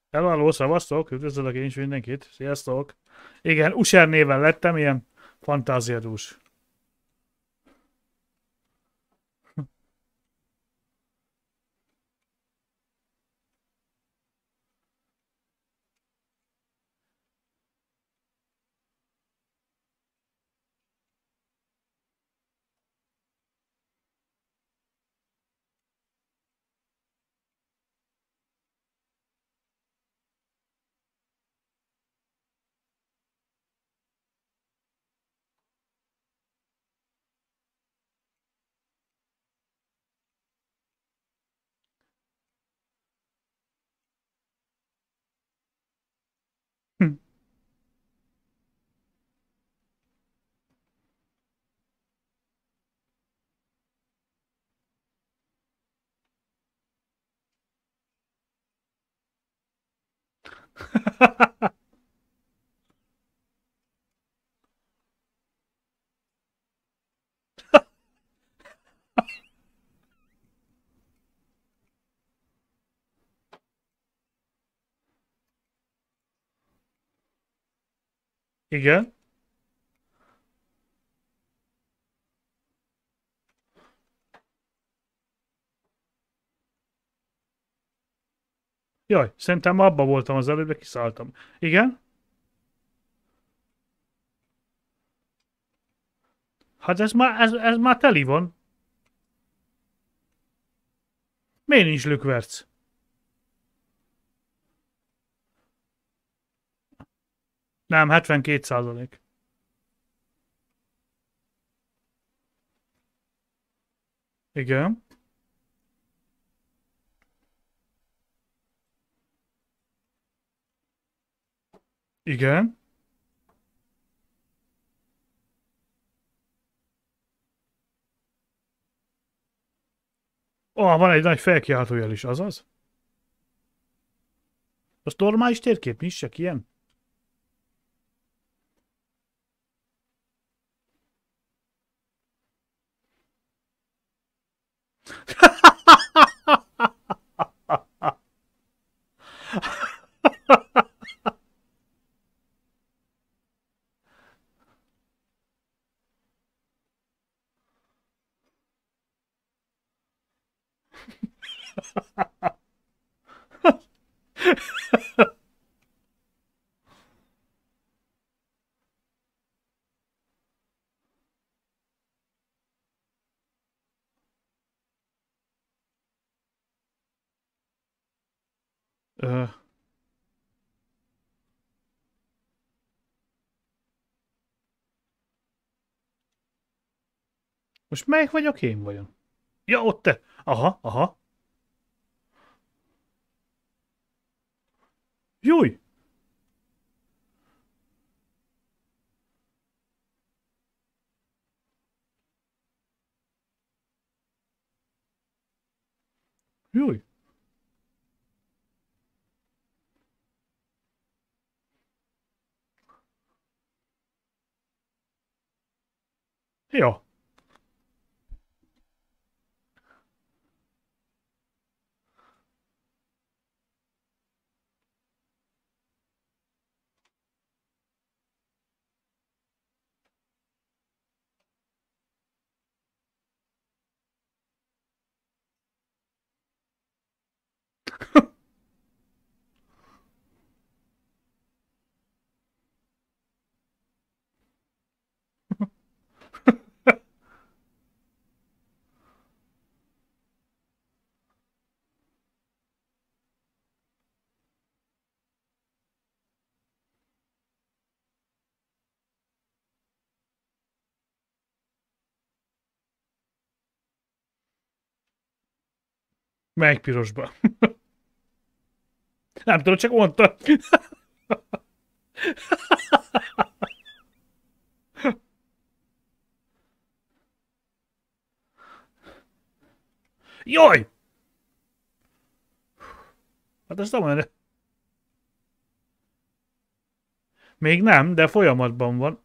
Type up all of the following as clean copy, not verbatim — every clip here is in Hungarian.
Hello, szevasztok, üdvözlök én is mindenkit, sziasztok. Igen, User néven lettem, ilyen fantáziadús. Igen. Jaj, szerintem abba voltam az előbb, de kiszálltam. Igen? Hát ez már teli van. Miért nincs lükverc? Nem, 72%. Igen. Igen. Van egy nagy felkiáltójel is, azaz? Az normális térkép, nincs csak ilyen? Ö, most melyik vagyok én vajon? Ja, ott te. Aha, aha. Júj! Júj! Ja. Melyik pirosba? Nem tudom, csak mondta. Jaj! Hát ezt nem mondja. Még nem, de folyamatban van.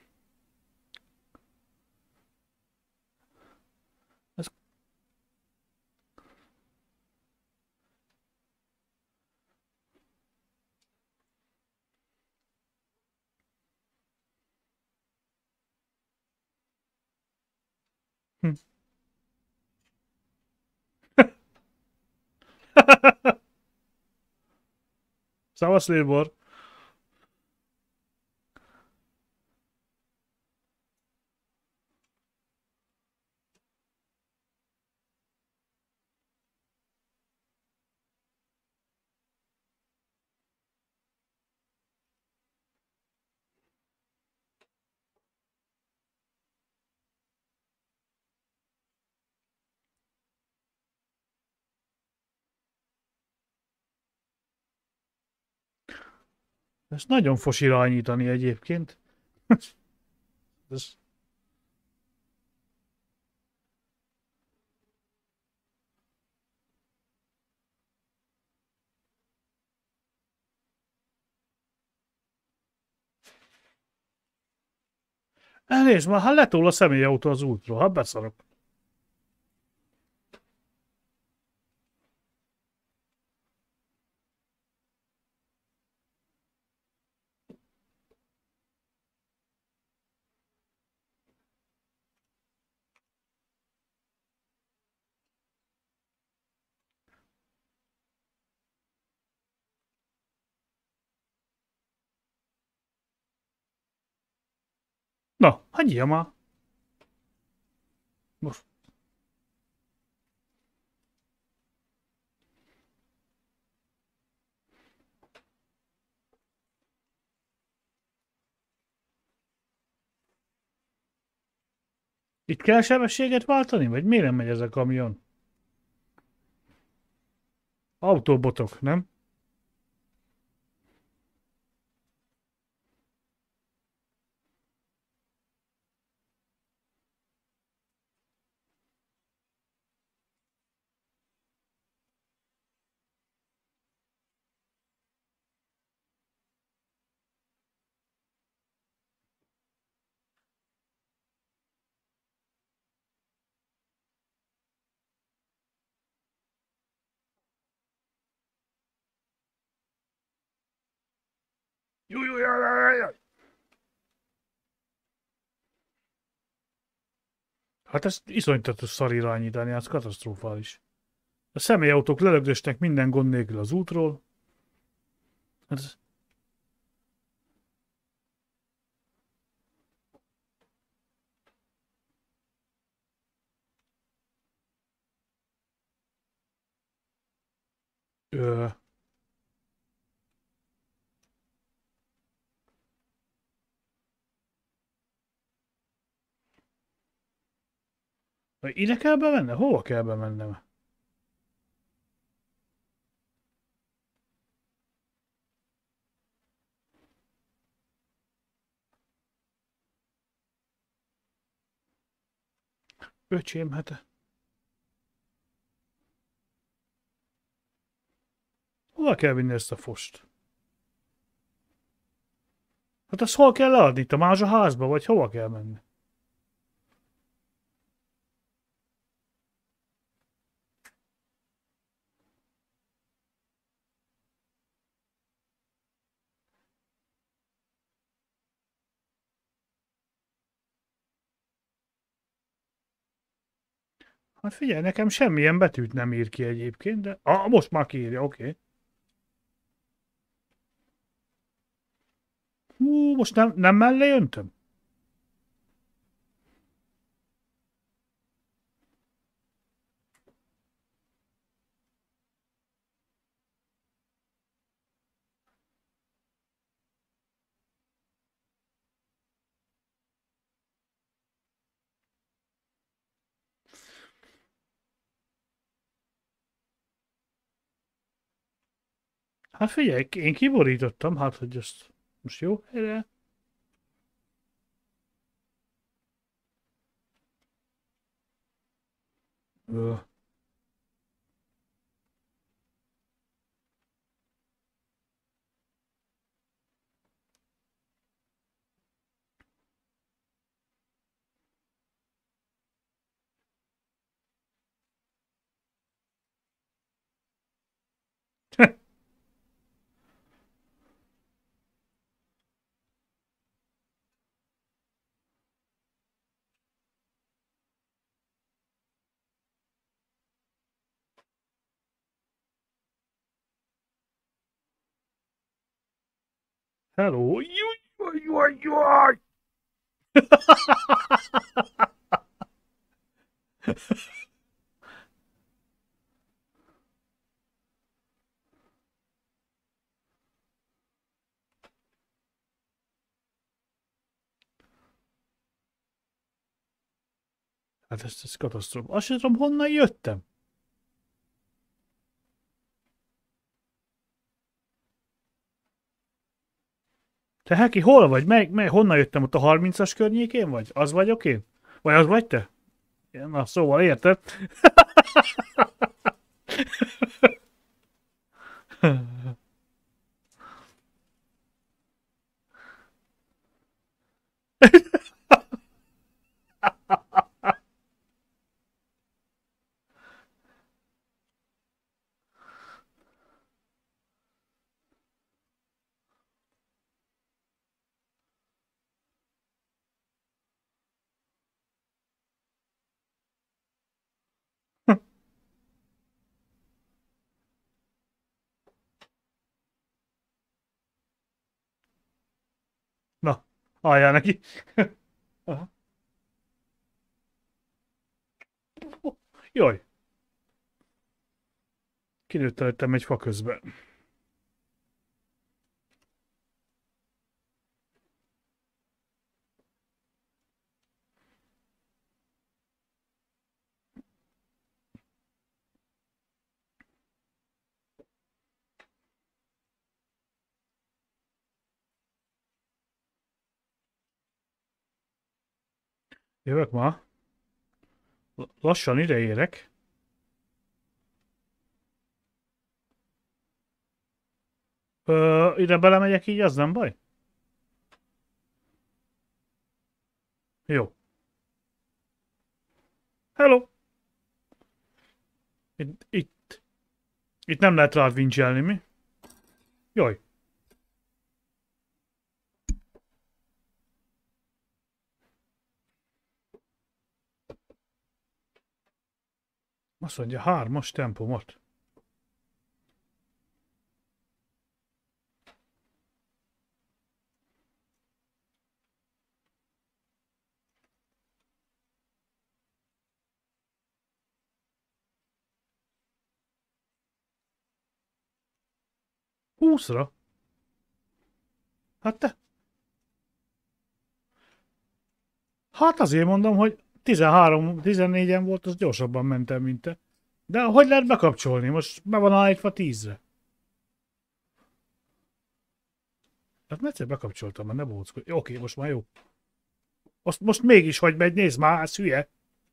Ez... Hm. Szavasz, Lébor. Ez nagyon fos irányítani egyébként. Ez... Nézd már, hát letol a személyautó az útról, hát beszarok. Na, hagyja már. Most. Itt kell sebességet váltani? Vagy miért nem megy ez a kamion? Autóbotok, nem? Júj, júj, júj, júj, júj. Hát ez iszonyatosan szar irányítani, ez katasztrofális. A személyautók lelögdösnek minden gond nélkül az útról. Hát ez, ö, ide kell bemennem? Hova kell bemennem? Öcsém, hát hova kell vinni ezt a fost? Hát azt hol kell leadni? Itt a mázsaházba, vagy hova kell menni? Hát figyelj, nekem semmilyen betűt nem ír ki egyébként, de... Most már kiírja, oké. Okay. Hú, most nem mellé öntöm? Hát figyelj, én kiborítottam, hát hogy ezt most jó helyre. Ö. Hello. Jaj, jaj, jaj, jaj. Hát ez katasztrófa. Azt sem tudom, honnan jöttem. Te Heki, hol vagy? Honnan jöttem? Ott a 30-as környékén vagy? Az vagyok én? Vagy az vagy te? Na, szóval érted? Na, halljál neki. Aha. Jaj, kinőtt előttem egy fa közben. Jövök ma. Lassan ide érek. Ide belemegyek így, az nem baj? Jó. Hello. Itt, itt, itt nem lehet rád vincselni, mi? Jaj. Azt mondja, 3-as tempomot. Húszra? Hát te? Hát azért mondom, hogy 13-14-en volt, az gyorsabban mentem, mint te. De hogy lehet bekapcsolni? Most be van állítva 10-re. Hát egyszer bekapcsoltam, mert ne bóckodj. Oké, most már jó. Most mégis hogy megy, nézd már, ez hülye.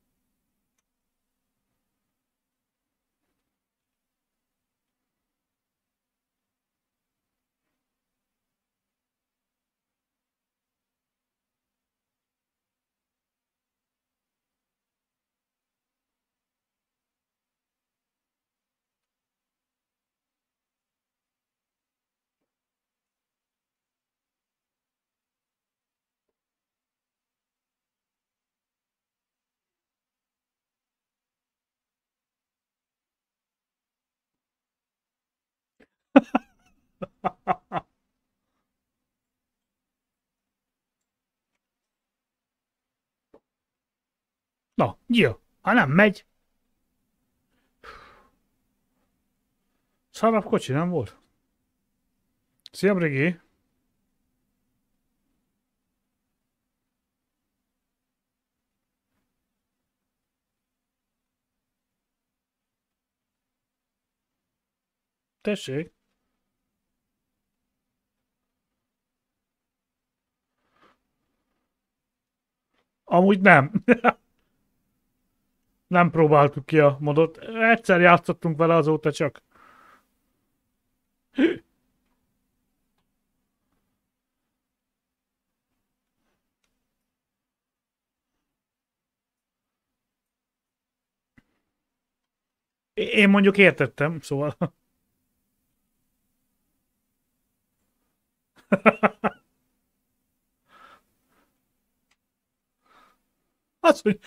Na, jó. Ha nem megy. Szarabb kocsi nem volt. Szia, Brigi. Tessék. Amúgy nem. Nem próbáltuk ki a modot. Egyszer játszottunk vele, azóta csak. Én mondjuk értettem, szóval. Az, hogy...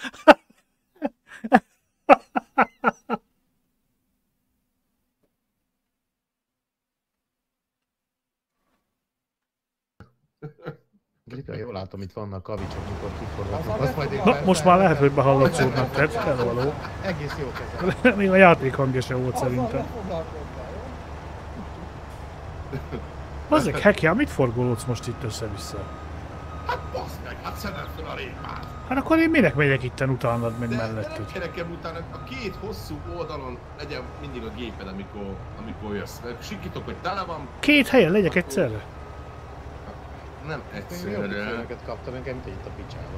látom, itt vannak kavicsok, mikor kiforgatnak. Az Azt majd én Na, most már lehet, hogy behallatszódnak, tehát felvaló. egész jó kezelem. Még a játék hangja se volt Azzal ne szerintem. foglalkozzál, jó? Azzeg, Hekján, mit forgolódsz most itt össze-vissza? Hát basz meg, hát szedem fel a répát. Hát akkor én minek megyek itten utánad meg De nem mellettük? kerekem utána, a két hosszú oldalon legyen mindig a géped, amikor jössz. Mert sikítok, hogy tele van, Két helyen legyek egyszerre? nem Én jó egyszerűen. főnöket kaptam, engem mint itt a picsába.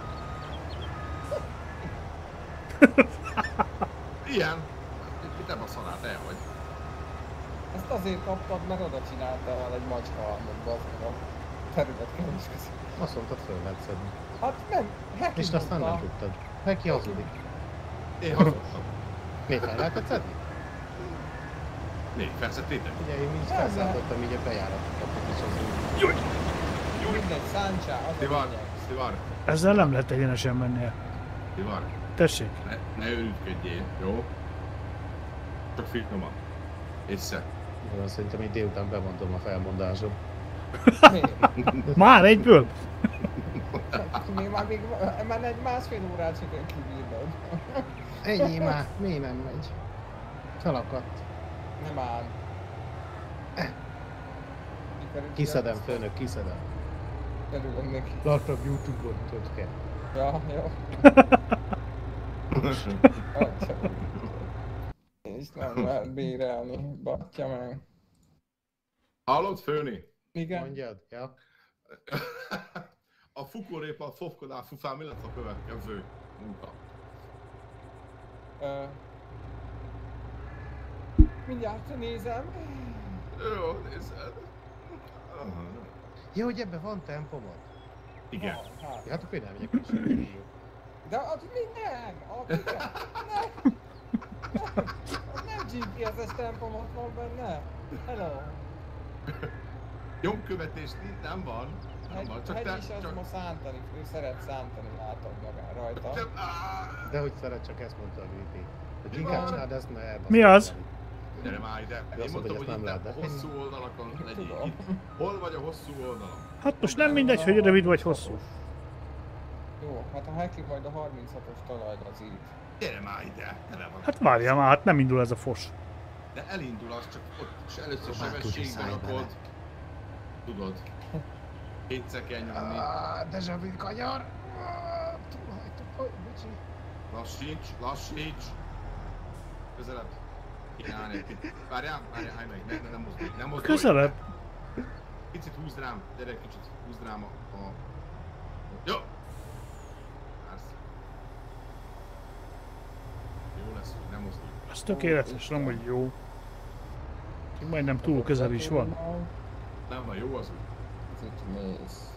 Ilyen. Mit nem a szarát, el vagy. Ezt azért kaptad, mert oda csináltál egy macska halmodba, az meg a terület kereskezik. Azt mondtad, föl lehet szedni. Hát nem, Heki És aztán nem mondta. tudtad. Neki hazudik. Én hazudtam. Miért fel lehetett szedni? Még felszettétek? Ugye én így Nem, felszálltottam így a bejáratot kapott is az úgy. Mindegy, száncsá, az a Szivar, lényeg. szivar, Ezzel nem lehet egyenesen mennie. szivar. Tessék. Ne őrültködjél, jó? Csak finoman. Észre. Olyan szerintem így délután bemondom a felmondásom. Miért? Már egyből? Már egy másfél órát sikerült kibírnod. Ennyi már, miért nem megy? Felakadt. Nem áll. Kiszedem, főnök, kiszedem. Örülök neki. Láttam YouTube-on, tudod kell. Ja, jó. És nem lehet bírálni, batja meg. Hallod, főni? Igen? Mondjad, ja. A fukorépa fofkodál fufán, mi lesz a következő munka? Mindjárt nézem. Jó, nézed. Jó, hogy ebben van tempomod. Igen. Hát. Ja, hát akkor én nem megyek is. De az mi nem? Az nem. Nem GPS-es tempomot van benne. Hello. Nyomkövetés nem van. Nem van, csak te... Hegy is az Csak... ma szántani, ő szeret szántani, látom magán rajta. Csak... De hogy szeret, csak ezt mondta a VP. Hogy Mi inkább van? csináld ezt, mert elbaszol. Mi az? Gyere már ide. Azt Én mondod, mondtam, hogy hogy ezt itt nem a lát, de- hosszú oldalakon legyél. Tudom. Itt. Hol vagy a hosszú oldalon? Hát most nem mindegy, hogy rövid vagy hosszú. Jó, hát a Heki majd a 36-os talajt az így. Gyere már ide, tele van. Hát várjál már, hát nem indul ez a fos. De elindul az, csak ott és először Már kicsi sebességben száj bele. rakod. Tudod. Kétszer kell nyomni. Deja vu kanyar! Túlhajtok, bocsi. Lassíts, lassíts. Közelebb. Kéne állni egy picit. Várjál, állj meg, nem mozdulj, nem mozdulj. Közelebb. Picit húzd rám, gyere egy kicsit, húzd rám a... Jó! Vársz. Jó lesz, hogy nem mozdulj. Ez tökéletes, nem hogy jó. Még majdnem túl közel is van. Nem van, jó az úgy. Itt mész.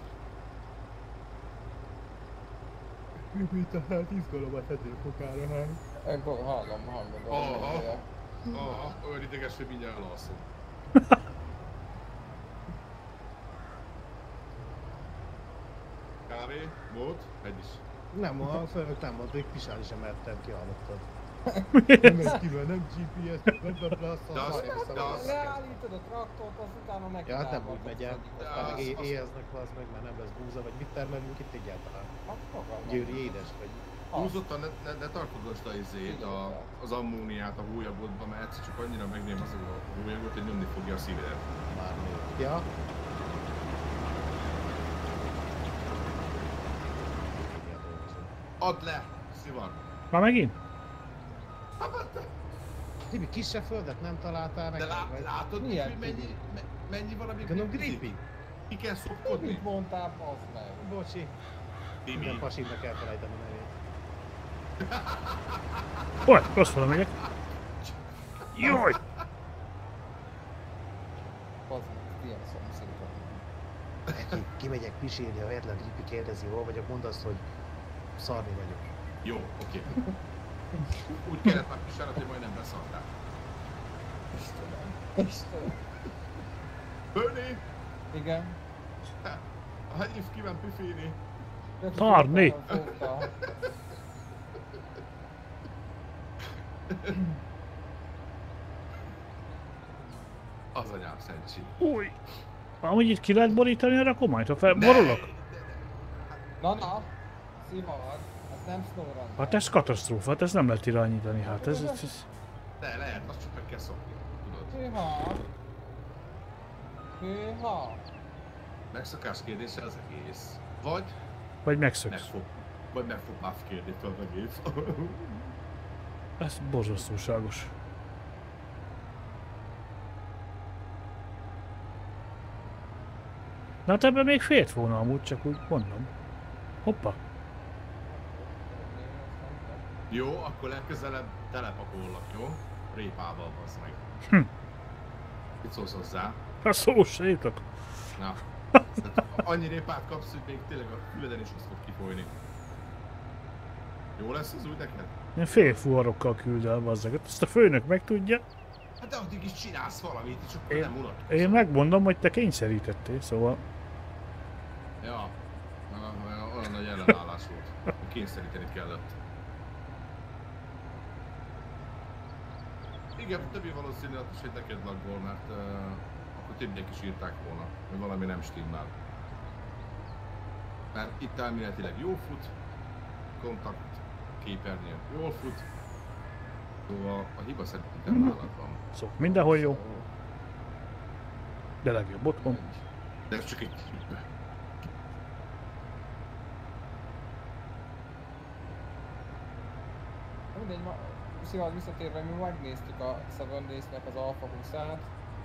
Mint a hát izgalom a tetőfokára, hát. Ebből hallom hangod. Aha. Olyan ideges, hogy mindjárt elalszom. Kávé, volt, egy is. Nem, a főnök nem mondta, hogy pisálni sem mertem ki, hallottad. Miért? Nem kivel, nem GPS, nem lesz De az- de az- Leállítod a traktort, az utána neki Ja, hát nem úgy támadsz megy el. az egyik Aztán meg az- éheznek, az meg, mert nem lesz búza, vagy mit termelünk itt egyáltalán. Hát fogalmam. Győri édes vagy. Húzottan ne tartogasd a izét, az ammóniát a hólyagodba, mert egyszer csak annyira megném az a hólyagot, hogy nyomni fogja a szívedet. Már még. Ja. Add le! Szivar! Már megint? Tibi, kisebb földet nem találtál meg? De látod, Milyen hogy mennyi van, amikor... Gondolom gripping. Ki kell Mit szopkodni? mondtál, bazd meg? Bocsi. Timi. Minden pasimnak elfelejtem a nevét. Olyan, rossz fele megyek. Jaj! Bazd meg, ilyen szomszédban. Kimegyek pisélni, ha véletlen Grippi kérdezi, hol vagyok, mondd azt, hogy szarni vagyok. Jó, oké. Úgy kellett már pisálnod, hogy majdnem beszartál. Istenem. Börni! Igen. Hívd kíván püféni! Tarni. Az anyám szentsi. Új! Amúgy itt ki lehet borítani erre a komolyt, ha felborulok? Na, szivard, ez nem snowrun. Hát ez katasztrófa, hát ez nem lehet irányítani, hát ez... De lehet, azt csak meg kell szokni. Tudod? Hűha. Megszokás kérdése az egész. Vagy Vagy megszöksz. meg fog buff-kérni fel az egész. Ez borzasztóságos. Na hát ebben még félt volna amúgy, csak úgy mondom. Hoppá. Jó, akkor legközelebb telepakollak, jó? Répával bazd meg. Mit szólsz hozzá? Hát szó se jutok. Na. Tehát annyi répát kapsz, hogy még tényleg a füleden is az fog kifolyni. Jó lesz az úgy neked? Én fél fuvarokkal küld el bazzagat, ezt a főnök megtudja. Hát de addig is csinálsz valamit, és akkor nem unatkozol. Én megmondom, hogy te kényszerítettél, szóval... Ja. Olyan nagy ellenállás volt, hogy kényszeríteni kellett. Igen, többi valószínű az, hogy neked laggol, mert akkor többiek is írták volna, hogy valami nem stimmel. Mert itt elméletileg jól fut, kontakt képernyőn jól fut, szóval a hiba szerintem nálad van. Szóval mindenhol jó. De legjobb otthon. De ez csak egy hiba. Mindegy, szivard visszatérve, mi megnéztük a Seven Days-nek az Alpha 20-át.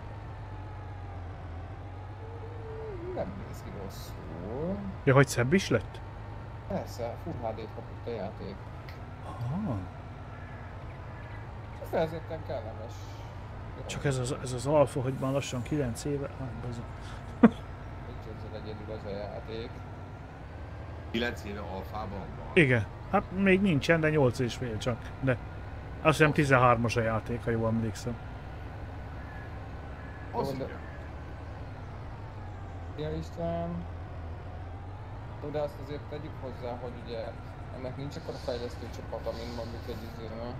Nem néz ki rosszul. Ja, hogy szebb is lett? Persze, Full HD-t kapott a játék. Aha. Kifejezetten kellemes. Csak ez az alfa, hogy már lassan 9 éve. Bazza. Nincs ezzel egyedül az a játék. 9 éve alfában van. Igen. Hát még nincsen, de 8 és fél csak. De azt hiszem 13-as a játék, ha jól emlékszem. Az Jó, de- igen. Szia István! De azt azért tegyük hozzá, hogy ugye ennek nincs akkor a fejlesztő csapata, mint mondjuk egy izéne.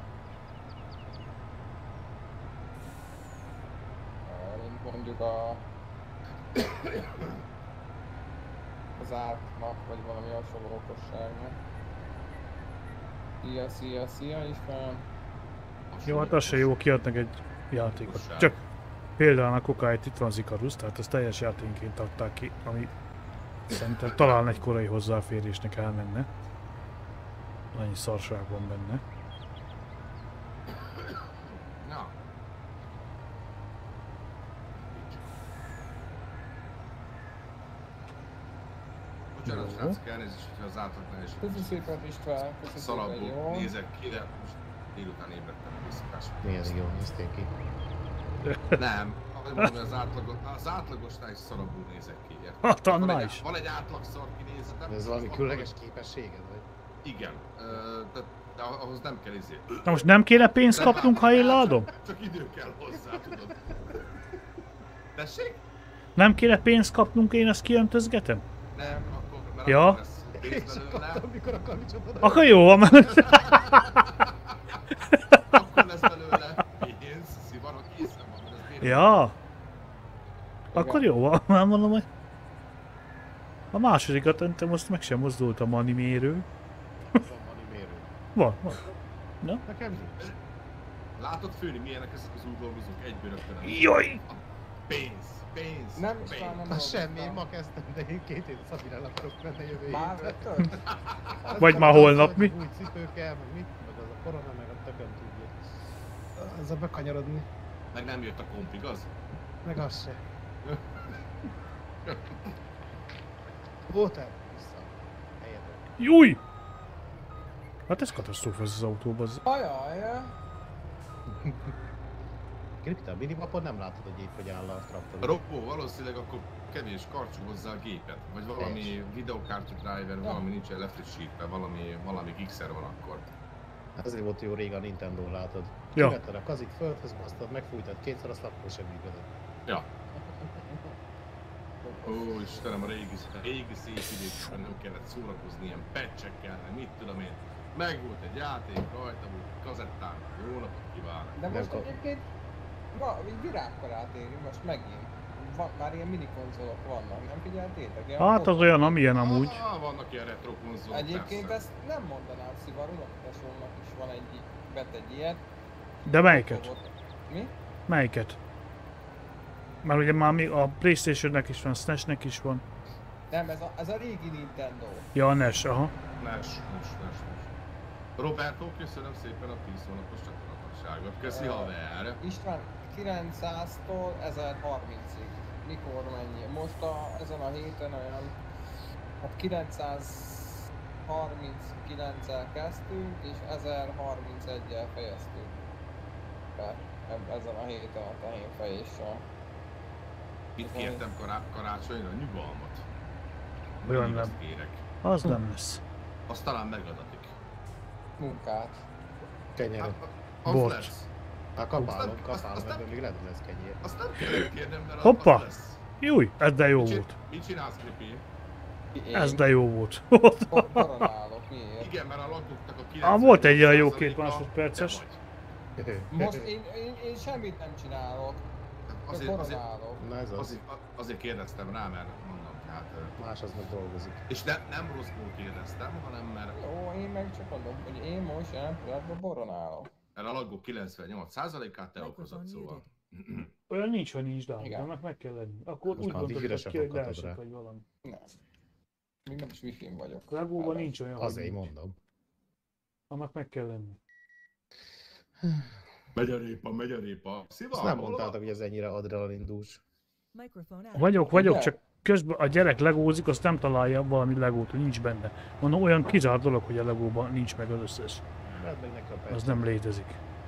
Mint mondjuk az átnak, vagy valami hasonló okosságnak. Szia István! Jó, hát az se jó, kiadnak egy játékot. Csak például a kokáit itt van az Icarus, tehát ezt teljes játékként adták ki, ami szerintem talán egy korai hozzáférésnek elmenne. Annyi szarság van benne. Na. Bocsánat, Jó. srácok, elnézést, hogyha az átlagnál is Köszönöm szépen István, köszönöm szépen, szarabból jó? nézek ki, de most délután ébredtem a visszakás. Milyen jól nézték ki. Nem, azt mondom, hogy az átlagosnál is szarabból nézek ki, érted? Hát Van annál egy- is. Van egy átlag szar kinézetem. De ez valami különleges képességed, vagy? Igen, de ahhoz nem kell izé. Na most nem kéne pénzt kapnunk, ha én leadom? Csak idő kell hozzá, tudod. Tessék? Nem kéne pénzt kapnunk, én ezt kiöntözgetem? Nem, akkor, mert Ja. akkor lesz pénz És belőle, kaptam, mikor a kamicsot Akkor jó van, akkor lesz belőle pénz, szivar, hogy készen van, mert ez miért? Ja. Akkor jó van, már mondom, hogy... A másodikat öntem, most meg sem mozdult a manimérő. Van animérő. Van. Nekem nincs. Látod főni, milyenek ezek az új dolgozók egyből rögtön. Jaj! Pénz, Nem, István, nem Az semmi, dolgoztam. ma kezdtem, de én 2 hét Szabira le akarok menni jövő Már héten. ötöd? Aztán Vagy már az, holnap hogy mi? Új cipő kell, meg mit, meg az a korona, meg a tökön tudja. Az a bekanyarodni, Meg nem jött a komp, igaz? meg az se. Voltál vissza. Helyedre. Júj! Hát ez katasztrófa ez az autóban. Ajaj! Gripte, a minimapon nem látod, hogy épp hogy áll a A traktor. Roppó valószínűleg akkor kevés karcsú hozzá a gépet. Vagy valami videokártya driver, valami nincsen lefrissítve, valami gigszer van akkor. Ezért volt jó régen a Nintendo, látod. Ja. Kivetted a kazit földhöz, basztad, megfújtad kétszer, azt akkor sem működött. Ja. Ó, Istenem, a régi szép időkben nem kellett szórakozni ilyen patchekkel, meg mit tudom én. Meg volt egy játék, rajta volt egy kazettán, jó napot kívánok. De most Nem kap- egyébként így virágkorát érünk, most megint. már ilyen minikonzolok vannak, nem figyeltétek? Ilyen Hát az olyan, amilyen amúgy. Vannak ilyen retro konzolok, Egyébként persze. ezt nem mondanám szigorúnak, tesómnak is van egy ilyet. De melyiket? Mi? Melyiket? Mert ugye már a Playstation-nek is van, SNES-nek is van. Nem, ez a régi Nintendo. Ja, a NES, aha. Nes. Roberto, köszönöm szépen a 10 hónapos csatornatagságot. Köszi haver! István, 900-tól 1030-ig. Mikor mennyi? Most ezen a héten olyan... Hát 939-el kezdtünk, és 1031-el fejeztünk be ezen a héten a tehénfejéssel. Mit kértem karácsonyra? Nyugalmat. Olyan Mindig nem. azt kérek. Az nem lesz. Azt talán megadatik. Munkát. Kenyeret. Az Bort. lesz. Hát kapálom, azt ebből még lehet, hogy lesz kenyér. Azt nem kell kérnem, mert Hoppá! az lesz. Júj, ez de jó volt. Mit csinálsz, Kripi? Ez de jó volt. Koronálok, miért? Igen, mert a lakóknak a 98%-a Volt egy olyan jó 2 másodperces. te vagy. Most én semmit nem csinálok. Azért, Koronálok. Na ez az. azért kérdeztem rá, mert mondom, hát... Más az meg dolgozik. És nem rosszból kérdeztem, hanem mert Jó, én meg csak mondom, hogy én most jelen pillanatban boronálok. a lakók 98%-át te okozott, szóval. Olyan nincs, hogy nincs, de Igen. annak meg kell lenni. Akkor Most úgy már gondolod wifi-re ki, hogy sem leesik, rá. vagy valami. Nem. Még nem is wifi-n vagyok. Legóban nincs olyan, hogy Azért nincs. mondom. Annak meg kell lenni. Megy a répa. Sziva, Azt nem hol mondtátok, van? hogy ez ennyire adreналindús. Vagyok, Ugye? csak közben a gyerek legózik, azt nem találja valami legót, hogy nincs benne. Mondom, olyan kizárt dolog, hogy a legóban nincs meg az összes. Hát meg nekem Az persze. nem létezik.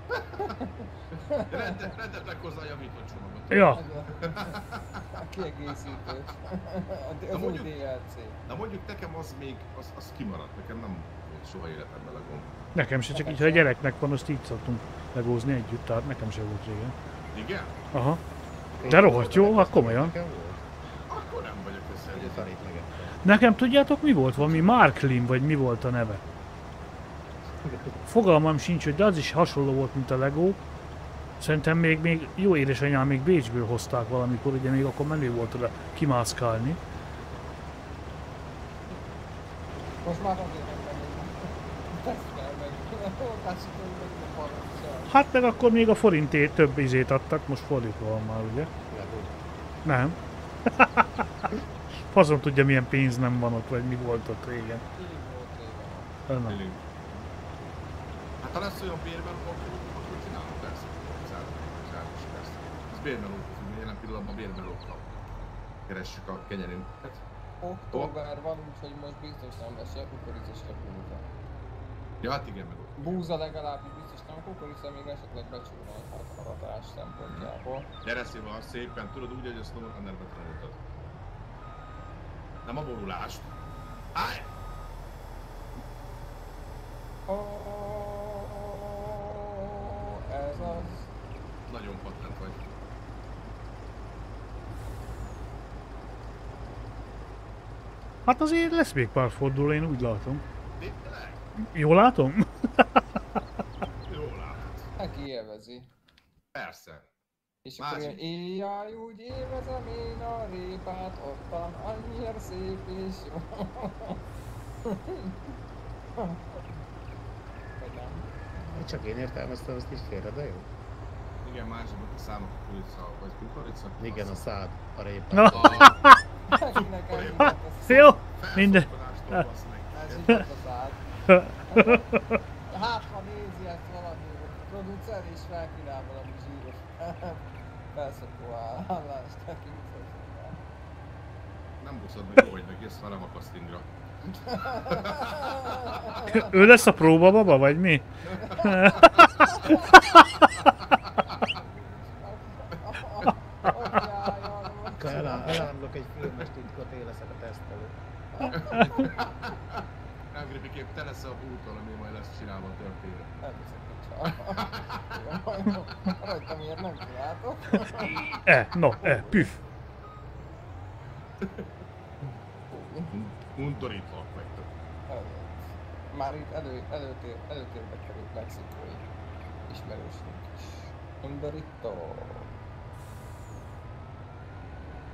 Rendetek hozzá a javított csomagot. Ja, A kiegészítő. Na Az új mondjuk- DLC. Na mondjuk nekem az még, az kimaradt, nekem nem volt soha életemben legom. nekem se, csak így, ha a gyereknek van, azt így szoktunk legózni együtt, tehát nekem se volt régen. Igen? Aha. De rohadt jó, hát komolyan. Nekem volt. Akkor nem vagyok Egy összeegyezve. tanít meg ebben. Nekem tudjátok mi volt? Valami Marklin, vagy mi volt a neve? Fogalmam sincs, hogy de az is hasonló volt, mint a Lego. Szerintem még jó édesanyám még Bécsből hozták valamikor, ugye még akkor menő volt oda kimászkálni. Most már azért nem megyek. Tesztel meg. Másik, hogy meg nem hallom. Hát meg akkor még a forintért több izét adtak, most fordítva van már, ugye? Legó. Nem. Fazon tudja milyen pénz nem van ott, vagy mi volt ott régen. Így volt régen. Na. Tényleg. Hát ha lesz olyan bérmeló, akkor csinálunk, persze. Záros, persze. Ez bérmeló, jelen pillanatban bérmelókkal keressük a kenyerünket. Október van, úgyhogy most biztos nem lesz se kukorica, se búza. Ja, hát igen, meg ott. Búza legalábbis biztos nem, kukorica még esetleg becsúrolhat a hatás szempontjából. Gyere Sziva, szépen, tudod úgy, hogy a SnowRunner-be tanultad. Nem a borulást. Állj! Ez az. Nagyon patent vagy. Hát azért lesz még pár forduló, én úgy látom. Tényleg? Jól látom? Jól látod. Neki élvezi. Persze. És akkor Másik. ilyen, éjjel úgy élvezem én a répát, ottan annyira szép és jó. Vagy nem? Csak én értelmeztem ezt így félre, de jó. Igen, másoknak a számok a kulica, vagy kukorica. Igen, a szád, a répa. Na. A Akinek ennyi volt a Jó, minden. felszokkodástól basz meg. Ez így volt a szád. Hát, ha nézi ezt valami producer és felkínál valami zsíros felszokó állást nekünk. Nem buszod meg, jó, hogy megjössz, hanem a castingra. Ő lesz a próbababa, vagy mi? Elámulok egy filmes titkot, én leszek a tesztelő. Nem, Gripikép, te leszel a bútól, ami majd lesz csinálva a történet. Nem hiszek, hogy rajta miért nem csináltok. Püf. Undorítóak vagytok. Már itt előtérbe került mexikói ismerősünk is. Undorító.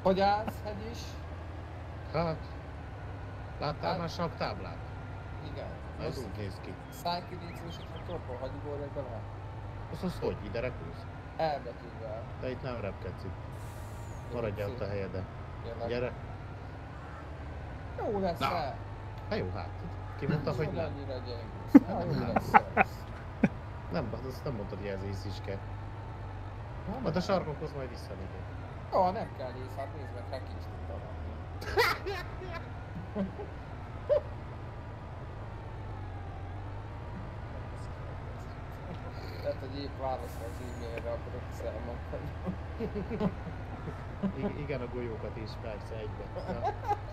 Hogy állsz, hegy is? Hát, láttál már savtáblát? Igen. Ez úgy néz ki. Szájkidícós és a torpon hagyj ugorjak bele. Az hogy? Ide repülsz? Elbetűvel. De itt nem repkedsz itt. Maradjál ott a helyeden. Kérlek. Gyere. Jó lesz Na. el. Hát jó, hát. Ki mondta, hogy nem? Annyira gyengülsz. Jó lesz el. Nem, azt nem mondtad, hogy ez íz is kell. Majd a sarkokhoz majd visszamegyek. Jó, nem kell nézni, hát nézd meg, hekis tud találni. Tehát, hogy épp válaszol az e-mailre, akkor ott elmondtam. Igen, a golyókat is, persze, egyben. Ja.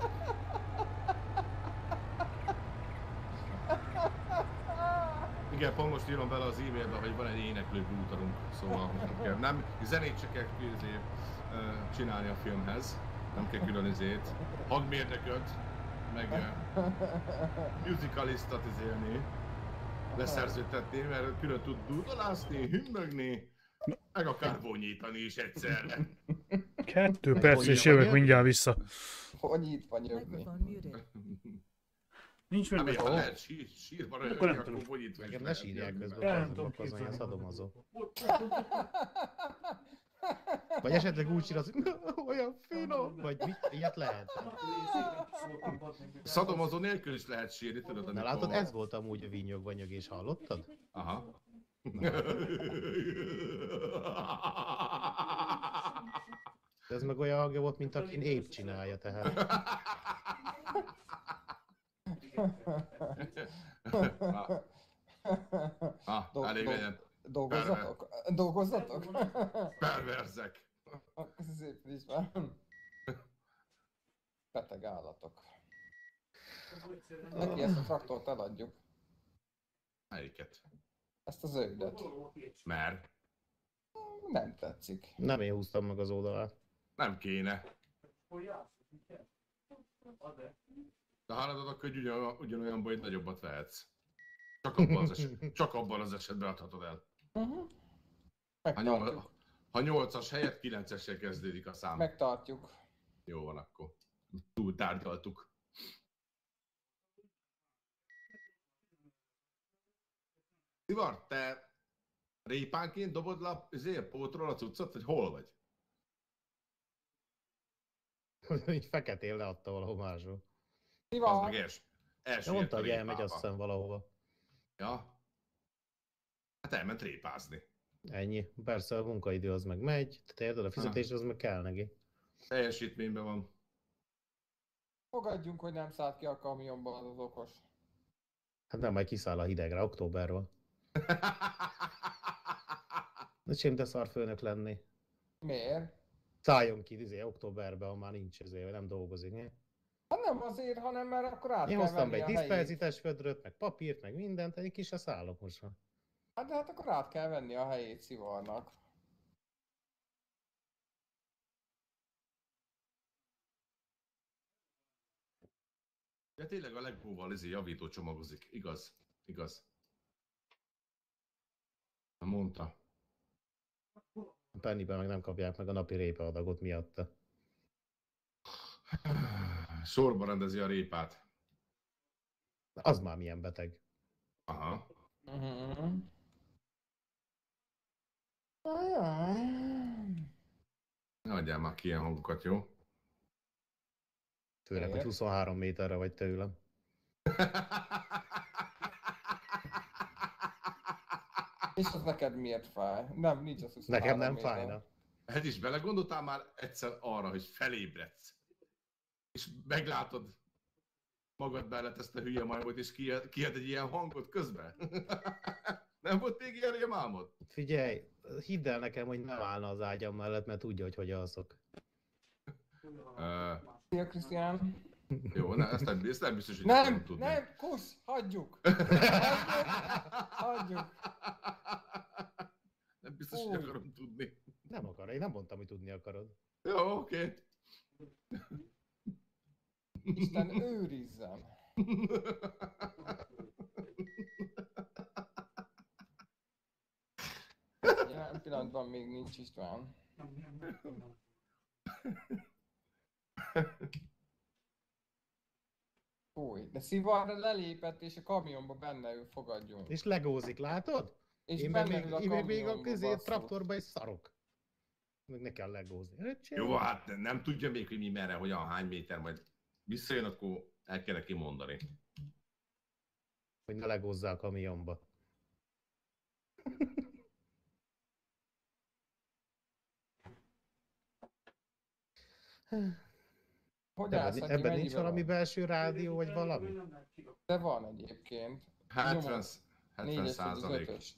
Igen, pont most írom bele az e-mailbe, hogy van egy éneklő bútorunk, szóval nem zenét se kell csinálni a filmhez, nem kell külön hangmérnököt, meg musicalistat leszerződtetni, mert külön tud dudolászni, hümmögni, meg akár vonyítani is egyszerre. 2 perc és jövök mindjárt vissza. Hogy itt van nyögni? Microphone muted. Nincs Nem, meg. ha lehet sírva Akkor röhögni, nem akkor tudom. vonyítva is Nekem ne lehet sírják jönni. közben, Nem nem tudom tudom, az olyan képzelni. szadomazó. Vagy esetleg úgy sírsz, hogy olyan finom, vagy mit, ilyet lehet. Szadomazó nélkül is lehet sírni, tudod? Na amikor- látod, ez volt amúgy a vinyog-vanyogés, hallottad? Aha. De ez meg olyan hangja volt, mint akin épp csinálja, tehát. Elég legyen. Dolgozzatok? Dolgozzatok? Perverzek. Szép is van. Beteg állatok. Neki ezt a traktort eladjuk. Melyiket? Ezt a zöldet. Mert Nem tetszik. Nem én húztam meg az oldalát. nem kéne. De halladod, akkor hogy ugyanolyan baj, nagyobbat vehetsz. Csak abban az esetben adhatod el. Megtartjuk. Ha 8-as helyett 9-essel kezdődik a szám. Megtartjuk. Jó van akkor. Túl tárgyaltuk. Ivar, te répánként dobod le a pótról a cuccot, vagy hol vagy? Így feketén leadta valahol máshol. Mi Az van? meg De mondta, hogy elmegy azt hiszem valahova. Ja. Hát elment répázni. Ennyi. Persze a munkaidő az meg megy, tehát érted, a fizetés az meg kell neki. Teljesítményben van. Fogadjunk, hogy nem szállt ki a kamionba az okos. Hát nem, majd kiszáll a hidegre, októberről. De sem te szar főnök lenni. Miért? Szálljon ki, októberben, ha már nincs ezért, nem dolgozik. Ne? Hát nem azért, hanem mert akkor át Én kell hoztam be venni egy a helyét. diszperzites födröt, meg papírt, meg mindent, egy kis a szállok most már. Hát de hát akkor át kell venni a helyét Szivarnak. Ja tényleg a Legóval javító csomagozik. Igaz. Igaz. Na, mondta. A Pennyben meg nem kapják meg a napi répa adagot miatta. Sorba rendezi a répát. Az már milyen beteg. Aha. Ne adjál már ki ilyen hangokat, jó? Főleg, hogy 23 méterre vagy tőlem. És az neked miért fáj? Nem, nincs az 23 Nekem nem méter. fájna. Hát is belegondoltál már egyszer arra, hogy felébredsz. És meglátod magad mellett ezt a hülye majmot, és kiad egy ilyen hangot közben. Nem volt még ilyen rémálmod? Figyelj, hidd el nekem, hogy nem állna az ágyam mellett, mert tudja, hogy alszok. Szia, Krisztián. Jó, ezt nem biztos, hogy Nem, akarom tudni. nem, kusz, hagyjuk. Hagyjuk. Nem biztos, hogy Fúj. akarom tudni. Nem akar, én nem mondtam, hogy tudni akarod. Jó, oké. Isten őrizzen. Jelen pillanatban még nincs István. Fúj, de szivarra lelépett és a kamionba benne ül, fogadjunk. És legózik, látod? És Én benne ül a meg még a kamionba, közé basszus. traktorba is szarok. Meg ne kell legózni. Öcsém. Jó, hát nem tudja még, hogy mi merre, hogyan, hány méter, majd visszajön, akkor el kell neki mondani. Hogy ne legózzál a kamionba. Hogy állsz, aki Ebben nincs mennyibe valami van? belső rádió, vagy valami? De van egyébként. 70 4-es vagy százalék. 5-öst.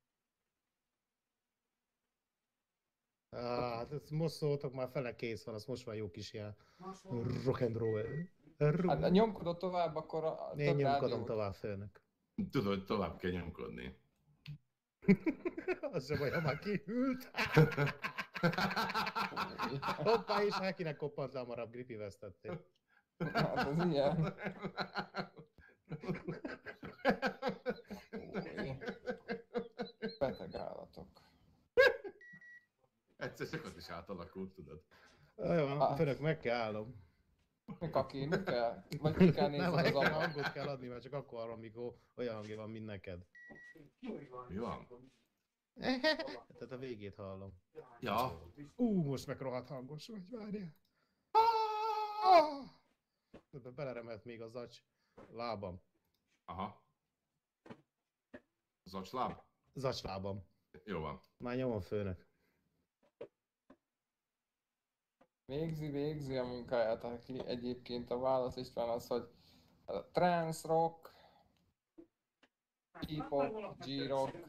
Hát ezt most szóltok, már fele kész van, az most már jó kis ilyen rock and roll. Hát nyomkodod tovább, akkor a Én több nyomkodom rádiót. tovább, főnök. Tudod, hogy tovább kell nyomkodni. Az sem baj, ha már kiült. Hoppá, és akinek koppant le hamarabb, gripi vesztették. Hát ez ilyen. Új. Beteg állatok. Egyszer csak az is átalakult, tudod. Jó, főnök, meg kell állnom. Kakírni kell? Vagy ki kell nézni Nem, az nekem ablakot? hangot kell adni, mert csak akkor hallom, amikor olyan hangja van, mint neked. Mi van? Tehát a végét hallom. Ja, Most meg rohadt hangos vagy, várjál. Ebbe beleremelt még a zacs lábam. aha. Zacsláb? Zacs lábam. Jó van. Már nyomom, főnök. Végzi a munkáját, aki egyébként a válasz István az, hogy a trance rock, hip-hop, G-rock,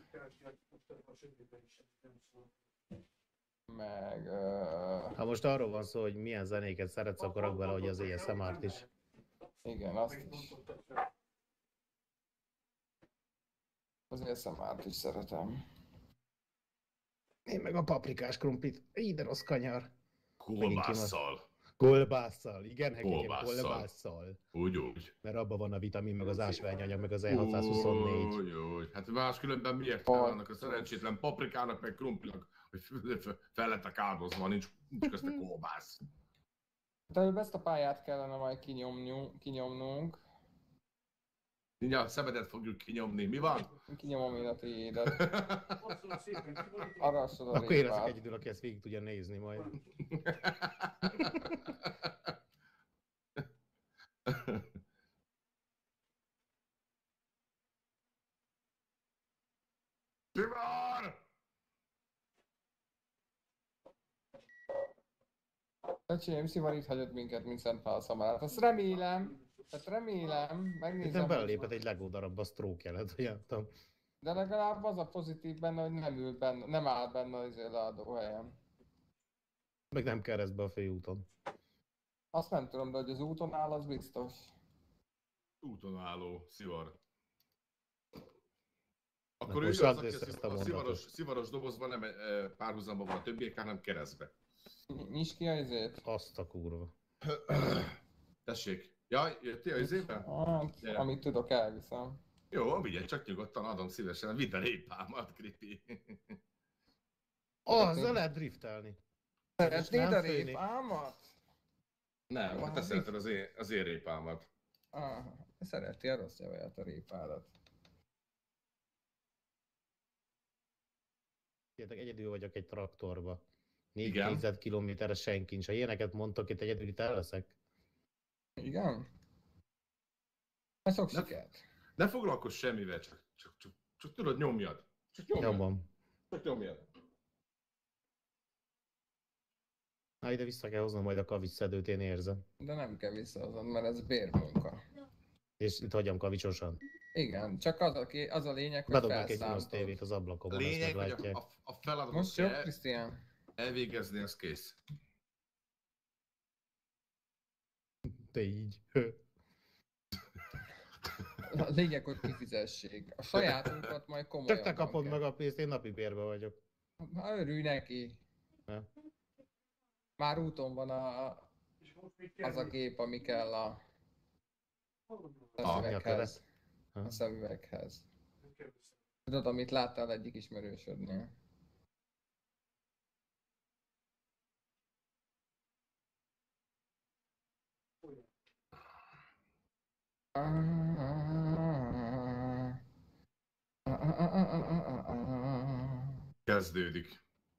meg... Ha most arról van szó, hogy milyen zenéket szeretsz, akkor rakd bele, hogy az ASMR-t is. igen, azt is. Azért SMR-t is szeretem. Én meg a paprikás krumplit. Ide rossz kanyar. Kolbásszal. Kolbásszal. Igen, hekikém, Kolbásszal. kolbásszal. Úgy. Mert abban van a vitamin, meg az ásványanyag, meg az E624. Úgy. Hát máskülönben miért kell annak a szerencsétlen paprikának, meg krumplinak, hogy fel lettek áldozva, nincs közte kolbász. De előbb ezt a pályát kellene majd kinyomnunk. Mindjárt a szemedet fogjuk kinyomni. Mi van? Kinyomom én a tiédet. Arassod a Akkor én leszek répát. egyedül, aki ezt végig tudja nézni majd. Mi van? Öcsém, szivart hagyott minket, mint Szent Pál szamarát. Azt remélem, Itt megnézem, nem belelépett egy Lego darabba, stroke jelet, hogy nem tudom. de legalább az a pozitív benne, hogy nem ült benne, nem áll benne az leadó helyen. Meg nem keresztbe a főúton. Azt nem tudom, de hogy az úton áll, az biztos. Úton álló szivar. Akkor Akkor ő az, szedd aki össze ezt a a mondatot. szivaros dobozban nem párhuzamban van a többiek, hanem keresztbe. Nyisd ki a izét. Azt a kurva. Tessék. Ja, jöttél a izébe? Hát, Gyere. amit tudok, elviszem. Jó, vigyél, csak nyugodtan adom szívesen, vidd a répámat, Gripi. Azzal lehet driftelni. Szeretnéd nem a főni. répámat? Nem, hát te szereted az én répámat. Szereti a rossz javaját a répádat. Értek, egyedül vagyok egy traktorba. 4 Igen. négyzetkilométerre senki nincs. Ha ilyeneket mondtok, itt egyedül itt el leszek. Igen? Hát sok Ne- sikert. Ne foglalkozz semmivel, csak tudod, nyomjad. Csak nyomjad. Nyomom. Csak nyomjad. Na, ide vissza kell hoznom majd a kavics-szedőt, én érzem. De nem kell visszahozod, mert ez bérmunka. És itt hagyjam kavicsosan. Igen, csak az a lényeg, hogy Bedobnak egy gonosz felszámtod. tévét az ablakomon, azt Lényeg, hogy meglátják. a feladatot Most jó, kell Krisztián? elvégezni, az kész. Te így. A lényeg, hogy kifizessék. A sajátunkat majd komolyan. Csak te kapod meg a pénzt, én napi bérbe vagyok. Na, örülj neki. Ne? Már úton van az a gép, ami kell a Mi a szemüveghez. követ? A szemüveghez. Tudod, amit láttál egyik ismerősödnél? Kezdődik.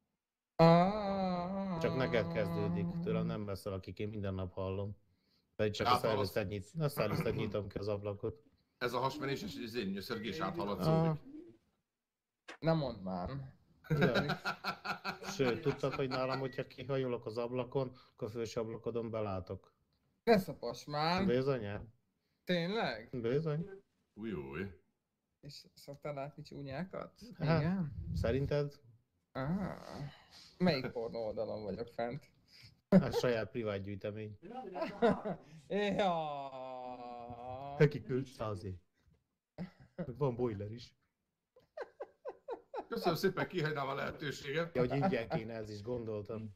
Csak neked kezdődik, tőlem nem veszel, akik én minden nap hallom. Pedig csak Hát, a szállítót nyitom ki az ablakot. Ez a hasmenés és az én nyöszörgés áthaladszódik. Nem mondd már. Ja. Sőt, tudtad, hogy nálam, hogyha kihajolok az ablakon, akkor a felső ablakodon belátok. Ne szapas már. Bizony? Tényleg? Bizony. Új. És szoktál látni csúnyákat? Hát. Igen? Szerinted? Ah. Melyik pornó oldalon vagyok fent? A saját privát gyűjtemény. Ja. Neki küld 100-ért. Van boiler is. Köszönöm szépen, kihagynám a lehetőséget. Ja, hogy ingyen kéne, ez is gondoltam.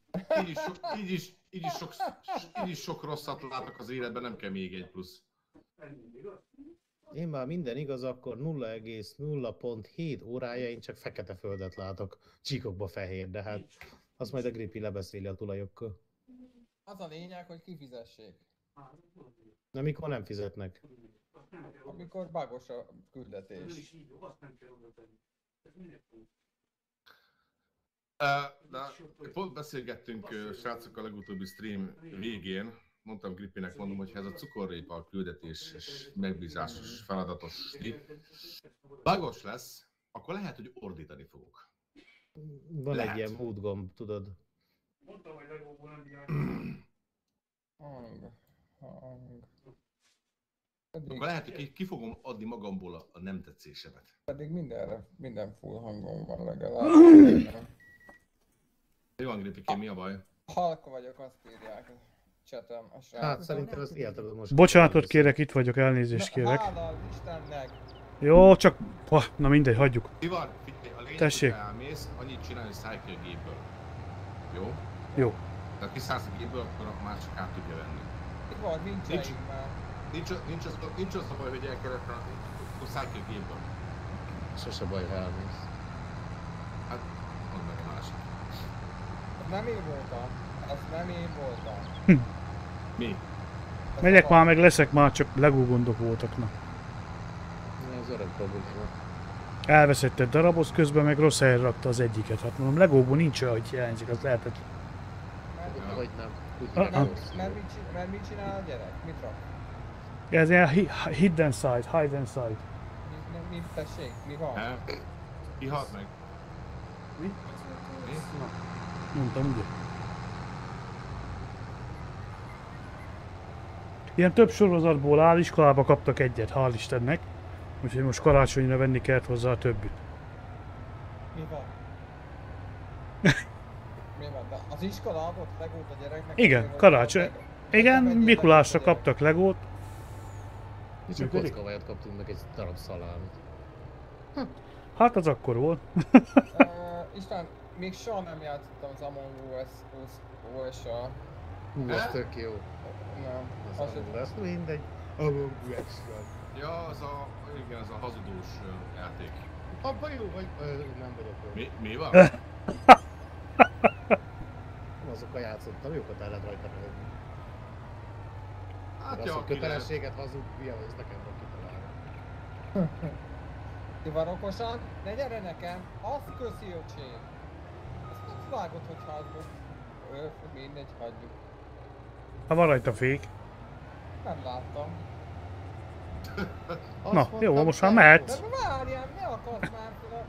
Így is sok rosszat látok az életben, nem kell még egy plusz. Én már minden igaz, akkor 0,0.7 órája én csak fekete földet látok. Csíkokba fehér, de hát azt majd a Gripi lebeszéli a tulajokkal. Az a lényeg, hogy kifizessék. Na mikor nem fizetnek? Amikor bagos a küldetés. De pont beszélgettünk srácok a legutóbbi stream végén. Mondtam Grippinek, mondom, hogy ha ez a cukorrépa küldetés és megbízásos feladatos bagos lesz, akkor lehet, hogy ordítani fogok. Van Lehet. egy ilyen módgomb, tudod. Hang. Akkor lehet, hogy ki fogom adni magamból a nem tetszésemet. Pedig minden full hangon van legalább. Jó van, Grippikém, mi a baj? Halka vagyok, azt írják a chatem a srác. Hát szerintem az életedben most... Bocsánatot kérek, itt vagyok, elnézést kérek. Hála az Istennek! Jó, csak... Na mindegy, hagyjuk. Mi van? Figyelj, a lényeg, Tessék. hogy elmész, annyit csinálni, hogy cycle gépből. Jó? Jó. Tehát kiszállsz a gépből, akkor a másik át tudja venni. Itt van, vincseink már. Nincs az a baj, hogy el kellett venni, akkor cycle gépből. Sose baj, ha elmész. Hát, mondd meg a másik. Ez nem én voltam. Ez nem én voltam. Mi? Ez Megyek a- már, meg leszek már, csak Lego gondok voltak, na. Ez öreg probléma. Elveszett egy darabot, közben meg rossz helyre rakta az egyiket. Hát mondom, Legóból nincs olyan, hogy hiányzik, az lehetett. Mert- Hogy nem. Úgy Ah, nem ah. rossz. Mert mit csinál a gyerek? Mit rak? Ez ilyen hidden side, hide and side. Mi tessék? Mi van? He? Ihalt meg. Mi? Mi? Mondtam, ugye? Ilyen több sorozatból áll, iskolába kaptak egyet, hál' Istennek. Úgyhogy most karácsonyra venni kellett hozzá a többit. Mi van? Mi van? De az iskola adott Legót a gyereknek? Igen, azért, hogy karácsony. a- Igen, Legót Mikulásra a gyerek. kaptak Legót. Mi csak Működik? kockavajat kaptunk meg egy darab szalámit. Hát az akkor volt. István, még soha nem játszottam az Among Us-a. Ez tök jó. Nem. Az Az amúgy lesz mindegy. Amúgy extra. Ja, az a hazudós játék. Abba jó vagy? Nem vagyok jó. Mi van? Azokkal játszottam, jókat el lehet rajta röhögni. Hát Az, ja, hogy ki lehet. kötelességet hazug, hülye vagy, ezt nekem van kitalálni. Ti van okosan? Ne gyere nekem! Azt köszi, öcsém! Ezt nem vágod, hogyha az most... Mindegy, hagyjuk. Ha van rajta fék. Nem láttam. Azt Na, mondtam, jó, most már te mehetsz. De várjál, ne akarsz már fel a...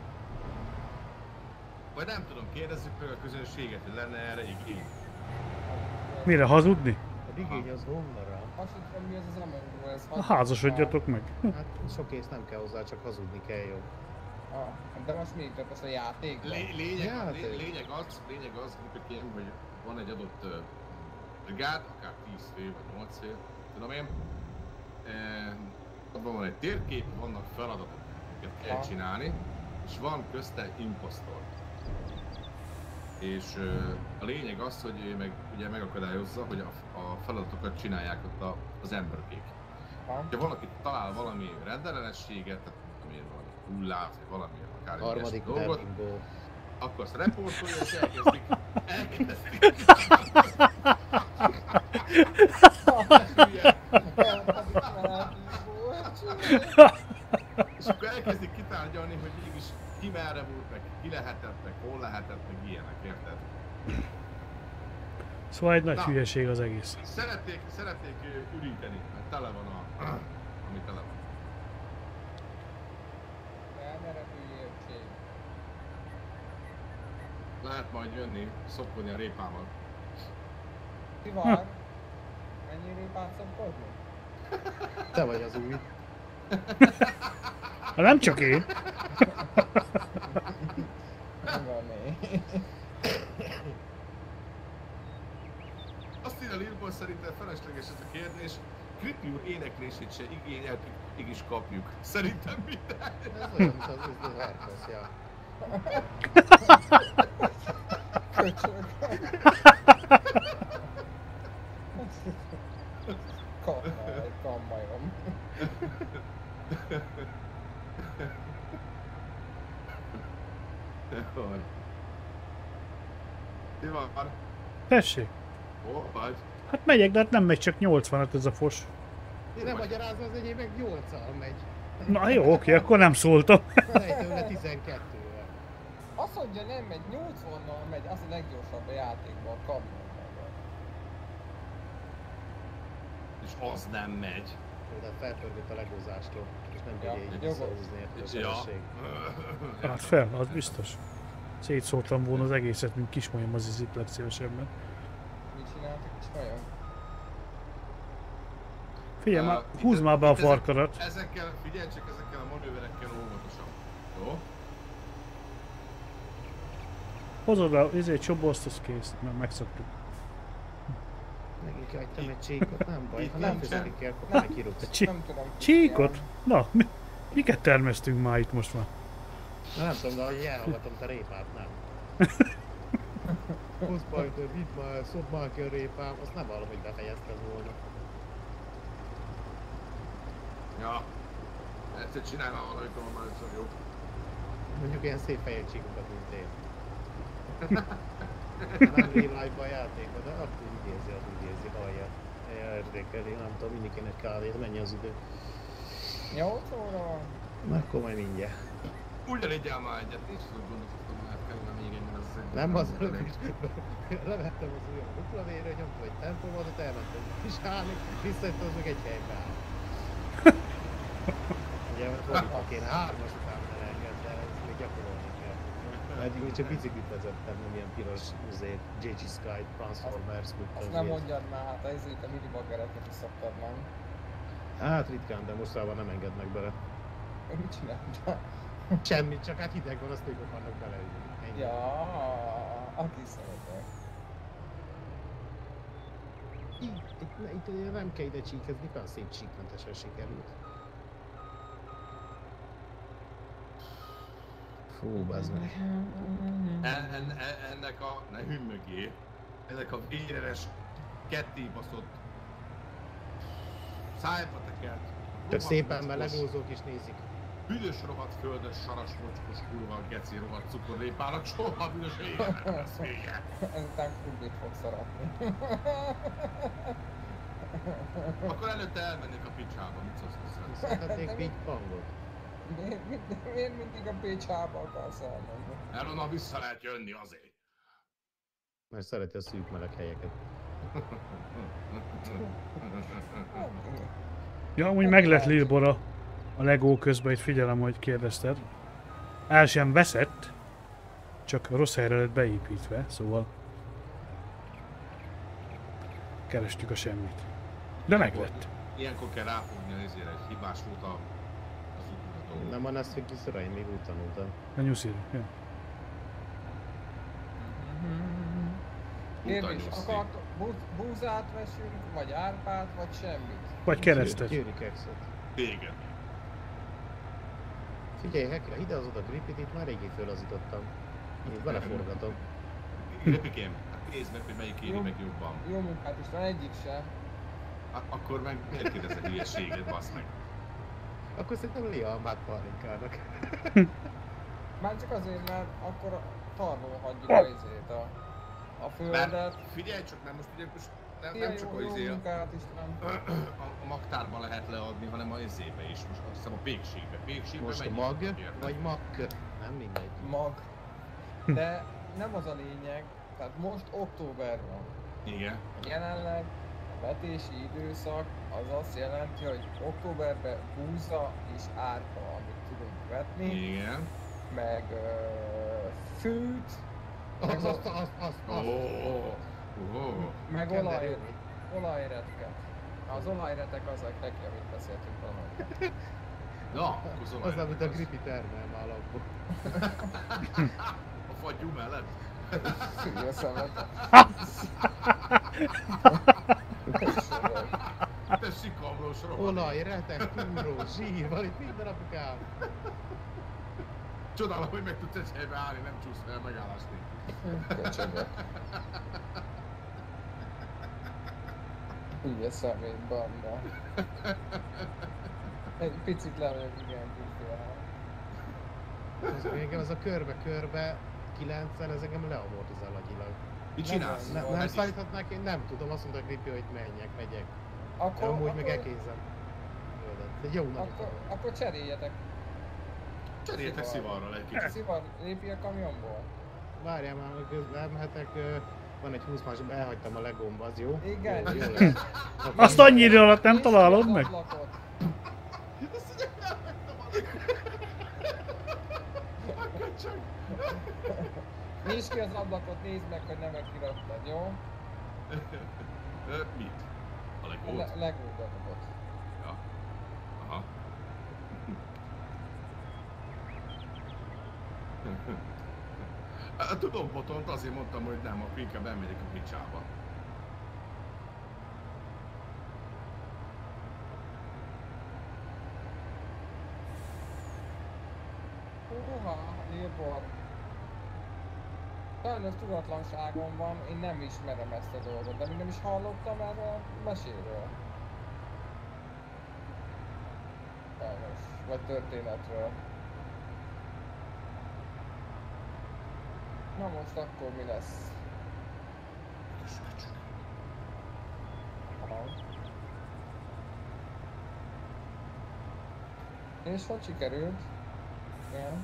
Vagy nem tudom, kérdezzük meg a közönséget, hogy lenne erre igény. Mire hazudni? A igény az honnan? Azt sem tudom, mi az az Among Us. Na, házasodjatok meg. Hát sok ész nem kell hozzá, csak hazudni kell jó. Ah, de most mi itt az a játék? Lényeg az, hogy van egy adott brigád, akár 10 fő vagy 8 fő, tudom én. Abban van egy térkép, vannak feladatok, amiket kell csinálni, és van közte imposztor. És a lényeg az, hogy ő meg ugye megakadályozza, hogy a feladatokat csinálják ott az emberkék. Ha valaki talál valami rendellenességet, tehát amilyen valami hullát, vagy valami akár Harmadik ilyesmi dolgot, Nervingo. akkor azt reportolja és elkezdik. Hülye. És akkor elkezdik kitárgyalni, hogy mégis ki merre volt, meg ki lehetett, meg hol lehetett, meg ilyenek, érted? Szóval egy nagy Na. hülyeség az egész. Szeretnék üríteni, mert tele van ami tele van. Ne repüljél, öcsém. Lehet majd jönni, szopkodni a répával. Ki van? Mennyi répát szopkodni? Te vagy az új. Ha nem csak én. Nem van még. Azt írja Lilból, szerintem felesleges ez a kérdés. Creepy úr éneklését se igényeltük, mégis kapjuk. Szerintem minden. Ez olyan, mint az üzlet Herkusz, ja. Köcsög. Kammáj, kammajom. Mi van? Tessék. Hol vagy? Hát megyek, de hát nem megy csak 80-at ez a fos. Én nem magyarázom, az enyém meg 8-al megy. Na jó, oké, akkor nem szóltam. Felejtőle 12-vel. Azt mondja, nem megy, 80-nal megy, az a leggyorsabb a játékban, a kamion maga. És az nem megy. Tehát felpörgött a legózástól, és nem Ja, tudja így jogos. visszahúzni érte a Ja. sebesség. Hát fel, az biztos. Szétszórtam volna az egészet, mint kismajom az izip legszívesebben. Mit csináltak is vajon? Figyelj már, Itt húzd már be a ezek- farkadat. Ezekkel, figyelj csak, ezekkel a manőverekkel óvatosan. Jó? Hozod a csobozt, az kész, mert megszoktuk. Megint hagytam egy csíkot, nem baj. Itt Ha nem nincsen. fizetik ki, akkor megkirúgsz. Nem tudom. Csíkot? Na, miket termesztünk már itt most már? Na nem tudom, de ahogy elhallgatom, te répát nem. Hozd baj, de vidd már, szobd már ki a répám, azt nem hallom, hogy befejezted volna. Ja. Egyszer csinálj már valamikor, már egyszer jó. Mondjuk ilyen szép fehér csíkokat, mint én. Nem real life-ban a játékban, de akkor úgy érzi, hallja. Érzékeli, nem tudom, mindig kéne kávét, mennyi az idő. 8 óra van. Na akkor majd mindjárt. Ugyanígy el már egyet, nincs tudok gondolkodtam, hogy hát kellene még egy, mert az egy... Nem az előbb is. Levettem az ujjam a dupla vére, nyomtam egy tempomatot, elmentem is állni, visszajöttem, az meg egy helybe áll. Ugye, fordítva kéne, 3-as után elenged, de ezt még gyakorolni kell. Eddig még csak biciklit vezettem, nem ilyen piros JG Sky, Transformers, mit Azt az nem ilyen. mondjad már, hát ezért a minibaggereket is szoktad, nem? Hát ritkán, de mostában nem engednek bele. Mit csináltál? Semmit, csak hát hideg van, azt még akarnak beleülni. Ennyi. Ja, aki szeretek. Itt nem kell ide csíkezni, olyan szép csíkmentesen sikerült. Fú, bazd meg. Ennek a... ne hümmögé. Ennek a véres, kettébaszott... Szájba tekert... Csak szépen rohadt mocskos, melegózók is nézik. Büdös rohadt földös, saras, mocskos, kurva, geci rohadt cukorrépának, soha a büdös éjjel nem lesz vége. Ezután krumlit fog szaratni. Akkor előtte elmennék a picsába, mit szólsz hozzá? Szeretnék ping-pongot. Miért mindig a Pécsába akarsz elmenni? El onnan vissza lehet jönni azért. Mert szereti a szűk meleg helyeket. Ja, amúgy meg lett Lilbora a Lego közben, itt figyelem, hogy kérdezted. El sem veszett, csak rossz helyre lett beépítve, szóval kerestük a semmit. De meg lett. Ilyenkor kell ráfogni a nézére, hogy hibás volt az útmutató. Nem van ezt, hogy kiszora, én még úgy tanultam. A nyuszír. Ja. Kérdés, Utanyuszti. akart búzát veszünk, vagy árpát, vagy semmit? Vagy keresztet. Győri kekszet. Téged. Figyelj, Hekra, idehozod a gripit, itt már régi fölazítottam. Én beleforgatom. Repikém, hát nézd meg, hogy melyik éri meg jobban. Jó munkát is van, egyik sem. Akkor meg miért kérdezed hülyeséget, bassz meg? Akkor szerintem Liamát palinkálnak. Már csak azért, mert akkor tarlón hagyjuk a izét, a Mert földet. figyelj csak, mert most ugye most nem csak a izé, munkát István. a magtárban lehet leadni, hanem a izébe is. Most azt hiszem a pékségbe. Pékségbe Most a mennyi mag, érted? vagy mak, nem mindegy. Mag. De nem az a lényeg, tehát most október van. Igen. Jelenleg a vetési időszak az azt jelenti, hogy októberben búza és árpa, amit tudunk vetni, Igen. meg fűt, meg, meg olajretket. Az olajretek azok neki, amit beszéltünk valamit. Na, akkor Az, amit a gripi termel már alapból. A fagyú mellett? Hülye szemet. Te sikamlós rohadt. Olaj, retek, túró, zsír, van itt minden apukám. Csodálom, hogy meg tudsz egy helybe állni, nem csúsz fel megállás nélkül. Köcsögök. Hülye szemét, banda. Egy picit levők, igen, kifél. Engem ez a körbe-körbe 90, ez engem leamortizál agyilag. Mit csinálsz? Nem szállíthatnák, én nem tudom, azt mondta a gripi, hogy megyek. Akkor, Amúgy meg elkézem. De jó nagy. Akkor cseréljetek. Cseréljetek szivarral egy kicsit. Szivar, lépj a kamionból. Várjál már, közben elmehetek. Van egy 20 másodperc, elhagytam a legomba, az jó? Igen. Jó lesz. Azt annyi idő alatt nem Nézd ki találod az meg? ablakot. Nyisd ki az ablakot, nézd meg, hogy nem megkirattad, jó? Mit? A A legót? legót. Ja. Aha. Tudom, Botont, azért mondtam, hogy nem, akkor inkább elmegyek a picsába. Húha, Lilbor. Sajnos tudatlanságom van, én nem ismerem ezt a dolgot, de még nem is hallottam erről a meséről. Sajnos. Vagy történetről. Na most akkor mi lesz? Aha. És hogy sikerült? Igen.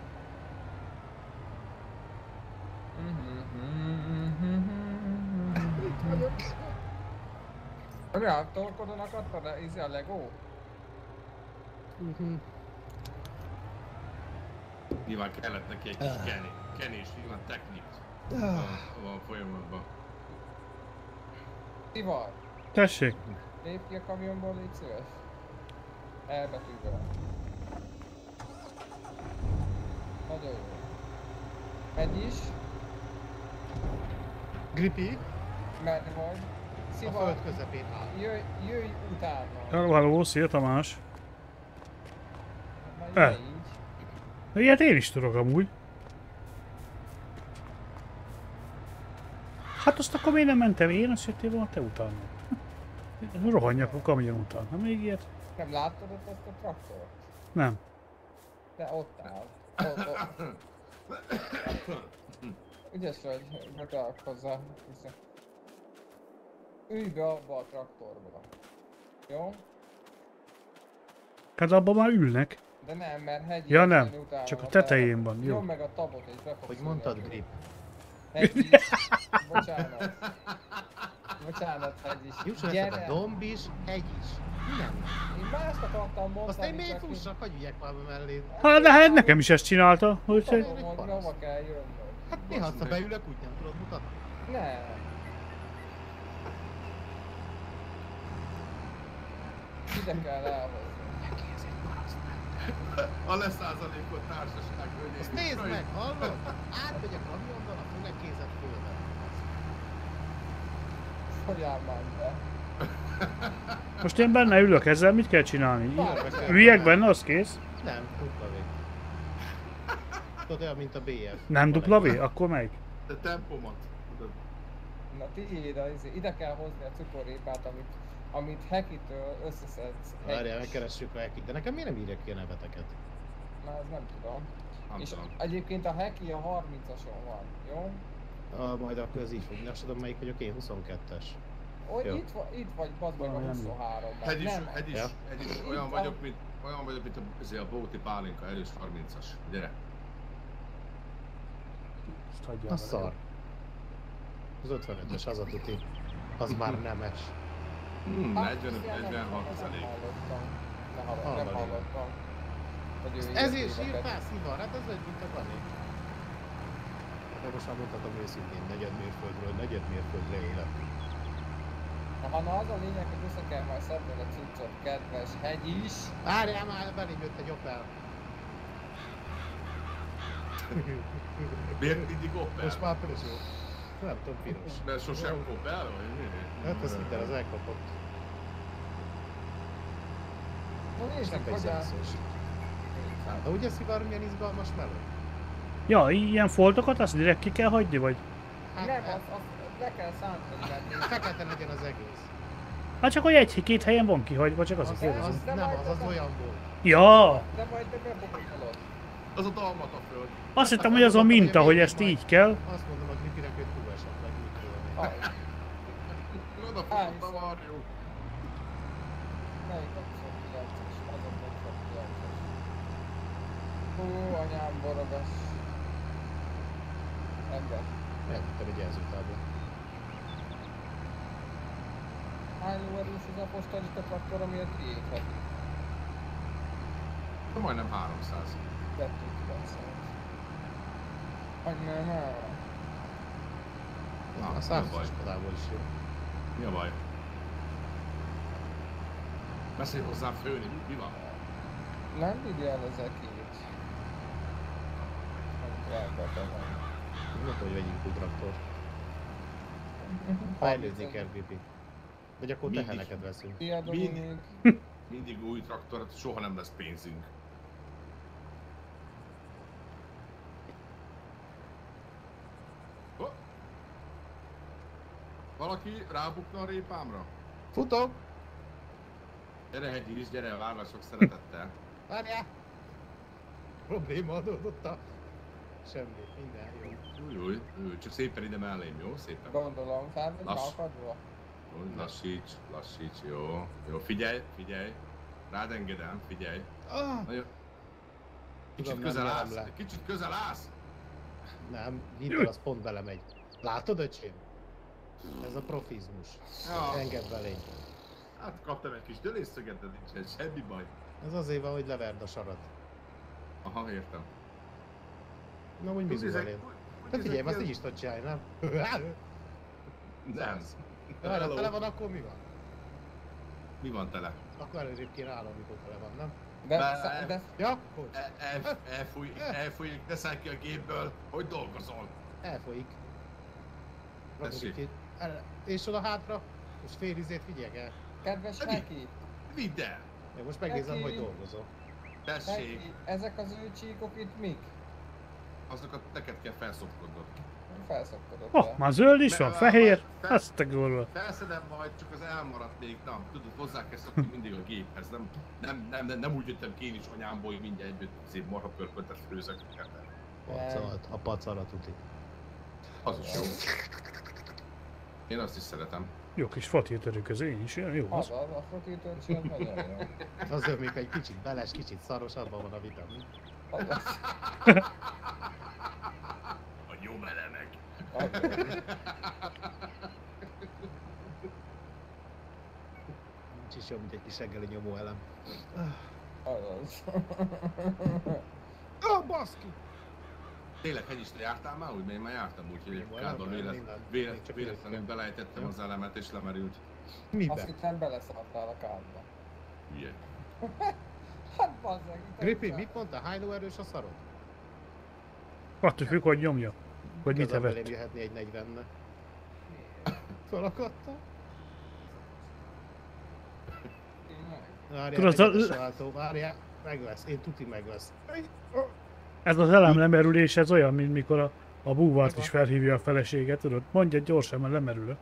A reaktorkodon akadtad a Lego? Nyilván kellett neki egy kis kenés, nyilván technik van folyamatban. Ivar, Tessék. lépj ki a kamionból, légy szíves. Elbetűvel. Nagyon jó. Megy is, Gripi, merre vagy. a Szivar, föld közepén áll. jöjj utána. Halló, szia Tamás. Na, jöjj így. De ilyet én is tudok amúgy. Hát azt akkor miért nem mentem én, azt jöttél volna te utána. Rohanjak a kamion után. Nem még ilyet? Nem láttad ott azt a traktort? Nem. De ott áll. Ott. Ügyes vagy, betalálok hozzá. Ülj be abba a traktorba. Jó? Hát abban már ülnek. De nem, mert hegyi Ja nem, utána csak a ott tetején van, jó. Nyomd meg a tabot és be fogsz Hogy ülni mondtad, a Grip? Hegyi. Bocsánat. Bocsánat, hegyi. Jusson eszembe, domb is, hegy is. Nem. Én mást akartam mondani. Azt én miért csak fussak, hogy üljek valami mellé? Hát de hát nekem is ezt csinálta, úgyhogy... Tudom, hogy hova kell jönnöd. Hát néha, ha beülök, úgy nem tudod mutatni. Nem. Ide kell elhozni. A leszázalékot társaság, hölgyeim. Azt nézd meg, hallod? Átmegy a kamionban, a főlekézet földet. Hogy áll már be? Most én benne ülök, ezzel mit kell csinálni? Üljek benne, az kész? Nem, dupla V. Tudod, olyan, mint a BF. Nem dupla V? Akkor melyik? De tempomat. Tudod. Na tiéd, ide kell hozni a cukorrépát, amit Hekitől összeszedsz. Várjál, megkeressük a Hekit, de nekem miért nem írják ki a neveteket? Na, ez nem tudom. Nem És tudom. egyébként a Heki a 30-ason van, jó? Majd akkor ez így fog. Azt tudom, melyik vagyok én, 22-es. hogy Jó. itt vagy, bazd meg a 23-ban. Hegy Nem, is olyan vagyok, mint a Bóti Pálinka erős 30-as. Gyere. Ezt hagyjál A vele. szar. Az 55-ös az a tuti. Az már nemes. 45-46 az elég. Nem hallottam. Hogy ő Ez ilyen is éveket- írt már szivar, hát ez egy mint a Gani. Hát most már mondhatom őszintén, negyed mérföldre élet. Na az a lényeg, hogy össze kell majd szedni a cuccot, kedves hegy is. Várjál már, belém jött egy Opel. Miért mindig Opel? Most már Peugeot. Nem tudom, piros. Mert sosem Opel, vagy mi? Hát ez minden az elkapott. Na És nézzük, nem egy hogy a... szenszós. De ugye szivár milyen izgalmas meló? Ja, ilyen foltokat azt direkt ki kell hagyni, vagy? Nem, az le kell szántani lenni. Fekete legyen az egész. Hát csak hogy egy-két helyen van kihagyva, csak az a Az, kérdezem. az nem, az olyan volt. Ja, De majd te bebogolod. Az a dalmata föld. azt hittem, hogy az a minta, hogy ezt így kell. Azt mondom, hogy Lipinek őt túl esetleg, mit tudom én. Oda fogott a varjú. Melyik a 29-es? Az a 29-es. Hú, anyám borogas. Enged. Elvittem egy jelzőtábla. Hány lóerős az a postalista traktor, amiért kiéghet? De majdnem 300. 2900. Nem. Na, a mi a baj? 100-as Skodából is jó. Mi a baj? Beszélj hozzám főni, mi van? Nem bírja el az ekét. Drága van. Mondta, hogy vegyünk új traktort. Fejlődni kell, Pipi. Vagy akkor Mindig. teheneket veszünk. Szia, Dominik. Mindig új traktor, soha nem lesz pénzünk. Oh. Valaki rábukna a répámra? Futok! Gyere Hegyi is, gyere, várlak sok szeretettel. Várjál! Probléma adódott a... Semmi, minden jó. Új, csak szépen ide mellém, jó? Szépen. Gondolom, fel vagy Lass. ráakadva? Úgy, lassíts, jó. Jó, figyelj. Rád engedem, figyelj. Ah! Nagyon... Kicsit Tudom, közel nem állsz, nyelem le. kicsit közel állsz. Nem, Winter az pont belemegy. Látod, öcsém? Ez a profizmus. Ja. Engedd belénk. Hát kaptam egy kis dölésszöget, de nincsen semmi baj. Ez azért van, hogy leverd a sarat. Aha, értem. Na, úgy mi zuhan én. Hát figyelj, azt így is. is tudod csinálni, nem? Nem. Várjál, tele van, akkor mi van? Mi van tele? Akkor előrébb kéne állom, amikor tele van, nem? De Ja, hogy? Elfújik, ne szállj ki a gépből, hogy dolgozol. Elfolyik. Rakod Tessék. itt. És oda hátra, most fél izét vigyek el. kedves Edi. Neki, Vidd el. Én most megnézem, Neki. hogy dolgozol. Tessék, Neki, ezek az ő csíkok itt mik? azokat neked kell felszopkodnod. Felszokkodott Oh, már zöld is van, fehér. Azt a gurva. Felszedem majd, csak az elmaradt még, na, tudod, hozzá kell szokni mindig a géphez, nem úgy jöttem ki én is anyámból, hogy mindjárt egyből szép marhapörköltet főzök. Pacalt, a pacal a tuti. Az is jó. Én azt is szeretem. Jó kis fatírtörő közé, én is ilyen jó az. Az a fotítőt csinál, nagyon jó. Az még egy kicsit beles, kicsit szaros, abban van a vitamin. Az- A jó melemek. Nincs is jobb, mint egy kis reggeli nyomóelem. Az. Ah, baszki! Tényleg, Hegyistre jártál már úgy? Én már jártam úgy, hogy Én Kádon nem, minden. Csak véletlenül ide- belejtettem Ja. az elemet és lemerült. Azt Miben? hittem beleszaladtál a kádba. Hülye. Hát bazzeg. itt Gripi, a- mit mondta? Hány lóerős a szarod? Attól függ, hogy nyomja. Vagy mit Közel belém evett. jöhetni egy 40-ne. Felakadta? Tényleg? Várjál, Tudod, megint az- a sajtó, várjál, meg lesz, én tuti meg lesz. Ez az elem lemerülés, ez olyan, mint mikor a búvárt is felhívja a feleséget, tudod? Mondja gyorsan, mert lemerül.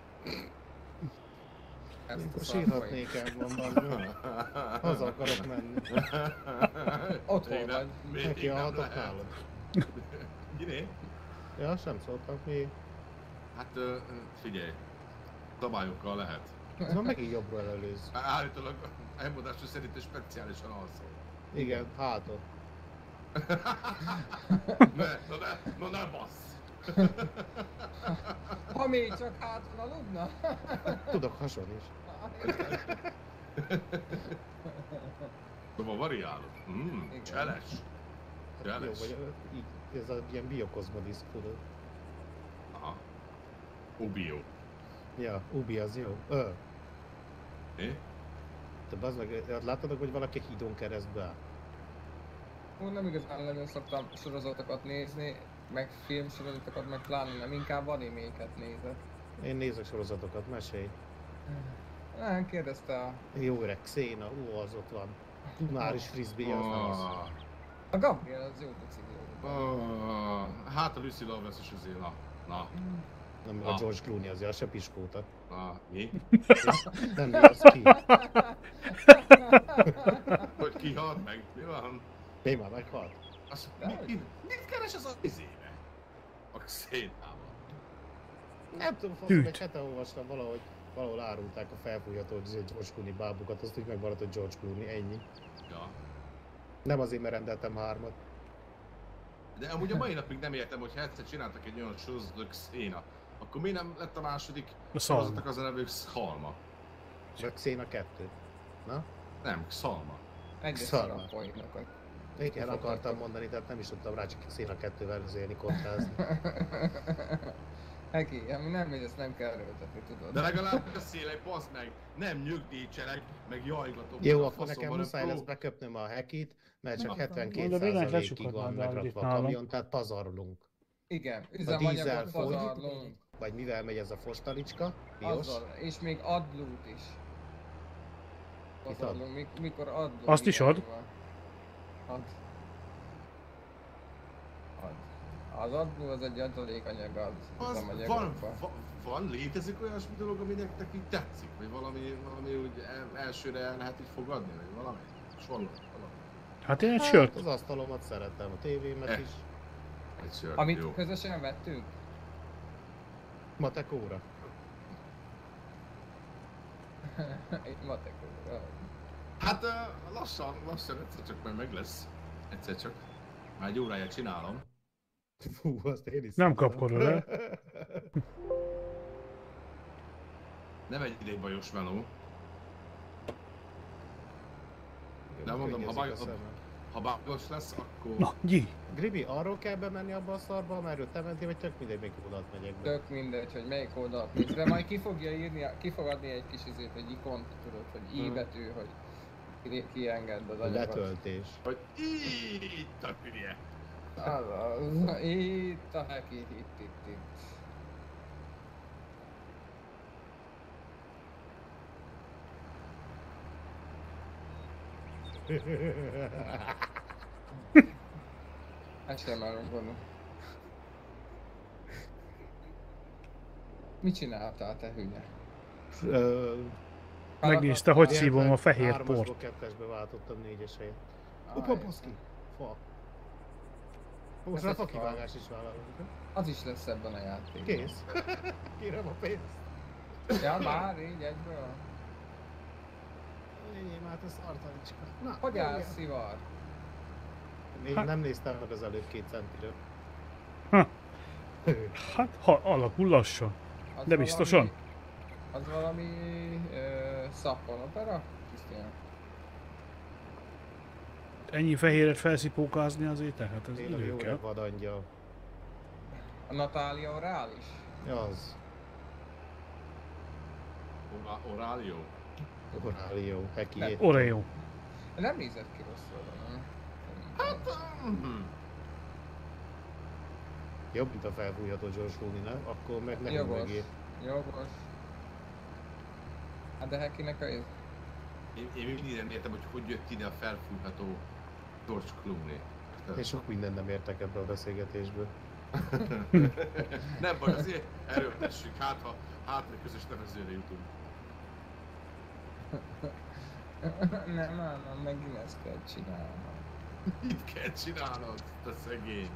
Ezt Én a sírhatnék el, mondom. Haza akarok menni. Otthon Még vagy. még Neki nem adok lehet. nálad. Kiné? Ja, sem szóltak még. Hát figyelj. Szabályokkal lehet. Ez már megint jobbról előz. Állítólag elmondása szerint speciálisan alszol. Igen, hátot. Ne bassz! Ha még csak hátra aludna. Tudok hason is. Szóval variálod. Igen. Cseles. Jó, Cseles. vagy így, ez a ilyen biokozmodisz, tudod. Aha. Ubio. Ja, Ubi az jó. Mi? Te bazd meg, láttad, hogy valaki hídon keresztbe áll? Úgy nem igazán nagyon szoktam sorozatokat nézni, meg filmsorozatokat, meg pláne nem, inkább animéket nézek. Én nézek sorozatokat, mesélj. Nem, kérdezte Jó öreg Xena, az ott van. Tunáris frisbee, az nem az. a Gabriel, az jó tucig jó. Hát a Lucy Lawless is azért, na, Nem, a George Clooney azért, az se piskóta. mi? Nem, mi az ki? Hogy kihalt meg? Mi van? Mi már meghalt? Mit keres az a izébe? A Xénával. Nem tudom, faszom, Tűt. egy hete olvastam valahogy, valahol árulták a felfújható George Clooney bábukat, azt úgy megmaradt, hogy George Clooney, ennyi. Ja. Nem azért, mert rendeltem 3-at. De amúgy a mai napig nem értem, hogy ha egyszer csináltak egy olyan sorozatot, hogy Xena, akkor miért nem lett a második A szalma. sorozatnak az a nevű Xalma? Csak Xena 2. Na? Nem, Xalma. Egyre Szarma. szarabb poénokat. Igen, akartam mondani, tehát nem is tudtam rá csak Xena 2-vel azért kontrázni. Heki, ami nem megy, ezt nem kell erőltetni, tudod. De legalább beszélek, bazd meg, nem nyugdíjcselek, meg jajgatok. Jó, a akkor faszom nekem van, muszáj pró- lesz beköpnöm a hekit, mert csak Mondom, 72%-ig lecsukod van már, Dávid, megrakva itt a nálam. kamion, tehát pazarlunk. Igen, A dízel üzemanyagot fogy, pazarlunk. vagy mivel megy ez a fostalicska, bios, Azzal, és még adlót is. Mit Pazarlunk, mikor adló. Azt is ad? Ad. Az adló az egy adalékanyag az üzemanyagokban. Van, létezik olyasmi dolog, ami nektek így tetszik? Vagy valami úgy elsőre el lehet így fogadni? Vagy valami? Valami. Hát én egy sört. az asztalomat szeretem, a tévémet is, Egy sört, Amit jó. közösen vettünk? matekóra. Matekóra. Hát lassan egyszer csak majd meg lesz. Egyszer csak. Már egy óráját csinálom. Fú, azt én is Nem szeretem. kapkodod el. Nem egy idég bajos meló. De mondom, ha bágos lesz, akkor... Na, gyí! Gribi, arról kell bemenni abba a szarba, mert te mentél, vagy tök mindegy, melyik oldalt megyek be. Tök mindegy, hogy melyik oldalt néz, de majd ki fogja írni, ki fog adni egy kis izét, egy ikont, tudod, hogy I betű, hogy kiengedd az anyagot. Letöltés. Hogy itt a hülye. Azaz, itt a heki, itt. Ezt sem már gondolom. Mit csináltál, te hülye? Megnézte, hogy szívom a fehér port. 3-asból 2-esbe váltottam 4-es helyet. Ah, Upa, baszki! Fa. Most Ez már egy fa. fakivágás is vállalunk. Az is lesz ebben a játékban. Kész. Kérem a pénzt. Ja, már így egyből. Lényém hát a szartalicska. Na, Hogy jöjjön. állsz, szivar? Én nem néztem meg az előbb 2 centiről. Hát, ha alakul lassan. Az De biztosan? Az valami szappon opera? Krisztián? Ennyi fehéret felszipókázni azért, tehát ez Én a idő jó kell. öreg vadangyal. A Natália Orális? Az. Orálió. Orálió, heki Nem. ét. Oreo. Nem nézett ki rosszul, nem? Hát... Jobb, mint a felfújható George Clooney, nem? Akkor meg nekünk Jogos. megér. Jogos. Hát de Hekinek a Én mindig nem értem, hogy jött ide a felfújható George Clooney. Én sok mindent nem értek ebből a beszélgetésből. Nem baj, azért erőltessük, hát egy közös nevezőre jutunk. nem, megint ezt kell csinálnom. Mit kell csinálnod, te szegény?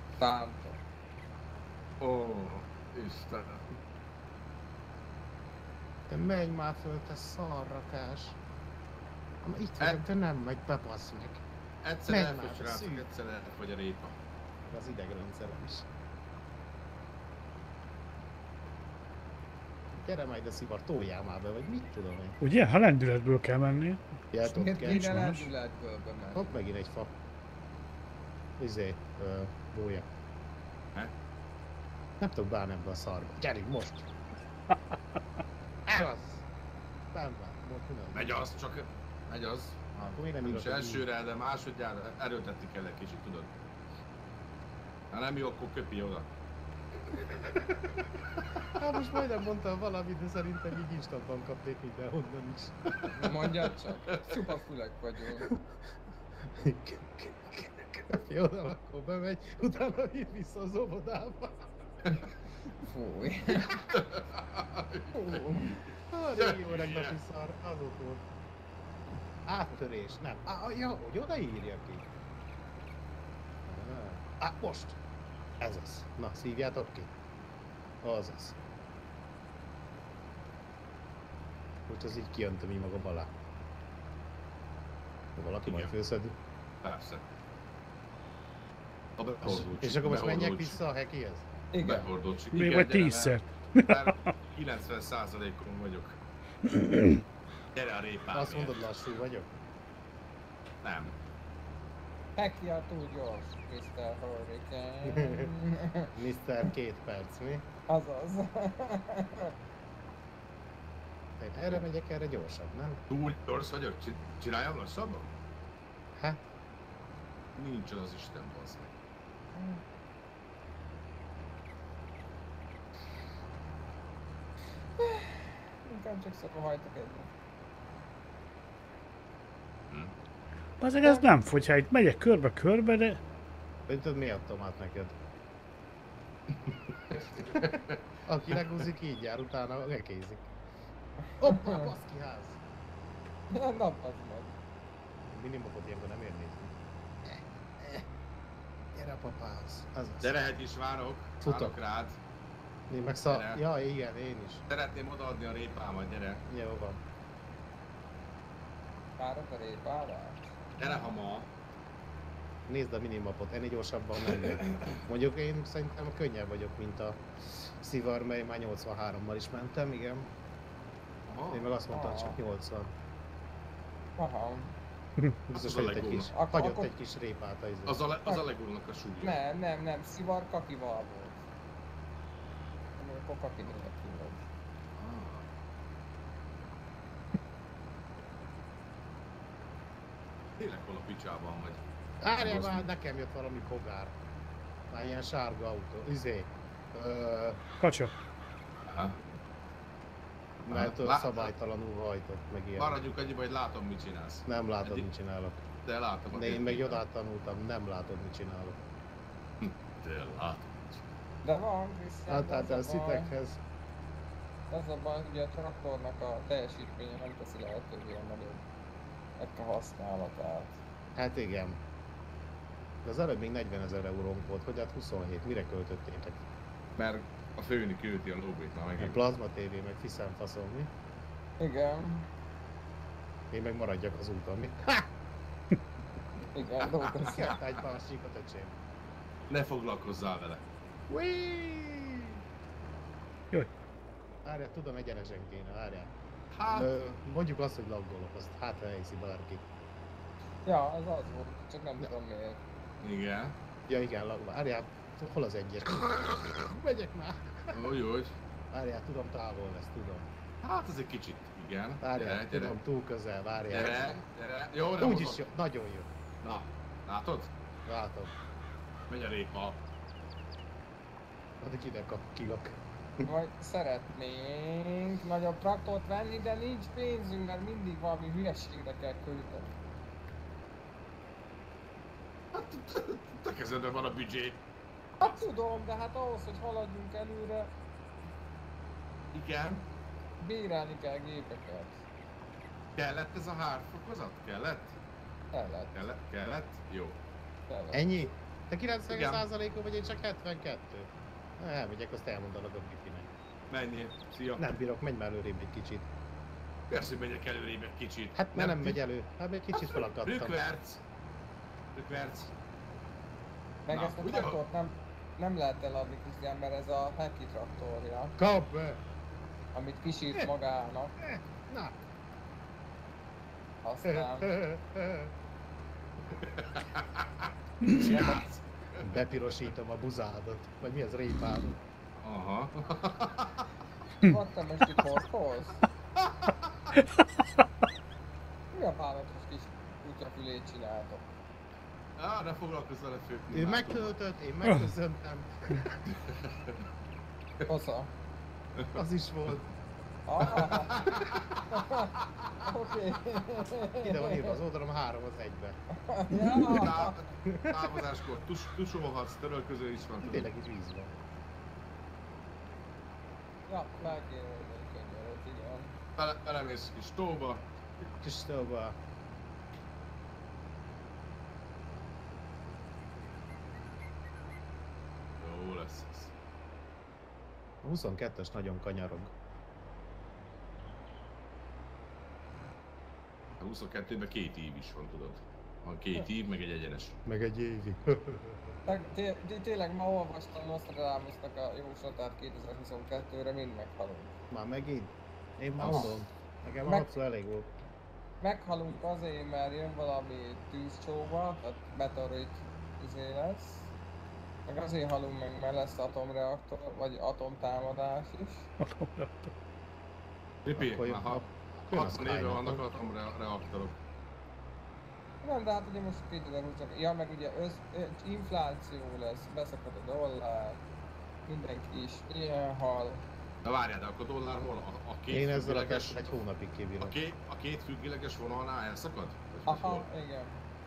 Tántok. Ó, Istenem. Te menj már föl, te szarrakás. Itt vagyok, te nem megy, bebasz meg. Egyszer Menj elfogy, már, srácok, szűk. egyszer elfogy a répa. Az idegrendszerem is. Gyere majd a szivar, toljál már be, vagy mit tudom én. Ugye? Ha lendületből kell menni. Jelt, ott Miért kell. kéne sajnos. lendületből bemenni? Ott megint egy fa. Bója. He? Nem tudok beállni ebbe a szarba. Gyerünk most! Ez az! Nem vár, most minden. Megy az, csak megy az. Akkor még nem Nem is írok, hogy elsőre, de másodjára erőltetni kell egy kicsit, tudod. Ha nem jó, akkor köpi oda. Hát most majdnem mondtam valamit, de szerintem így instantban kapnék mindenhonnan is. Mondjad csak, csupa fülek vagyunk. Jó, akkor bemegy, utána hív vissza az óvodába. Fúj. A régi öreg napi szar, azok volt. Áttörés, nem. Ja, hogy oda írja ki. Most! Ez az. Na, szívjátok ki. Azaz. Most az így kijöntöm így magam alá. Valaki majd Igen. főszedi. Persze. És akkor most menjek vissza a hekihez? Igen. Behordócsik. Még vagy 10-szer. 90%-on vagyok. Gyere a répám. Azt mondod, lassú vagyok? Nem. Hekia túl gyors, Mr. Hurricane. Mr. 2 perc, mi? Azaz. Én erre megyek, erre gyorsabb, nem? Túl gyors vagyok? Csináljam lassabban? Hát, Nincs az Isten, bazd meg. Inkább csak szakohajtok egyet. Azért ez nem fogy, ha itt megyek körbe-körbe, de... hogy tudod, mi adtam át neked? Aki legúzik, így jár, utána lekézik. Hoppá, baszki ház! Na, az meg. Minimumot ilyenkor nem érnék. Gyere a papához. Az az. Gyere, egy is várok. Futok. Várok rád. Én meg Gyere. Ja, igen, én is. Szeretném odaadni a répámat, gyere. Jó van. Várok a répálát. Gyere, ha ma. Nézd a minimapot, ennél gyorsabban menni. Mondjuk én szerintem könnyebb vagyok, mint a szivar, mely már 83-mal is mentem, igen. Aha. Én meg azt mondtam, csak 80. Aha. Biztos az a hagyott egy legúr. kis, Akkor- hagyott akkor- egy kis répát a izé. Az a legúrnak a súlya. Nem, szivar kakival volt. Akkor kaki nélkül volt. Tényleg hol a picsában vagy? Várjál már, nekem jött valami bogár. Már ilyen sárga autó, izé. Kacsa. Aha. Mert Lá- szabálytalanul hajtott, meg ilyen. Maradjunk annyiba, hogy látom, mit csinálsz. Nem látod, Eddig- mit csinálok. De látom a De én meg térképen. jodát tanultam, nem látod, mit csinálok. De látom. De van, Krisztián, Hát az a a baj, szitekhez. az a baj, hogy a traktornak a teljesítménye nem teszi lehetővé a nagyobb használatát. Hát igen. De az előbb még 40 000 eurónk volt, hogy hát 27, mire költöttétek? Mert a főni küldi a lóvét már A megint. plazma tévé, meg fiszem faszom, mi? Igen, Én meg maradjak az úton, mi? igen, dolgozik. Kérte egy másikat, öcsém. Ne foglalkozzál vele. Whee! Jaj. Várjál, tudom, egyenesen kéne, várjál. Hát, Mondjuk azt, hogy laggolok, azt hát elhiszi bárki. Ja, az az volt, csak nem tudom miért. igen. Ja igen, várjál, hol az egyes? Megyek már! Úgy. Várjál, tudom, távol lesz, tudom. Hát ez egy kicsit, igen. Várjál, Gyere, gyere. tudom, túl közel, várjál. Gyere. Jó, nem Úgy is mozog. jó, nagyon jó. Na, látod? Látom. Megy a répa. Addig ide kap kilak. Vagy szeretnénk nagyobb traktort venni, de nincs pénzünk, mert mindig valami hülyeségre kell költeni. Te kezedben van a büdzsé. Hát tudom, de hát ahhoz, hogy haladjunk előre, Igen. bérelni kell gépeket. Kellett ez a hárfokozat? Kellett? Kellett. Jó. Ennyi? Te Igen. 90%-on vagy én csak 72? Na, elmegyek, azt elmondanak a Bipinek. Menjél. Szia. Nem bírok, menj már előrébb egy kicsit. Persze, hogy menjek előrébb egy kicsit. Hát mert nem megy elő. Hát egy kicsit felakadtam. Rükverc. Rükverc. Meg Na, ezt a ugye? traktort nem lehet eladni, Krisztián, mert ez a Heki traktorja, Kap be! amit kisírt magának, Na! aztán Csinálsz. Bepirosítom a buzádat. Vagy mi az, répádat? Aha. Vagy te most itt horkolsz? Mi a bánatos kis kutyafülét csináltok? Á, ne foglalkozz vele fők. Ő megtöltött, én megköszöntem. Hossza? Az is volt. Oké. Ide van írva az oldalom 3 az 1-be. Ja. Távozáskor tusolhatsz, törölköző is van. tudod. Tényleg is víz van. Ja, fel kéne venni egy könyvet, igen. Belemész kis tóba. Kis szóval. Jó lesz ez. A 22-es nagyon kanyarog. A 22-ben 2 ív is van, tudod. Van 2 ív, meg egy egyenes. Meg egy évi. Tényleg ma olvastam Nostradamusnak a jóslatát 2022-re, mind meghalunk. Már megint? Én már Ah. mondom. Nekem Meg- hatszor elég volt. Meghalunk azért, mert jön valami tűzcsóva, tehát meteorit lesz. Meg azért halunk meg, mert lesz atomreaktor, vagy atomtámadás is. Pipi, Akkor már ha jön a 60 éve Skynet, vannak nem? atomreaktorok. Nem, de hát ugye most 2020, ja meg ugye infláció lesz, beszakad a dollár, mindenki is ilyen hal. Na várjál, de akkor dollár hol? A két Én ezzel a függőleges... testet egy hónapig kibírok. A két függőleges vonalnál elszakad? Vagy Aha, hol? igen,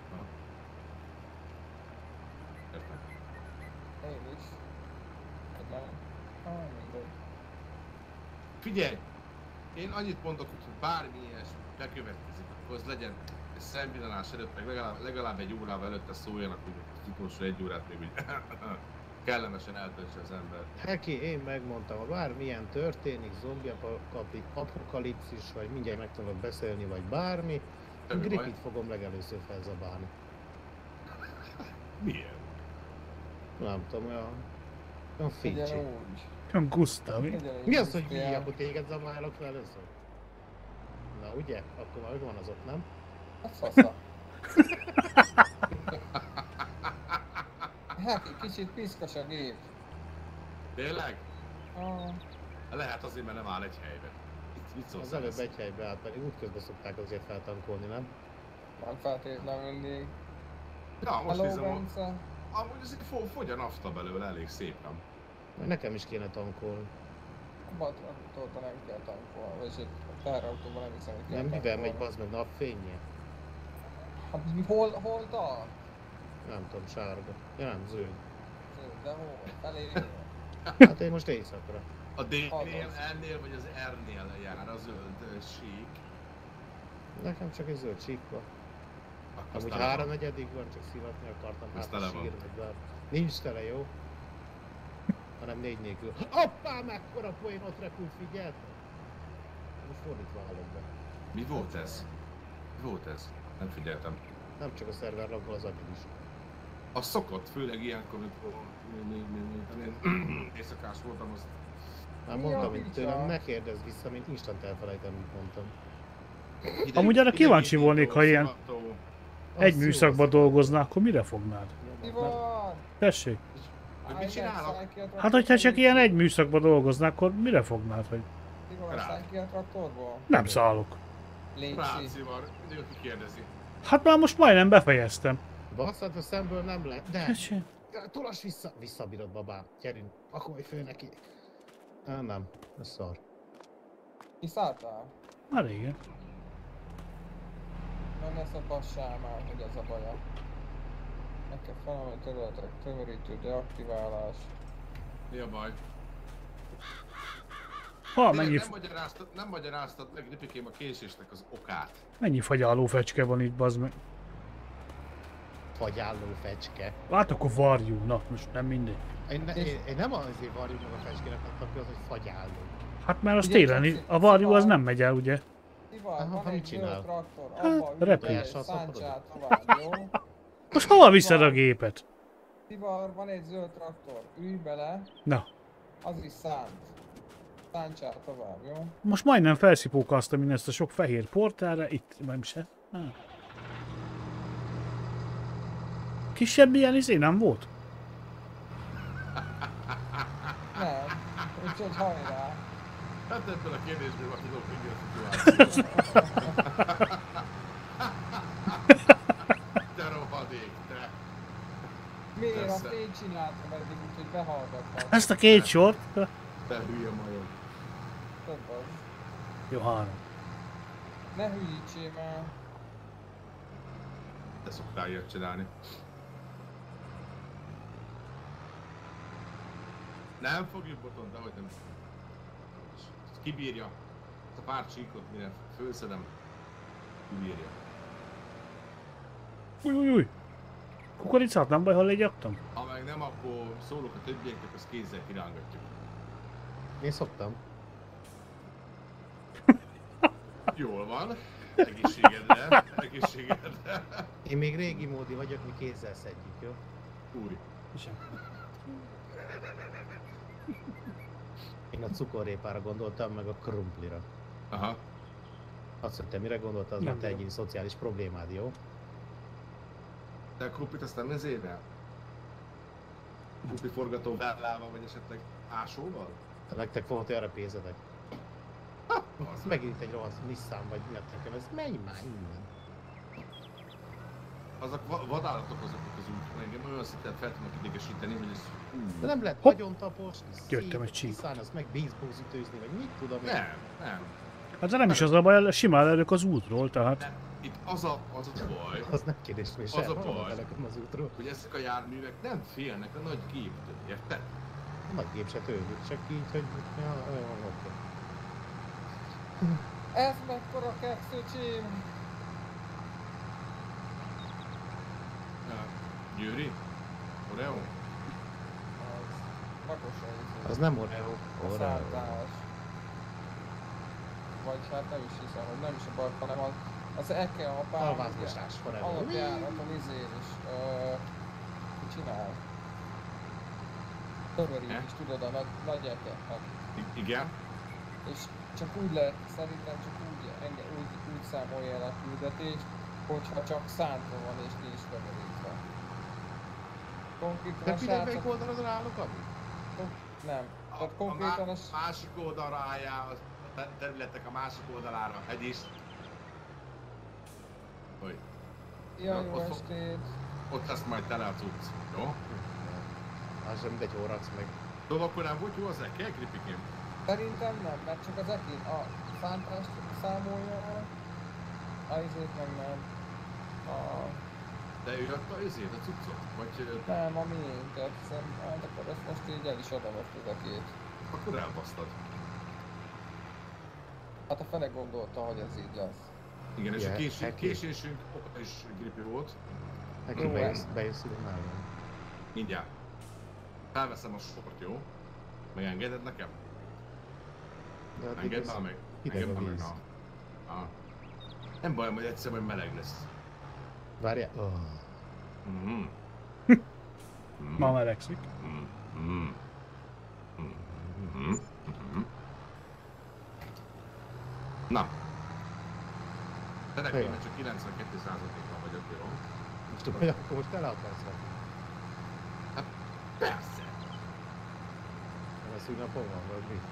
Értem. én is. Hát nem. Mindegy. Figyelj! Én annyit mondok, hogy bármi ilyesmi bekövetkezik, akkor az legyen egy szemvillanás előtt, meg legalább egy órával előtte szóljanak, hogy az utolsó 1 órát még úgy kellemesen eltöltse az ember. Heki, én megmondtam, ha bármilyen történik, zombi apokalipszis, vagy mindjárt meg tudok beszélni, vagy bármi, Semmi baj. Gripit fogom legelőször felzabálni. Milyen? Nem tudom, olyan Figyelj fincsi. úgy. Nem Gusztáv. Figyelj, Mi az, hogy Krisztián. mi? Akkor téged zabálok fel először? Na ugye? Akkor már van az ott, nem? Hát fasza. Hát kicsit piszkos a gép. Tényleg? Ah, Lehet azért, mert nem áll egy helyben. Mit szólsz Az előbb ehhez? egy helybe állt, pedig útközben szokták azért feltankolni, nem? nem feltétlenül mindig. Ja, most Hello, nézem, Bence. amúgy azért fogy a nafta belőle elég szép, nem? Majd nekem is kéne tankolni. A batraktóta nem kell tankolni, vagyis a teherautóban nem hiszem, hogy kell Nem, mivel tankolni. megy, bazd meg, napfénye? Hát hol tart? Nem tudom, sárga. Ja nem, zöld. De hol? Felé. Hát én most éjszakra. A D-nél, Azaz. N-nél vagy az R-nél jár a zöld sík. Nekem csak egy zöld sík van. Akkor Amúgy aztán 3/4 van, csak szivatni akartam, Ez hát tele a van. sírni, de nincs tele, jó? Hanem 4 nélkül. Hoppá, mekkora poén, ott repült, figyeld! Most fordítva állok be. Mi volt ez? Mi volt ez? Nem figyeltem. Nem csak a szerver laggol, az addig is. Az szokott, főleg ilyenkor, amikor én éjszakás voltam, azt Már Mi mondtam, a hogy picsa? tőlem ne kérdezz vissza, mint instant elfelejtem, mit mondtam. Amúgy arra kíváncsi volnék, ha ilyen- szivató. Egy Az műszakban jó, dolgoznál, akkor mire fognád? Mi az- van? Tessék? Hogy mit csinálok? Hát, hogyha csak ilyen egy műszakban dolgoznál, akkor mire fognád, hogy Mi van, aztán ki a traktorból? nem szállok? Légy Rácivar, mindig aki kérdezi. Hát már most majdnem befejeztem. Basszat a szemből nem lehet, de... Tessék. Tolas vissza! Visszabírod, babám. Gyerünk, pakolj föl neki. Nem, ez szar. Kiszálltál? Már régen. Nem lesz a passál már, hogy ez a baja. Meg kell felállni területek, tömörítő, deaktiválás. Mi a baj? Ha, Tényleg nem magyaráztad meg, Ripikém, a késésnek az okát. mennyi fagyáló fecske van itt, bazd meg. fagyálló fecske. Hát akkor varjú, na most nem mindegy. Én nem azért varjú meg a fecskének, mondtam ki az, hogy fagyálló. Hát mert az Ugye, télen csak is, a varjú az szivar. nem megy el, ugye? Tivar, Aha, van mit egy csinál? zöld traktor, abba repül. ülj, Tojással szántsál szaporodott? tovább, jó? Most hova viszed a gépet? Tivar, van egy zöld traktor, ülj bele, Na, az is szánt. Szántsál tovább, jó? most majdnem felszipókáztam én ezt a sok fehér portára, itt nem se. Kisebb ilyen izé nem volt? Nem, úgyhogy hajrá. Hát ebből a kérdésből már tudok így Te rohadék, te! Miért Persze. azt én csináltam eddig, úgyhogy behallgattam. Ezt a két sort? Te hülye majom. Több az. Jó, 3. Ne hülyítsél már. Te szoktál ilyet csinálni. Nem fogjuk boton, de hogy nem. Kibírja. Ezt a pár csíkot, mire fölszedem. Kibírja. Új. Kukoricát nem baj, ha legyaktam? Ha meg nem, akkor szólok a többieknek, azt kézzel kirángatjuk. Én szoktam. Jól van. Egészségedre. Egészségedre. Én még régi módi vagyok, mi kézzel szedjük, jó? Úri. Én a cukorrépára gondoltam, meg a krumplira. Aha. Azt, hogy te mire gondoltad, az Nem volt te tudom. egyéni szociális problémád, jó? De a kruplit azt nem nézél? Krupli forgató várlával, vagy esetleg ásóval? Ha nektek volt arra pénzetek. Az Megint egy rohadt Nissan vagy miatt nekem, ez menj már innen. Azok vadállatok azok az úton, engem olyan szinten fel tudnak idegesíteni, hogy ez... De nem lehet Hopp. nagyon taposni, Jöttem egy csík. Nissan, azt meg baseballütőzni, vagy mit tudom én. Nem. Hát de nem is az a baj, simán elők az útról, tehát... Nem. Itt az a baj, Az nem kérdés, hogy Az a baj. Belekom az útról. hogy ezek a járművek nem félnek a nagy géptől, érted? A nagy gép se tőlük, csak így, hogy... Ja, oké. Ez mekkora kekszöcsém! Győri? Oreo? Az makosa izé. Az nem Oreo. A Oreo. szántás. Vagy hát nem is hiszem, hogy nem is a baj, hanem az Eke a pár Alvázmosás forever. alapjáraton izén is mit csinál? Törörik is, tudod, a nagy ekeknek. Igen? És csak úgy lehet, szerintem csak úgy számolja el a küldetést, hogyha csak szántva van és nincs bemerítve. Konkrétan De a figyelj, srácok... melyik oldalon állok, ami? Nem. Tehát konkrétan a... másik oldalra álljál, a területek a másik oldalára, egyrészt. Hogy Jaj, jó ott fog- estét! ott lesz majd tele a cucc, jó? Az sem mindegy, óraksz meg. Szóval akkor nem volt jó az Eke, Gripikém? Szerintem nem, mert csak az ekén a szántást számolja el, a izét meg nem. De ő adta ezért a cuccot? Vagy Nem, a miénket, hát akkor ezt most így el is adom ezt az ekét. akkor elbasztad? Hát a fele gondolta, hogy ez így lesz. Igen, és a Igen, Eke. késésünk is Gripi volt. Nekem Jó, bejössz ide nálam. Mindjárt. Felveszem a sort, jó? Megengeded nekem? De hát Engedd itt már meg. hideg Engedd a már meg, víz. na. Nem baj, hogy egyszer majd meleg lesz. Várjál. Oh. Mhm. Ma melegszik. Mhm. Mhm. Na. Szeretném, Jó. mert csak 92%-ban vagyok, jó? Most tudom, hogy akkor most tele akarsz venni. Persze. Nem a szűnapon van, vagy mi?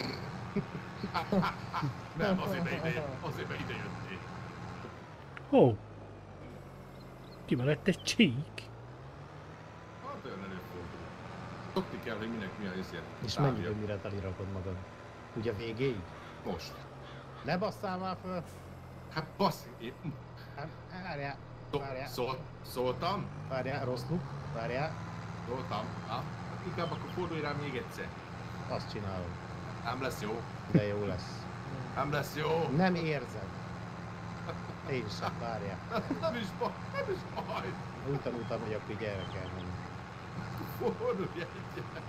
Nem, azért be ide jöttél. Ó. Kimerett egy csík. Hát olyan előfordul. Tudni kell, hogy minek mi a ezért. És mennyire mire telirakod magad? Ugye végéig? Most. Ne basszál már föl! Hát bassz, én... Hát, várjál, várjál, Szóltam? várjál, rossz luk, várjál, Szóltam. Hát inkább akkor fordulj rám még egyszer. azt csinálom. Nem lesz jó. De jó lesz. Nem lesz jó. Nem érzed. Én sem, várjál. Nem is baj, nem is baj. Úgy tanultam, hogy akkor így erre kell menni. Fordulj egyet.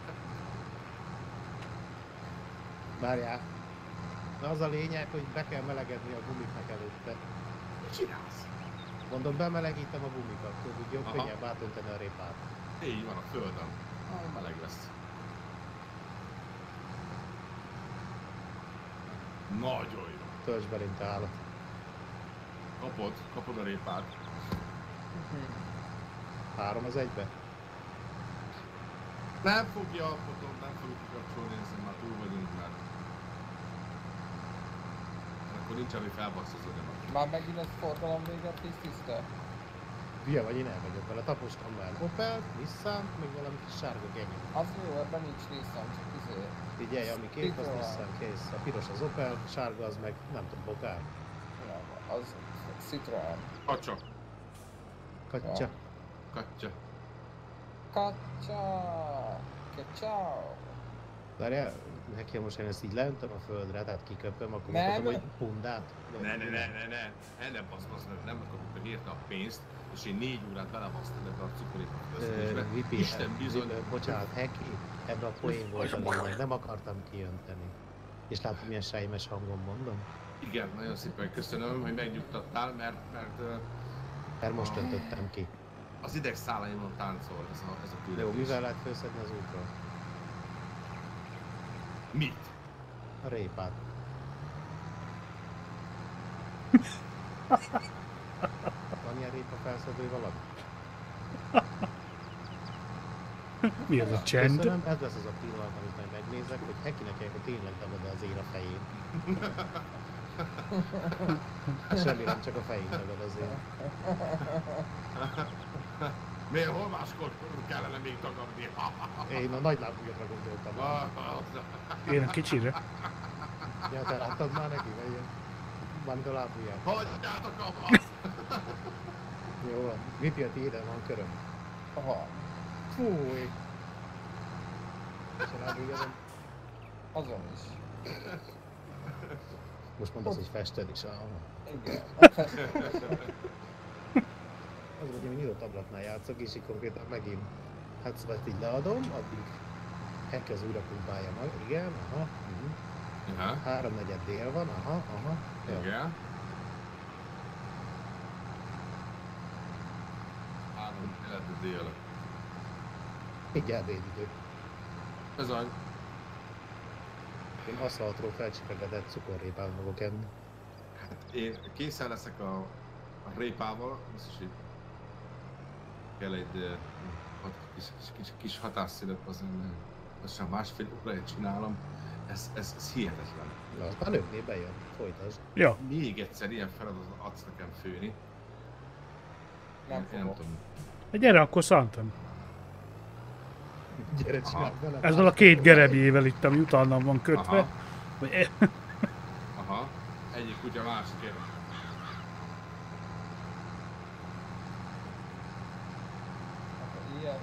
Várjál. Na az a lényeg, hogy be kell melegedni a gumiknak előtte. Mit csinálsz? Mondom, bemelegítem a gumikat, tudod, jobb Aha. könnyebb átönteni a répát. Így van a földön. Meleg lesz. Nagyon jó. Töltsd belint a állat. Kapod a répát. 3 az 1-be? Nem fogja, potom, nem fogjuk kikapcsolni, hiszen már túl vagyunk már. Akkor nincs, ami felbasszozódja. Már megint egy forgalom véget tiszta? Hülye vagy, én elmegyek vele, tapostam már Opel, Nissan, még valami kis sárga geny. Az jó, ebben nincs Nissan, csak izé. Figyelj, ami kék, az Nissan, kész. A piros az Opel, a sárga az meg nem tudom, bokár. Nem, az Citroen. Kacsa. Katya. Katya. Kacsa! Ciao! Várjál, neki most én ezt így leöntöm a földre, tehát kiköpöm, akkor Nem. mondom, hogy pundát. Ne. Ennek basz, nem akarok érte a pénzt, és én 4 órát belebasztam ebbe a cukorépát. Vipi, Isten bizony. bocsánat, Heki, ebbe a poén volt a lényeg, nem akartam kijönteni. És látod, milyen sejmes hangon mondom? Igen, nagyon szépen köszönöm, hogy megnyugtattál, mert Mert most öntöttem ki. az idegszálaimon táncol ez a tűretés. Jó, mivel lehet felszedni az útról? Mit? A répát. Van ilyen répa felszedő valami? Mi az a csend? Köszönöm, ez lesz az a pillanat, amit majd megnézek, hogy Hekinek ilyenkor tényleg tagad az ér a fején. Semmi nem, csak a fején tagad az ér. Miért hol máskor kellene még tagadni? Én a nagy lábújatra gondoltam. Én a kicsire. Ja, te láttad már neki, vagy ilyen? Mármint a lábúját. Hagyjátok abba! Jó van. Vipi, a tiéden van köröm. Aha, Fúj! És a lábújadon. azon is. Most mondasz, hogy fested is. Igen. Az, hogy én nyitott ablaknál játszok, és így konkrétan megint, hát szóval ezt így leadom, addig Heki újra próbálja meg. Igen, aha. Aha, 3/4 dél van, aha. Jó. igen. 3 kelet dél. Így ebédidő. Bizony. Én aszfaltról felcsipegedett cukorrépát fogok enni. Én készen leszek a répával, biztos, hogy kell egy kis hatásszínet, az sem 1,5 óráig csinálom. Ez hihetetlen. Na, az már nőknél bejön, folytasd. Ja, Még egyszer ilyen feladatot adsz nekem főni. Nem Én fogok. tudom. gyere, akkor szántam. Gyere, csináld vele. Ezzel a 2 gerebjével itt, ami utána van kötve. Aha. Vagy- Aha, egyik kutya másikért. Hát ilyet.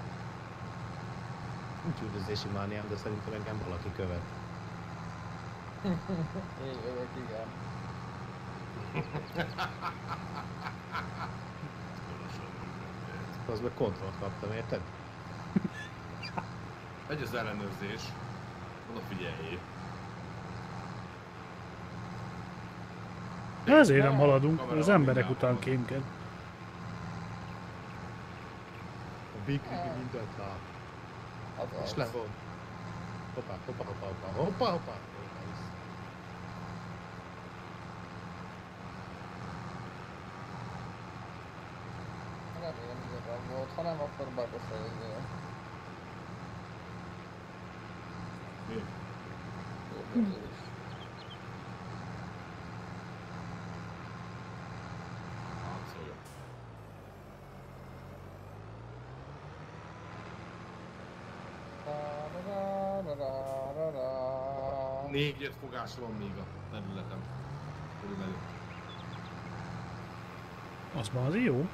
Nincs üldözési mániám, de szerintem engem valaki követ. Én jövök, igen. Az meg kontrollt kaptam, érted? Megy az ellenőrzés. Odafigyeljél. Ezért nem haladunk, Kamera az emberek mindjárt után van. kémked. A Big Ricky mindent lát. Az És az. levon. Hoppá. Remélem igazam volt, ha nem, akkor bagos a izé. Mi? Üldözés. Hát szólja. Ra-ra-ra-ra-ra-ra. 4 fogásra van még a területem. Körülbelül. Az már az jó.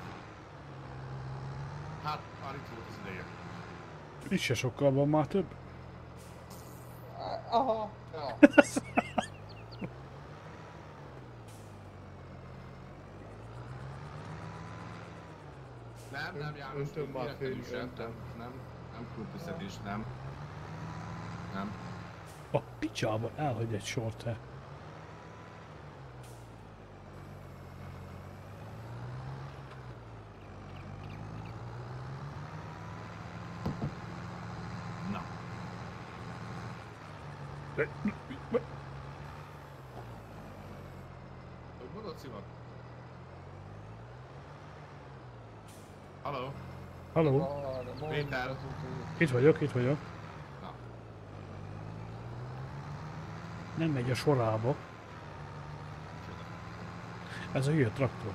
Hát, már itt volt az ideje. Itt se sokkal van már több. Aha, ja. János, Öntöm már főni, énekelőse, öntöm. nem kultiszedés, nem. A picsába elhagy egy sort, te. Na. Hogy mondod, Szivat? Halló? Halló? Péter. Itt vagyok, itt vagyok. Na. Nem megy a sorába. Ez a hülye traktor.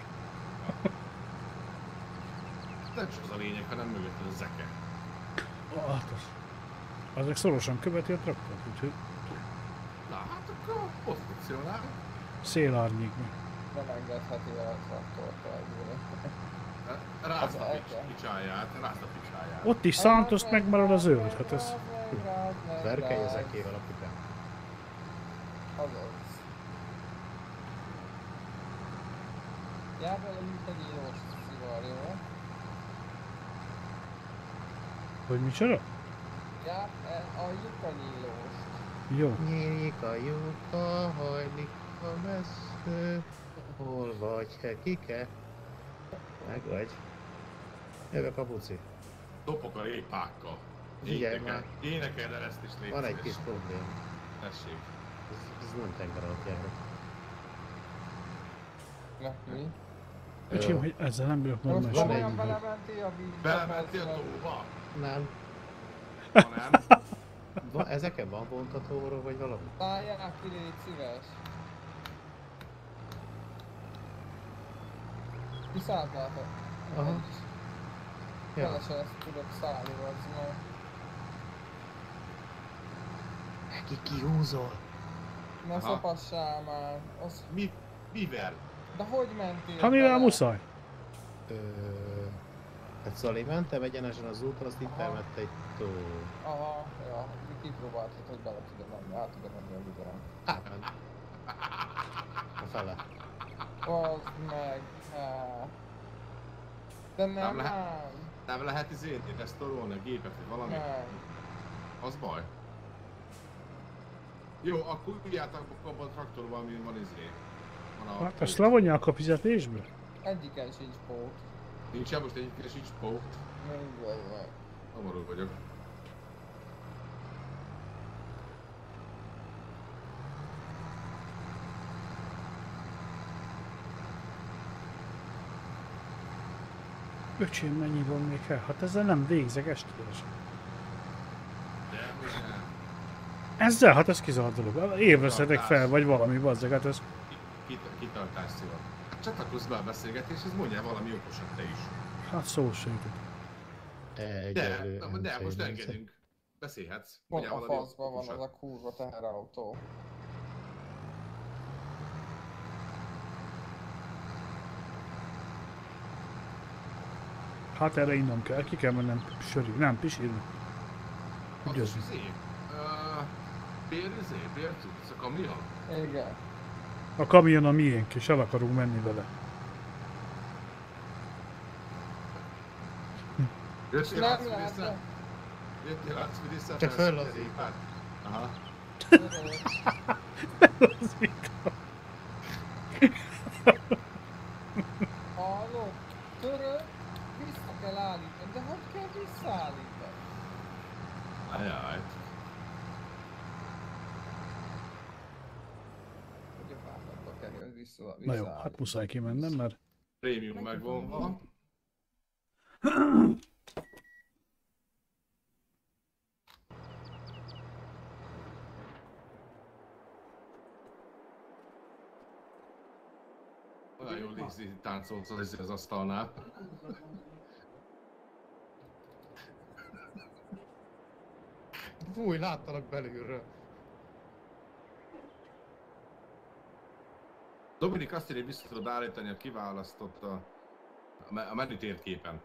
Nem csak az a lényeg, hanem mögött a zeke. Hát az meg szorosan követi a traktort, úgyhogy Na hát akkor ott funkcionál. szélárnyék meg. Nem engedheti el a traktort elbúrni. Rázd a Az elke. picsáját, rázd a picsáját. Ott is Santos megmarad a zöld, hát ez... Verkelj ezekével a kután. Azaz. Jár vele, mint egy írós szivar, jó? Hogy micsoda? Jár a lyukanyílóst. Jó. Nyílik a lyuka, hajlik a messze. Hol vagy, Hekike? Meg vagy. Jövök a buci. Dobok a répákkal. Figyelj már. Énekeld el ezt is, légy Van egy szíves. kis probléma. Tessék. Ez nem tenger alatt járok. Na, mi? Öcsém, hogy ezzel nem bírok Most normálisan. van egy- komolyan belementél a vízbe? Belementél a persze. tóba? Nem. Ha nem, Ezeken van vontatóró, vagy valami? Szállják ki, légy szíves. Kiszálltál te? Aha. Ja. Felesen ezt tudok szállni, az meg. Neki kihúzol? Ne Aha. szopassál már. Az... mivel? De hogy mentél? Ha mivel bele? muszáj? Hát Szali mentem egyenesen az úton, azt itt Aha. elmette egy tó. Aha, ja, kipróbáltad, hogy bele tudod menni, át tudod menni a videón. Hát ment. A fele. Az meg, hát. De nem, Nem lehet. nem, Nem lehet restaurolni a gépet, vagy valami? nem. Az baj. Jó, akkor üljátok abban a traktorban, amin van Van a Hát ezt levonják a fizetésbe? Egyiken sincs pót. Nincsen most egyik sincs pót. Mindegy meg. Szomorú vagyok. Öcsém, mennyi van még el? Hát ezzel nem végzek estélyesen. De hogy nem. Ezzel? Hát ez kizárt dolog. Évre szedek fel, vagy valami, bazzeg, hát ez... Kitartás szívat. Csatlakozz be a beszélgetéshez, mondjál valami okosat te is. Hát szó se jutott. De most engedünk. Beszélhetsz. Pont Mondjál a valami faszban van az okosat. a kurva teherautó. Hát erre innom kell, ki kell mennem sörül, nem pisírni. Az Ügyözni. Bértudsz a kamion? Igen. A kamion a miénk, és el akarunk menni vele. Jöttél Nem látsz lehet, vissza? Jöttél látsz vissza? Csak föllazít. Aha. Hallod? Török, vissza kell állítani. De hogy kell visszaállítani? Ajaj. Hogy a pártatba kerül vissza. Na jó, hát muszáj kimennem, mert... Prémium megvonva. Olyan jól táncolsz az asztalnál. Fúj, láttalak belülről. Dominik azt írja, hogy vissza tudod állítani a kiválasztott a menü térképen.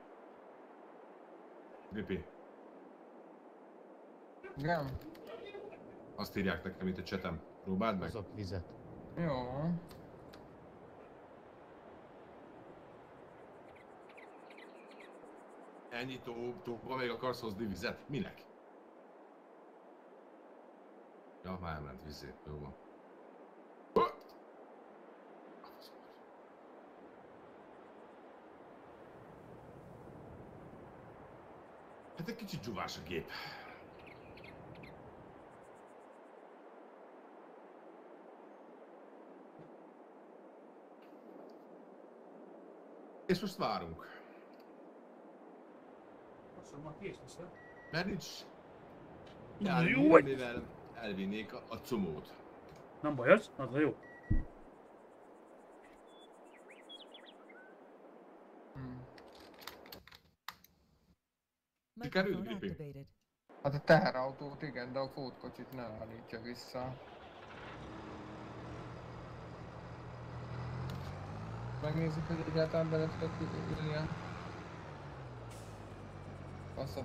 Gripi, Nem. azt írják nekem itt a csetem. Próbáld meg. Hozok vizet. Jó. ennyi tóba még akarsz hozni vizet? Minek? Ja, már elment vizét, jó van. Hát egy kicsit dzsuvás a gép. És most várunk. Mert nincs Jó vagy. mivel elvinnék a comót. Nem baj az? Az a jó. Sikerült, Gipi? Hát a teherautót igen, de a pótkocsit ne állítja vissza. Megnézzük, hogy egyáltalán bele tudok ülni a... Azt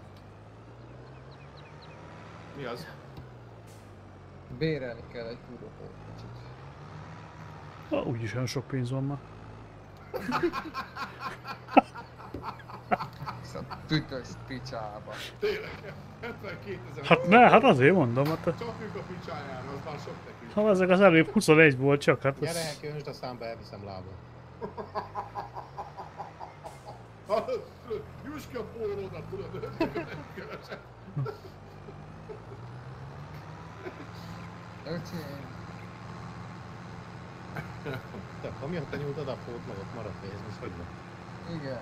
Mi az? bérelni kell egy turbopótkocsit. Úgyis olyan sok pénz van ma. Szóval tütös picsába. Tényleg, 72 000. Hát ne, hát azért mondom, hát Csapjuk a picsájára, az már sok nekünk. ha ezek az előbb 21 volt csak, hát Gyere, az... könyvsd, aztán beviszem lábon. Juss ki a pólódat, tudod, nem keresek. Öcsém. Te, amiatt te nyújtad a pót, meg ott maradt pénz, most hogy van? Igen.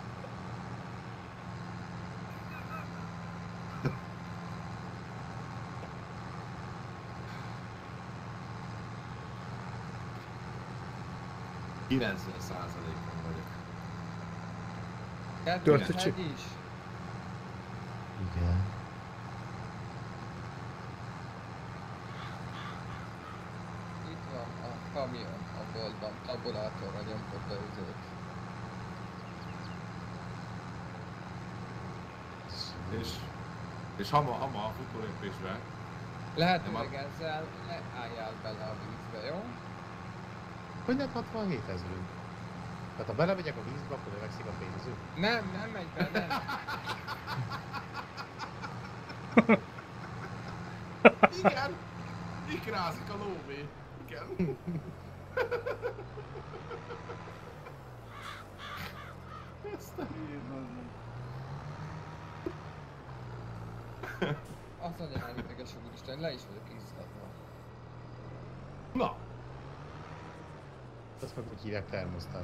– 90%-on vagyok. Töltöttsék? Egy is. Igen. Itt van a kamion a boltban, tabulátorra nyomtott be üzőt. És hama a futólépésbe. Lehetőleg ezzel ne álljál bele a vízbe, jó? Hogy lehet 67 ezerünk? Tehát ha belemegyek a vízbe, akkor növekszik a pénzünk. Nem megy be, nem. Igen! Ikrázik a lóvé. Igen. Ezt a Azt mondja, hogy ideges úristen, le is vagyok izzadva. Na! Azt meg úgy hívják termosztát.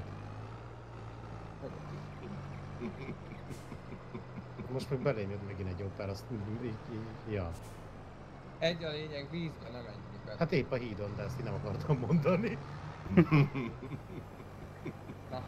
Most meg belém jött megint egy Opel, azt ja. Egy a lényeg, vízbe nem menjünk be. Hát épp a hídon, de ezt én nem akartam mondani. Na.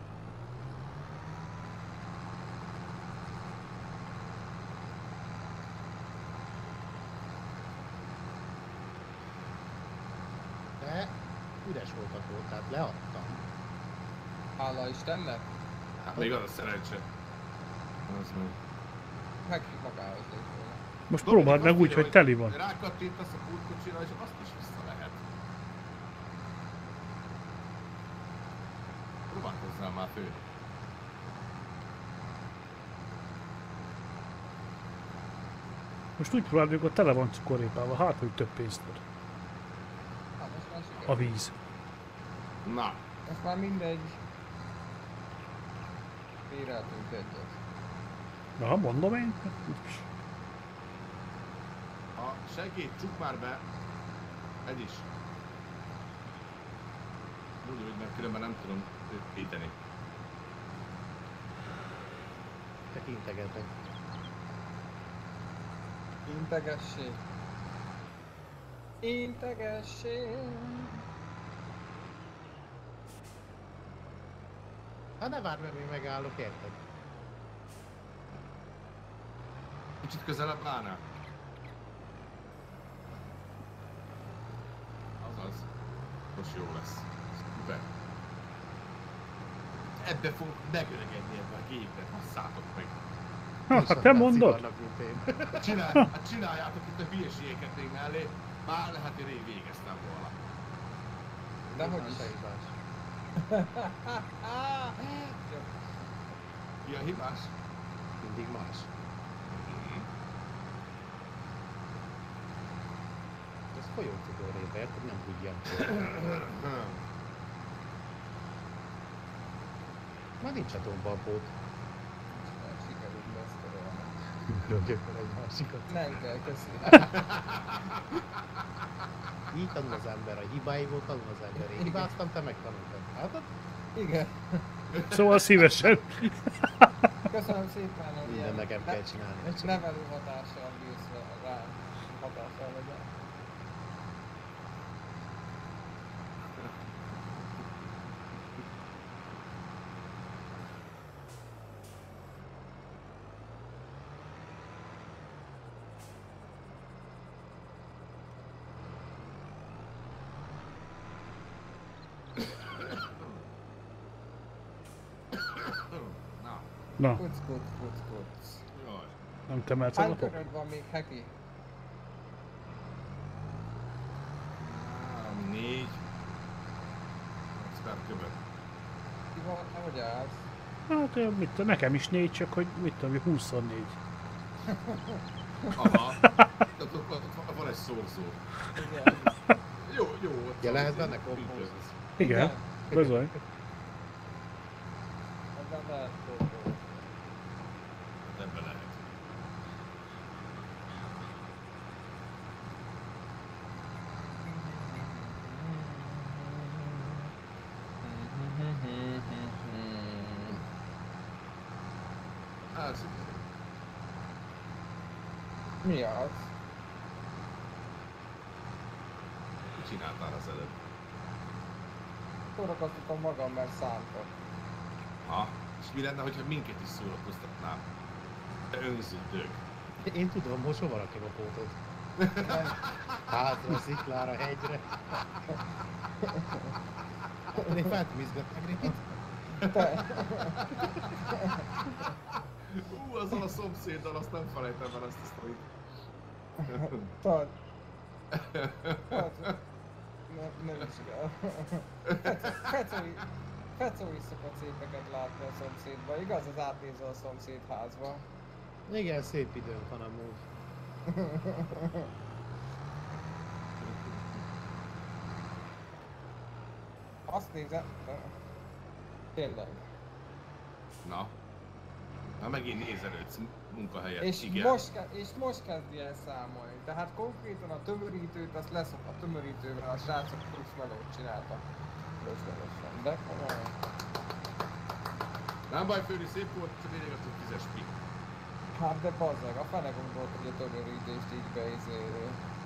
De üres volt a tó, tehát leadtam. Hála Istennek, Hát még az a szerencse. Az meg. meg magához lép volna. Most próbáld meg úgy, hogy teli van. Rákattintasz a pótkocsira, és azt is vissza lehet. Próbálkozzál már fő. Most úgy próbáld, hogy tele van cukorrépával, hát hogy több pénzt ad. Hát most már sikerült. A víz. Na, Most már mindegy. Béreltünk egyet. Na, mondom én. a segít, csuk már be. Egy is. Úgy, hogy mert különben nem tudom építeni. Csak integetek. Integessé. Integessé. Hát ne várj, mert még megállok, érted? Kicsit közelebb állnál. Azaz. Most jó lesz. Szuper. Ebbe fogok megöregedni ebbe a gépbe, hasszátok meg. Hát te mondod? Szivarnak, mint én. Hát csináljátok itt a hülyeségeket még mellé. Már lehet, hogy rég végeztem volna. Dehogy is. Se hibás. Ki a hibás? Mindig más. Ez folyócukor érted? Nem tudja. Már nincs atombabót. Sikerült beszélni. Rögjök fel egy másikat. Nem kell, köszi. Így tanul az ember, a hibáiból tanul az ember. Én hibáztam, te megtanultad. Látod? Igen. Szóval szívesen. Köszönöm szépen, hogy Minden nekem kell csinálni. nevelő hatással bírsz rá. Hatással legyen. Na, Kuc. Jaj. nem temelsz Hány a napok? köröd van még, Heki? 4. 8 per követ. Ti van, hogy állsz? Hát mit tudom, nekem is 4, csak hogy mit tudom, 24. Aha. Tehát ott van egy szorzó. Igen. Jó, ott Ja, van lehet az benne ilyen kompóz. filter. Igen, bizony. Ebben lehet dolgolni. Hát ebben lehet. Hát, Mi az? mit csináltál az előbb? Szórakoztatom magam, mert szántok. Ha? És mi lenne, hogyha minket is szórakoztatnál? Te önző dög. Én tudom, most hova rakjam a pótot. Hátra, a sziklára, hegyre. Én fel tudom izgatni Grikit. Azzal a szomszéddal azt nem felejtem el ezt a sztorit. Tudod? Nem is kell. Fecó is szokott szépeket látni a szomszédba, igaz? Az átnézve a szomszéd házba. Igen, szép időnk van amúgy. Azt nézem... Tényleg. Na. Na megint nézelődsz munkahelyet. És igen. most kezdi el számolni. Tehát konkrétan a tömörítőt, azt leszok a tömörítővel, a srácok plusz melót csináltak. Rösdögösen. De komolyan. Nem baj, Főri, szép volt, csak lényeg az, hogy fizes ki. Hát de bazzeg, a fene gondolt, hogy a tömörítést így beizélő.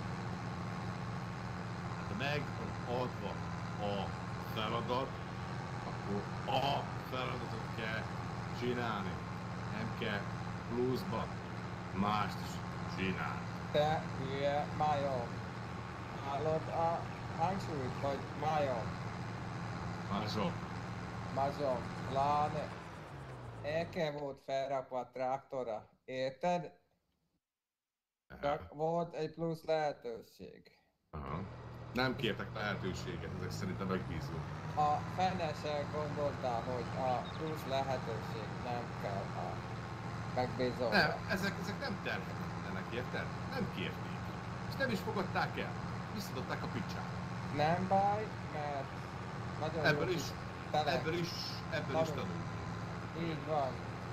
Ha meg van adva a feladat, akkor a feladatot kell csinálni. Nem kell pluszba mást is csinálni. Te hülye majom. Hallod a hangsúlyt, vagy majom? Mások. Mazsom, pláne. Eke volt felrakva a traktorra, érted? Csak volt egy plusz lehetőség. Aha. Nem kértek lehetőséget, ezek szerintem megbízunk. A fenesen gondolta, hogy a plusz lehetőség nem kell a megbízóra. Nem, ezek nem terhetetlenek, érted? Nem kérték. És nem is fogadták el. Visszadották a picsát. Nem baj, mert nagyon Ebből jó is, kis telek. ebből is tanulunk. Így van.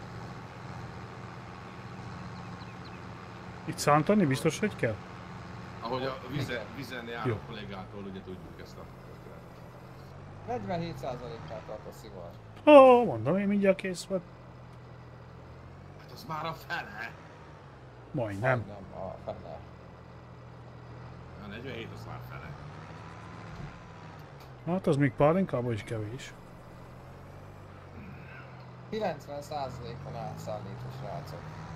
Itt szántani biztos, hogy kell? Ahogy a vizen járó Jó. kollégától ugye tudjuk ezt a történetet. 47%-kal tart a szivar. Ó, mondom, én mindjárt kész vagy. Hát az már a fele. Majdnem. Majdnem a fele. A 47 az már fele. Hát az még pálinkában is kevés. 90%-on átszállító srácok.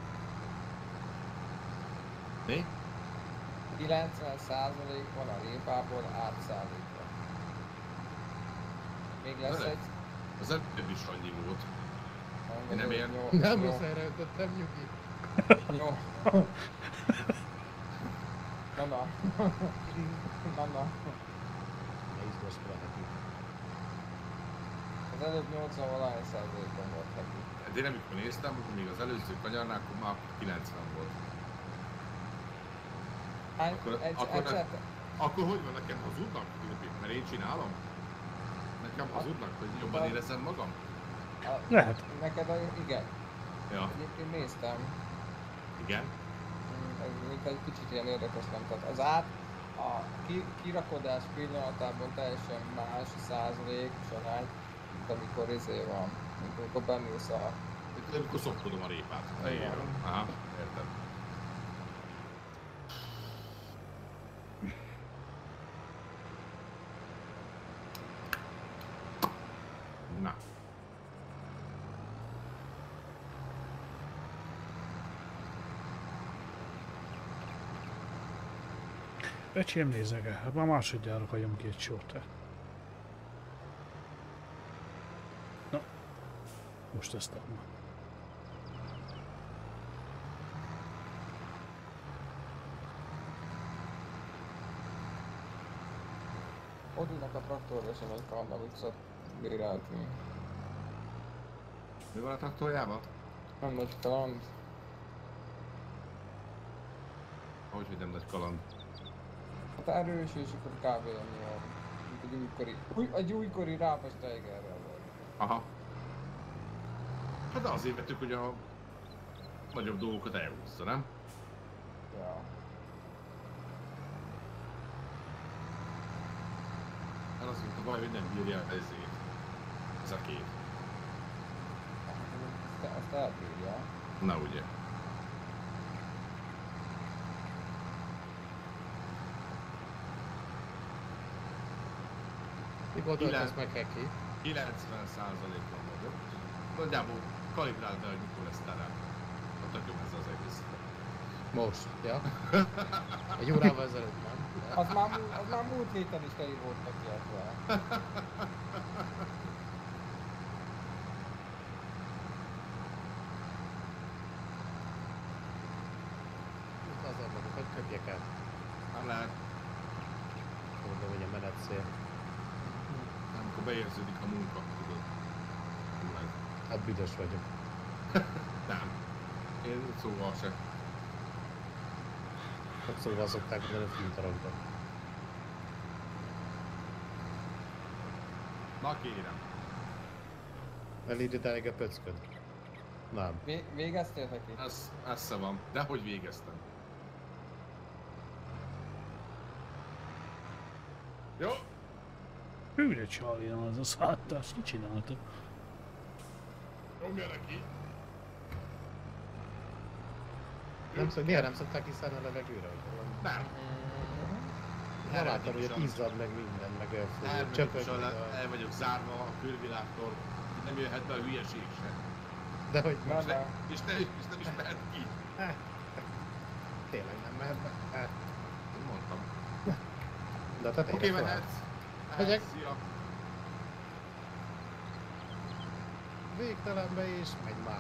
Mi? 90%-on a répából átszállítva. Még lesz Vele? egy... Az előbb is annyi volt. Nem ér. Jó, Nem jó, rossz elrejtettem, nyugi. jó. Na. Ne izgass fel a heti. Az előbb 80 valahány százalékon volt neki. Hát én amikor néztem, még az előző kanyarnál, akkor már 90 volt. Akkor hogy van nekem hazudnak? Mert én csinálom? Nekem hazudnak, hogy jobban érezem magam? Lehet. Neked igen. Ja. Egyébként néztem. Igen? Mint egy kicsit ilyen érdekes nem. Tehát a kirakodás pillanatában teljesen más százalékos arány, mint amikor van. Amikor bennülsz a... Amikor szopkodom a répát. Aha, értem. Na. Öcsém, nézzek el, hát már másodjára hagyom két sort. Na, most ezt adom. Odinak a traktorra sem egy Karnavicot béreltünk. Mi van a traktorjában? Nem nagy kaland. Hogy nem nagy kaland? Hát erős és akkor kb. Ennyi van. Mint egy újkori rápas Tigerrel volt. Aha. Hát azért vettük, hogy a nagyobb dolgokat elhúzza, nem? Ja. Hát az volt a baj, hogy nem bírja ezért. Ez a két. Azt elbírja. Na ugye. Mi gondolsz meg Heki? 90%-on vagyok. Nagyjából kalibráld el, hogy mikor lesz terem. A tököm ez az egész. Most, ja? Egy órával ezelőtt nem? Az már múlt héten is teli volt neki ezzel. Azért vagyok, hogy köpjek el. Nem lehet. Mondom, hogy a menetszél. Amikor beérződik a munka, tudod. Nem. Hát büdös vagyok. Nem. Én szóval se. Szóval szokták mondani a filmtarokban. Na kérem. Elírd el egy a pöcköd. Nem. Végeztél neki? Ez esze van. Dehogy végeztem. Jó. Hűre csaljon az a szálltás, ki csinálta? Nyomja neki. Miért nem szokták kiszállni a levegőre? Nem. Nem láttam, hogy izzad meg minden, meg El vagyok zárva a külvilágtól. Nem jöhet be a hülyeség se. De hogy Nem, nem. És nem is mehet ki. Tényleg nem mehet be. Én mondtam. De te Oké, mehetsz. Megyek. Szia. Végtelenbe és megy már.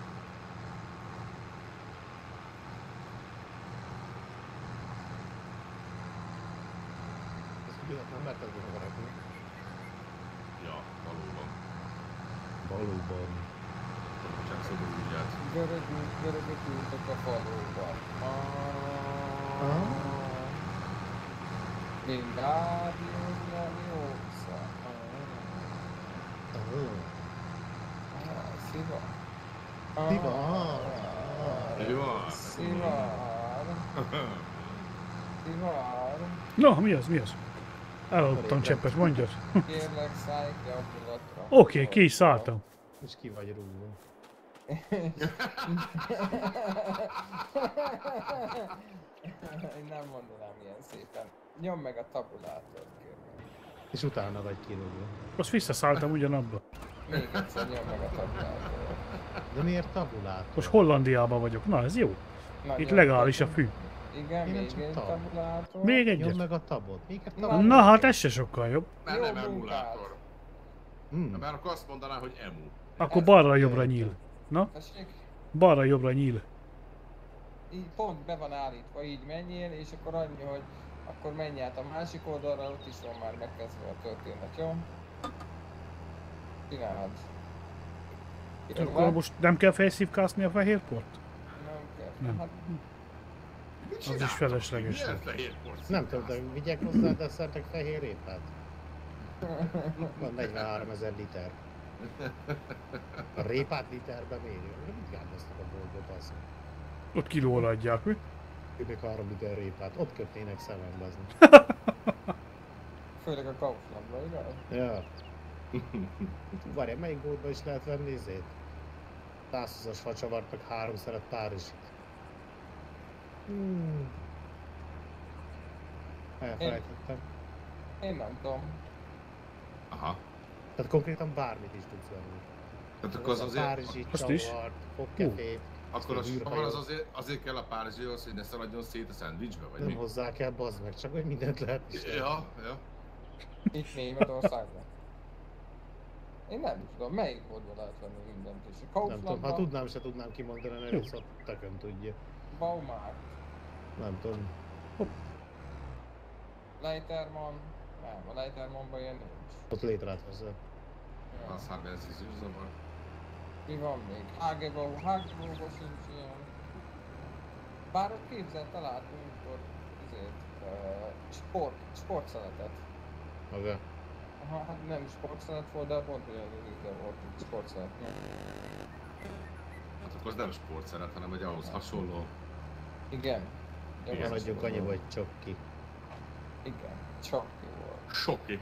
Nem merted volna repülni. Ja, valóban. Valóban. Csak szomorú ügyet. Görögök ültek a falóban. Wingardium Leviosa. Szivár. Szivár. Szivár. Szivár. Na, mi az? Elaludtam cseppet, mondjad. Kérlek, szállj ki a bulatra. Oké, ki is szálltam. És ki vagy rúgva. Én nem mondanám ilyen szépen. Nyomd meg a tabulátort, kérlek. És utána vagy kirúgva. Azt visszaszálltam ugyanabba. Még egyszer nyomd meg a tabulátort. De miért tabulátor? Most Hollandiában vagyok. Na, ez jó. Na, Itt nyomd legális a meg. fű. Igen, Én nem még csak egy tab. tabulátor. Még Nyomd egyet. meg a tabot. Miket Na, tabot? Na hát ez se sokkal jobb. Mert Jó nem munkát. emulátor. Hmm. Mert akkor azt mondaná, hogy emu. Akkor balra-jobbra nyíl. Na, Tessék? balra-jobbra nyíl. Így pont be van állítva, így menjél, és akkor annyi, hogy akkor menj át a másik oldalra, ott is van már megkezdve a történet, jó? Csináld. Akkor most nem kell fejszívkászni a fehérport? Nem kell. Nem. Hát, Mit is csináltak? felesleges. Milyen fehér porsz? Nem tudom, de vigyek hozzá desszertek fehér répát. Van 43 000 liter. A répát literbe mérjük. Mit gárdoztak a boltba, basz? Ott kilóra adják, mi? Köpök 3 liter répát. Ott köpnének szemem, bazni. főleg a Kauflandban, igaz? Ja. Várj, melyik boltban is lehet venni izét? 120-as facsavart, meg 3 szeret Párizsit. Elfelejtettem. Én nem tudom. Aha. Tehát konkrétan bármit is tudsz venni. Tehát akkor az azért... Párizsi Azt is? csavart, fogkefét. Akkor azt az, a van az űrhajót. azért kell a párizsihoz, hogy ne szaladjon szét a szendvicsbe, vagy Nem mi? hozzá kell, bazd meg, csak hogy mindent lehet is. Ja, ja. Itt Németországban. Én nem tudom, melyik boltban lehet venni mindent is. A Nem tudom, ha Kauflandban, tudnám, se tudnám kimondani, mert viszont tökön tudja. Baumarkt, Nem tudom. Leiterman, nem, a Leitermanban ilyen nincs. Ott létrát hozzá. Ja. Az hát ez is zavar. Mi van még? Hagebauban sincs ilyen. Bár ott képzelt találtunk ott sportszeletet. Maga. Aha, hát nem sportszelet volt, de pont olyan ide volt itt sportszelet. Hát akkor az nem sportszeret, hanem egy ahhoz hasonló. Igen. Igen, adjunk annyi vagy csokki. Igen, csak jó volt. Soki.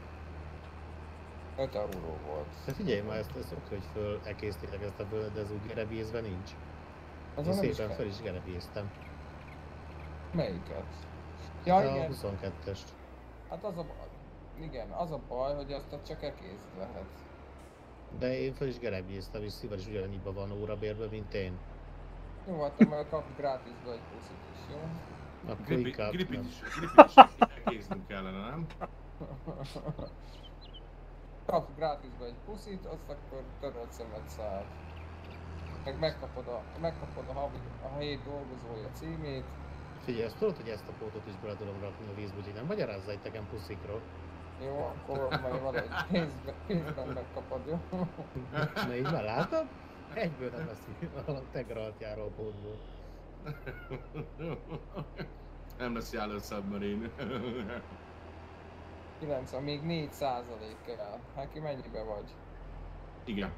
5 euró volt. Hát figyelj már, ezt hogy föl elkészítek ezt a bőle, de ez úgy gerebézve nincs. Azon Én nem is szépen kell. fel is gerebéztem. Melyiket? Ja, A igen. 22-est. Hát az a baj. Igen, az a baj, hogy azt ott csak ekész lehet. De én fel is gerebéztem, és szíves ugyanannyiban van órabérben, mint én. Jó, hát te majd kapj gratisba egy puszit is, jó? Akkor inkább Gripit nem. is elkéznünk kellene, nem? Kapsz gratisba egy puszit, azt akkor törölt szemet száll. Meg megkapod a hét dolgozója címét. Figyelj, ezt tudod, hogy ezt a pótot is bele tudom rakni a vízbe, úgyhogy nem magyarázz egy nekem puszikról. Jó, akkor majd valahogy pénzben megkapod, jó? Na így már látod? Egyből nem lesz a tegraltjáról a pótból. Nem lesz Yellow Submarine. 90, még 4% kell. Hát ki mennyibe vagy? Igen.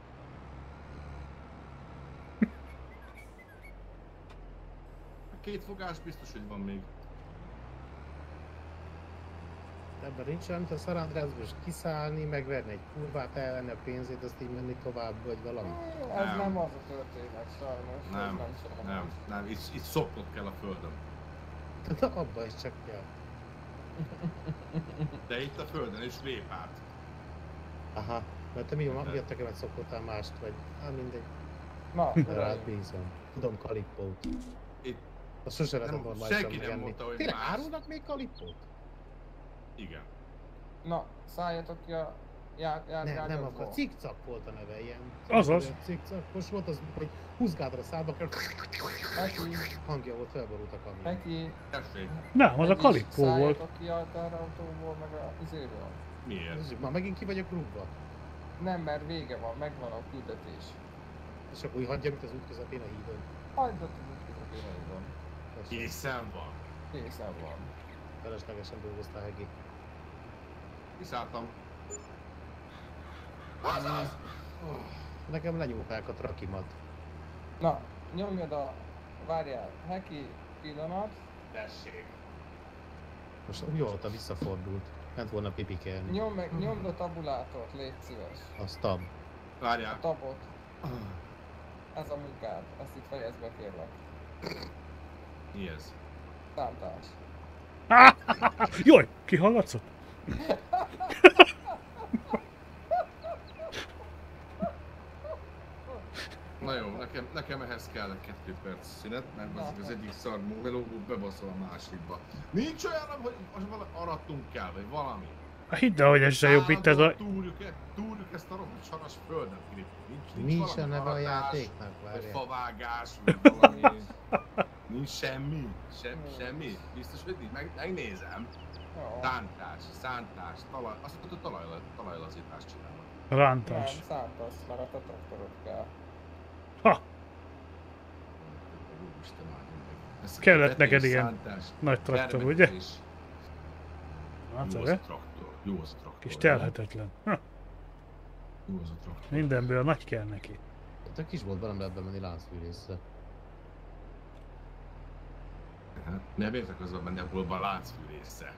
Két fogás biztos, hogy van még. Ebben nincs olyan, mint a San Andreasból is kiszállni, megverni egy kurvát, elvenni a pénzét, azt így menni tovább, vagy valami. Ez Nem. nem az a történet, sajnos. Ez Nem, sajnos. nem. Itt szopnod kell a földön. Na abba is csak kell. De itt a földön is répát. Aha, mert te miatt nekem szokottál mást, vagy mindegy. Na, De rád bízom. Tudom Kalippót. Itt Azt sose Nem, lehet normálisan senki nem megenni. mondta, hogy Tényleg más. árulnak még Kalippót? igen. na, szálljatok ki a Nem akar. Cikcak volt a neve, ilyen. Azaz. Cikcakos volt, az, hogy húzgáltad a szádba, Neki, hangja volt, felborult a kamion. neki... Tessék, Nem, az a neki Kalippó volt. Szálljatok ki a terautóból, meg a izéből. miért? Nézzük, már megint ki vagyok rúgva. Nem, mert vége van, megvan a küldetés. És akkor úgy hagyja, mint az út közepén a hídon. Hagyd ott az útközepén, Készen van. készen van. Feleslegesen dolgoztál, Hegi. Kiszálltam. Nekem lenyúlták a trakimat. Na, nyomjad a... Várjál, heki pillanat. Tessék. Most úgy volta, visszafordult. Ment volna pipikelni. Nyomd a tabulátort, légy szíves. Az tab. A Várjál. tabot. Ez a munkád, ezt itt fejezd be, kérlek. Mi ez? Szántás. Jaj, kihallatszott? Na jó, nekem ehhez kell 2 perc szünet, mert az egyik szar melógó bebaszol a másikba. Nincs olyan, hogy most arattunk kell, vagy valami. Hidd el, hogy ez se jobb itt ez a... Túrjuk ezt a rohadt saras földet, Filip. Mi is a valami neve a aratás, játéknak? vagy Várjál. favágás, vagy valami. Nincs semmi. Semmi. Biztos, hogy nincs. Megnézem. Jó. Szántás, talaj, azt mondod, talajlazítást csinálok. Nem, Rántás. szántasz, mert a te traktorod kell. Ha! Úristen, áldjon meg. Ez a Kellett vetés, neked ilyen szántás, nagy traktor, ugye? termetés. Hát Jó az a erre? traktor. Jó az a traktor. Kis telhetetlen. Ha, Jó az a traktor. mindenből nagy kell neki. Hát a kisboltban nem lehet bemenni láncfűrészre. Hát, nem értek azzal menni, ahol van láncfűrésze.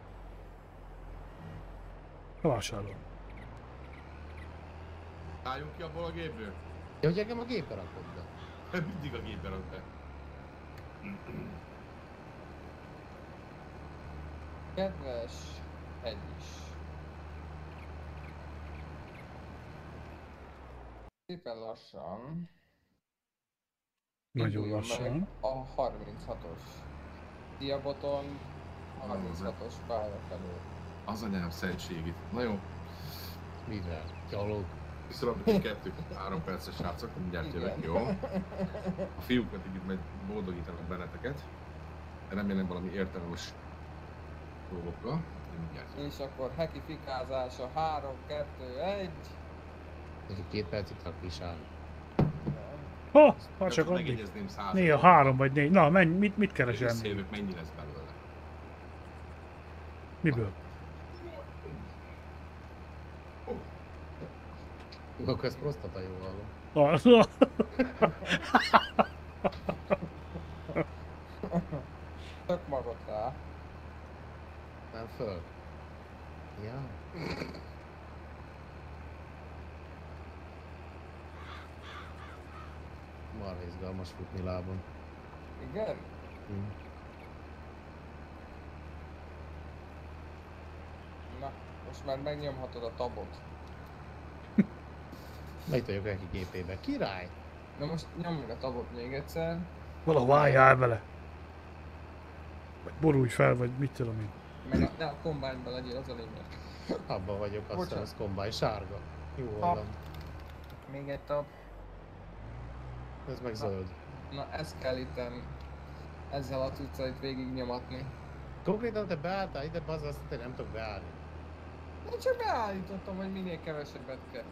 Vásárol. Álljunk ki abból a gépből? Ja, hogy engem a gépbe rakod be. Mindig a gépbe rak be. Kedves egy is. Szépen lassan. Nagyon induljon lassan. meg a 36-os. Diaboton 36-os pálya felé. Az anyám szentségét. Na jó, Mivel? Gyalog. viszont egy 2-3 perces srácok, mindjárt jövök, jó? A fiúkat így majd boldogítanak benneteket. Remélem valami értelmes dolgokkal. Én mindjárt jövök. És akkor heki fikázása 3, 2, 1. Neki 2 percig rak is áll. Ha! Ha csak Nem addig. megjegyezném 100. Néha 3 vagy 4. Na, menj, mit keresel még? Összejövök, mennyi lesz belőle. Miből? Akkor ez prostata jó hallom. Tök magot rá. Nem föl. Ja. Marha izgalmas futni lábon. Igen? Hm. Na, most már megnyomhatod a tabot. Itt vagyok neki gépébe. Király! Na most nyomd meg a tabot még egyszer. Valahol álljál vele. Vagy borulj fel, vagy mit tudom én. Meg ne a kombányban legyél, az a lényeg. Abban vagyok, azt Bocsánat. hiszem, ez kombány sárga. Jó Tap. hallom. Még egy tab. Ez meg zöld. Na ezt kell itten ezzel a cuccait végig nyomatni. Konkrétan te beálltál ide, az azt, hogy nem tudok beállni. Én csak beállítottam, hogy minél kevesebbet kell.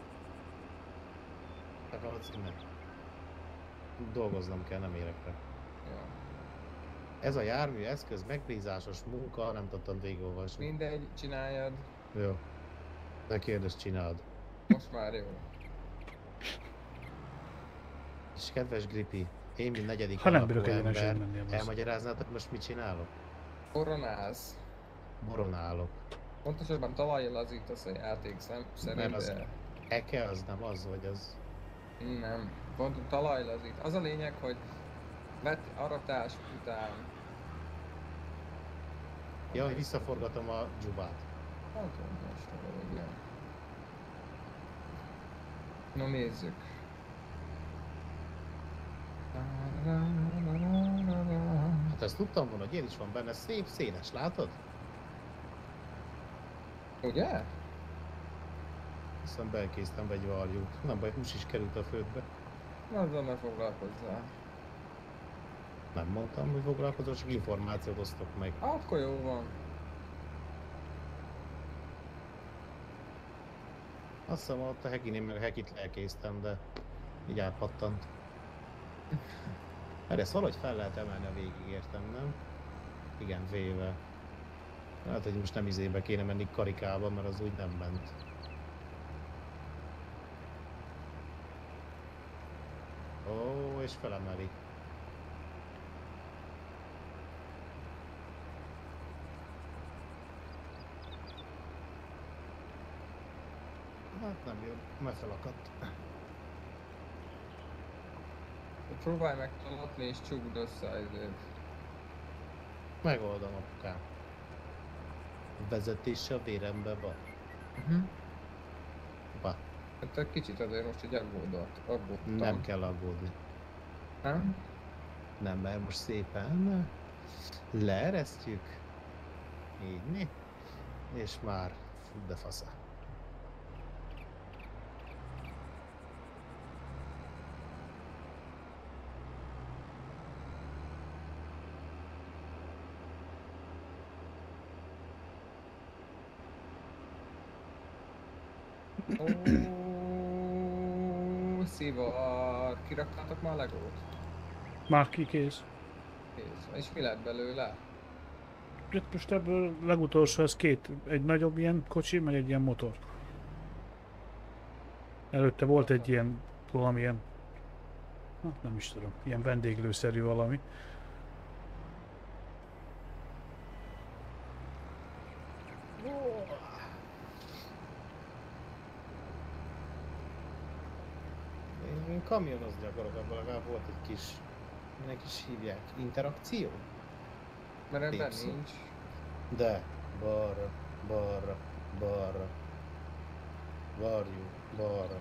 Te haladsz innen. Dolgoznom kell, nem érek rá. Jó. Ez a jármű eszköz megbízásos munka, nem tudtam végigolvasni. Mindegy, csináljad. Jó. Ne kérdezz, csináld. Most már jó. És kedves Gripi, én mint negyedik Ha nem alapú bírok egyenesen ember, menni a busz. elmagyaráznátok most mit csinálok? Koronálsz. Boronálok. Pontosabban talajlazítasz a játék szerint, Nem, az- de Eke az nem az, hogy az... nem. Pont talajlazít. Az a lényeg, hogy vett aratás után. Ja, hogy visszaforgatom a dzsubát. Hát, most igen. Na nézzük. Hát ezt tudtam volna, hogy én is van benne, szép, széles, látod? Ugye? Aztán belkésztem be egy varjút. Nem baj, hús is került a földbe. Azzal ne foglalkozzál. Nem mondtam, hogy foglalkozol, csak információt osztok meg. Akkor jó van. Azt hiszem, ott a Hekinél meg a Hekit lelkésztem, de így átpattant. Mert ezt valahogy fel lehet emelni a végig, értem, nem? Igen, V-vel. Hát, hogy most nem izébe kéne menni karikába, mert az úgy nem ment. Ó, és felemeli. Hát nem jó, mert felakadt. Próbálj meg talatni és csukd össze ezért. Megoldom, apukám. Vezetés a vérembe van. Ba, Hát egy kicsit azért most így aggódtam. nem kell aggódni. Nem? Nem, mert most szépen leeresztjük. Így mi? És már fut de fasza. Ó, szíva, kiraktátok már a legót? Már kész. Kész. És mi lett belőle? Itt most ebből legutolsó ez egy nagyobb ilyen kocsi, meg egy ilyen motor. Előtte volt egy ilyen, valamilyen, nem is tudom, ilyen vendéglőszerű valami. Én kamionozni akarok, abban legalább volt egy kis, minek is hívják, interakció? Mert ebben Szép szó. nincs. De, balra, balra, balra, varjú, balra.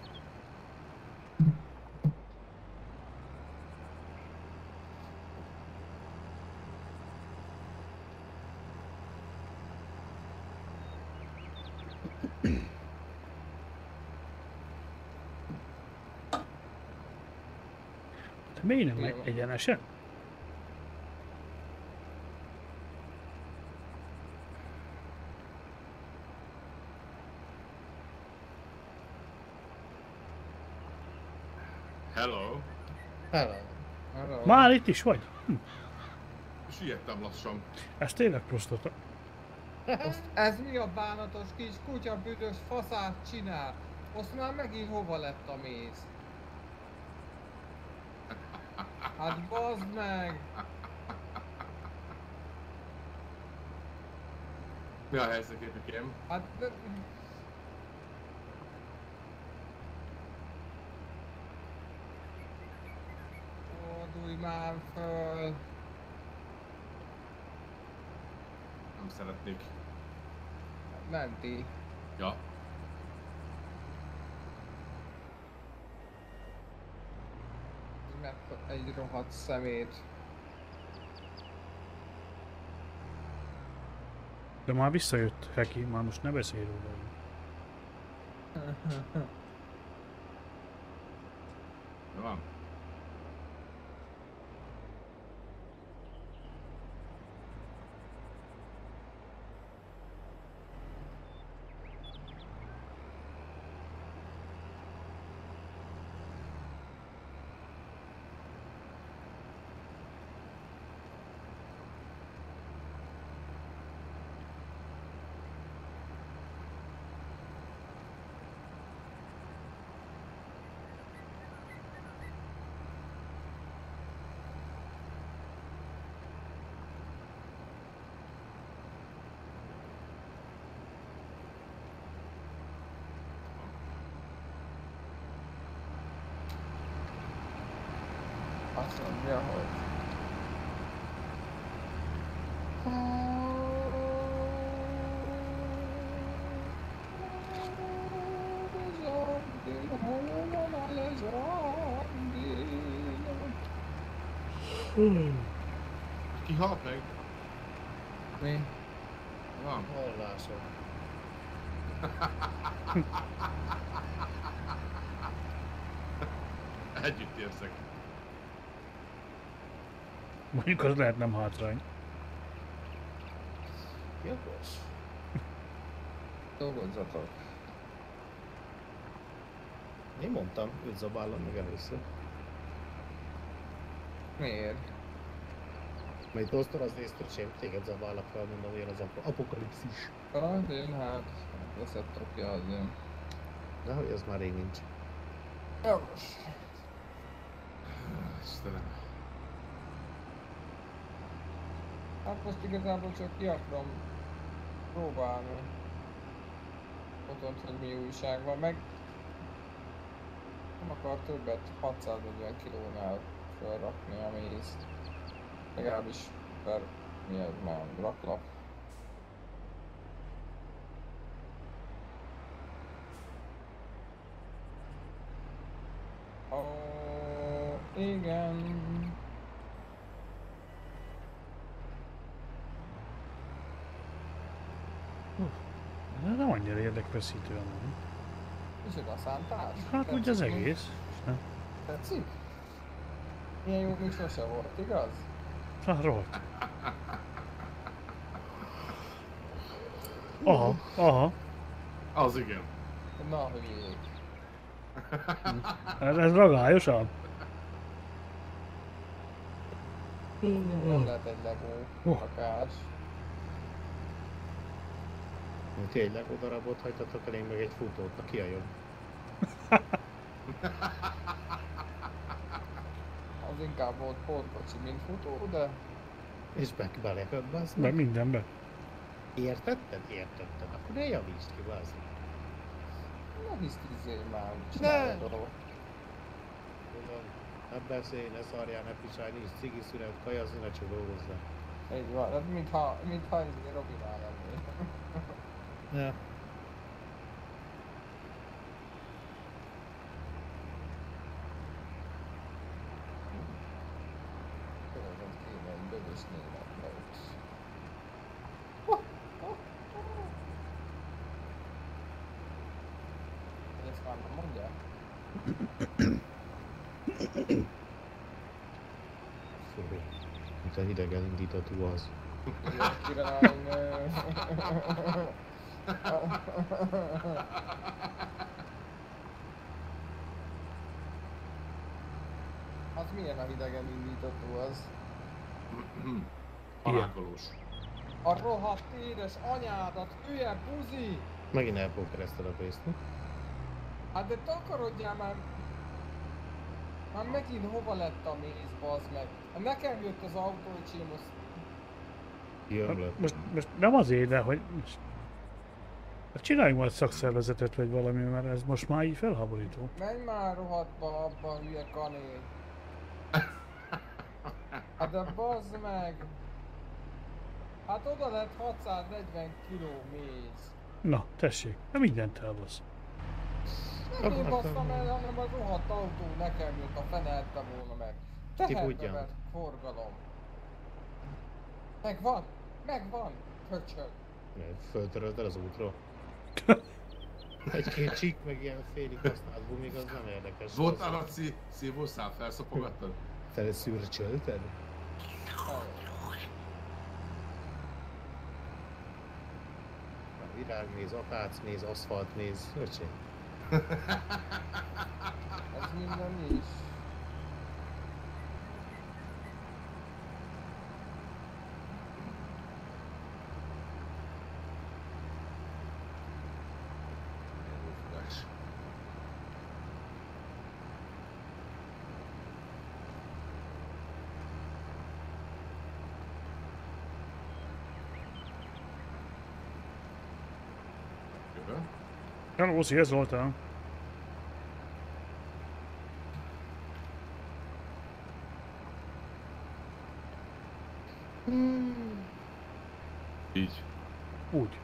De miért nem megy egyenesen? Hello. Hello. Arra Már itt is vagy? Siettem lassan. Ez tényleg prostata. Ez mi a bánatos kis kutya büdös faszát csinál? Azt már megint hova lett a méz? Hát bazd meg! Mi a helyzet, képükém? Hát... Fordulj már föl! Nem szeretnék. Menti. Ja. Meg egy rohadt szemét. De már visszajött Heki, már most ne beszélj róla. De van. Azt mondja, hogy... Ki halt meg? Mi? Van. Hallások. Együtt érzek. Mondjuk az lehet nem hátrány. Jogos. Dolgozzatok. Én mondtam, őt zabálom meg először. Miért? Majd posztor az nézd, hogy sem téged zabálok fel, mondom, ilyen az apokalipszis. Az én hát... Veszettok ki az én. De hogy az már rég nincs. Jogos. Istenem. Hát most igazából csak ki akarom próbálni. Otthon, hogy mi újság van, meg nem akar többet 640 kilónál felrakni a mézt. Legalábbis per mi ez már raklap. Ó, igen. Ez nem annyira érdekveszítő, nem? Micsoda szántás? Hát úgy az egész. Tetszik? Ilyen jó még sose volt, igaz? Hát rohadt. Aha, aha. Az igen. Na, hülyék. Ez ragályosabb? Nem lehet egy Lego lakás. Ti egy Lego darabot hagytatok elég meg egy futót, na ki a jobb? Az inkább volt pótkocsi, mint futó, de... És belekött, bazd Meg meg. mindenbe. Értetted? Értetted. Akkor ne javítsd ki, bazd meg. Ne hisztizzél már, Ne! csinálj a dolgot. Tudom, ne beszélj, ne szarjál, ne pisálj, nincs cigi szünet, kajazni, ne csak dolgozzál. Így van, ez mintha Robinál lennél. Ja. Tényleg kéne egy bögös német leüt. Ezt már nem mondják? Fú, mint a hideg elindított az. Király. Az milyen a hidegen indítató az? Halálkolós. A rohadt édes anyádat, hülye buzi! Megint elpókerezted a részt, mi? Hát de takarodjál már! Már megint hova lett a méz, bazd meg? Hát nekem jött az autócsém, az... Jön Most nem azért, de hogy... Hát csináljunk majd szakszervezetet vagy valami, mert ez most már így felháborító. Menj már rohadtba abba, hülye kané! Hát de bazd meg! Hát oda lett 640 kiló méz. Na, tessék, de mindent elbasz. Nem én basztam el, hanem a rohadt autó nekem jött, a fene ette volna meg. budjam. Teherbe forgalom. Megvan, pöcsög. Föltörölted az útról. Egy-két csík, meg ilyen félig használt gumig, az nem érdekes. Voltál a szívószál, felszopogattad? Te szürcsölted? Virágméz, akácméz, aszfaltméz, öcsém. Ez minden is. Hello, szia Zoltán! Így. Úgy.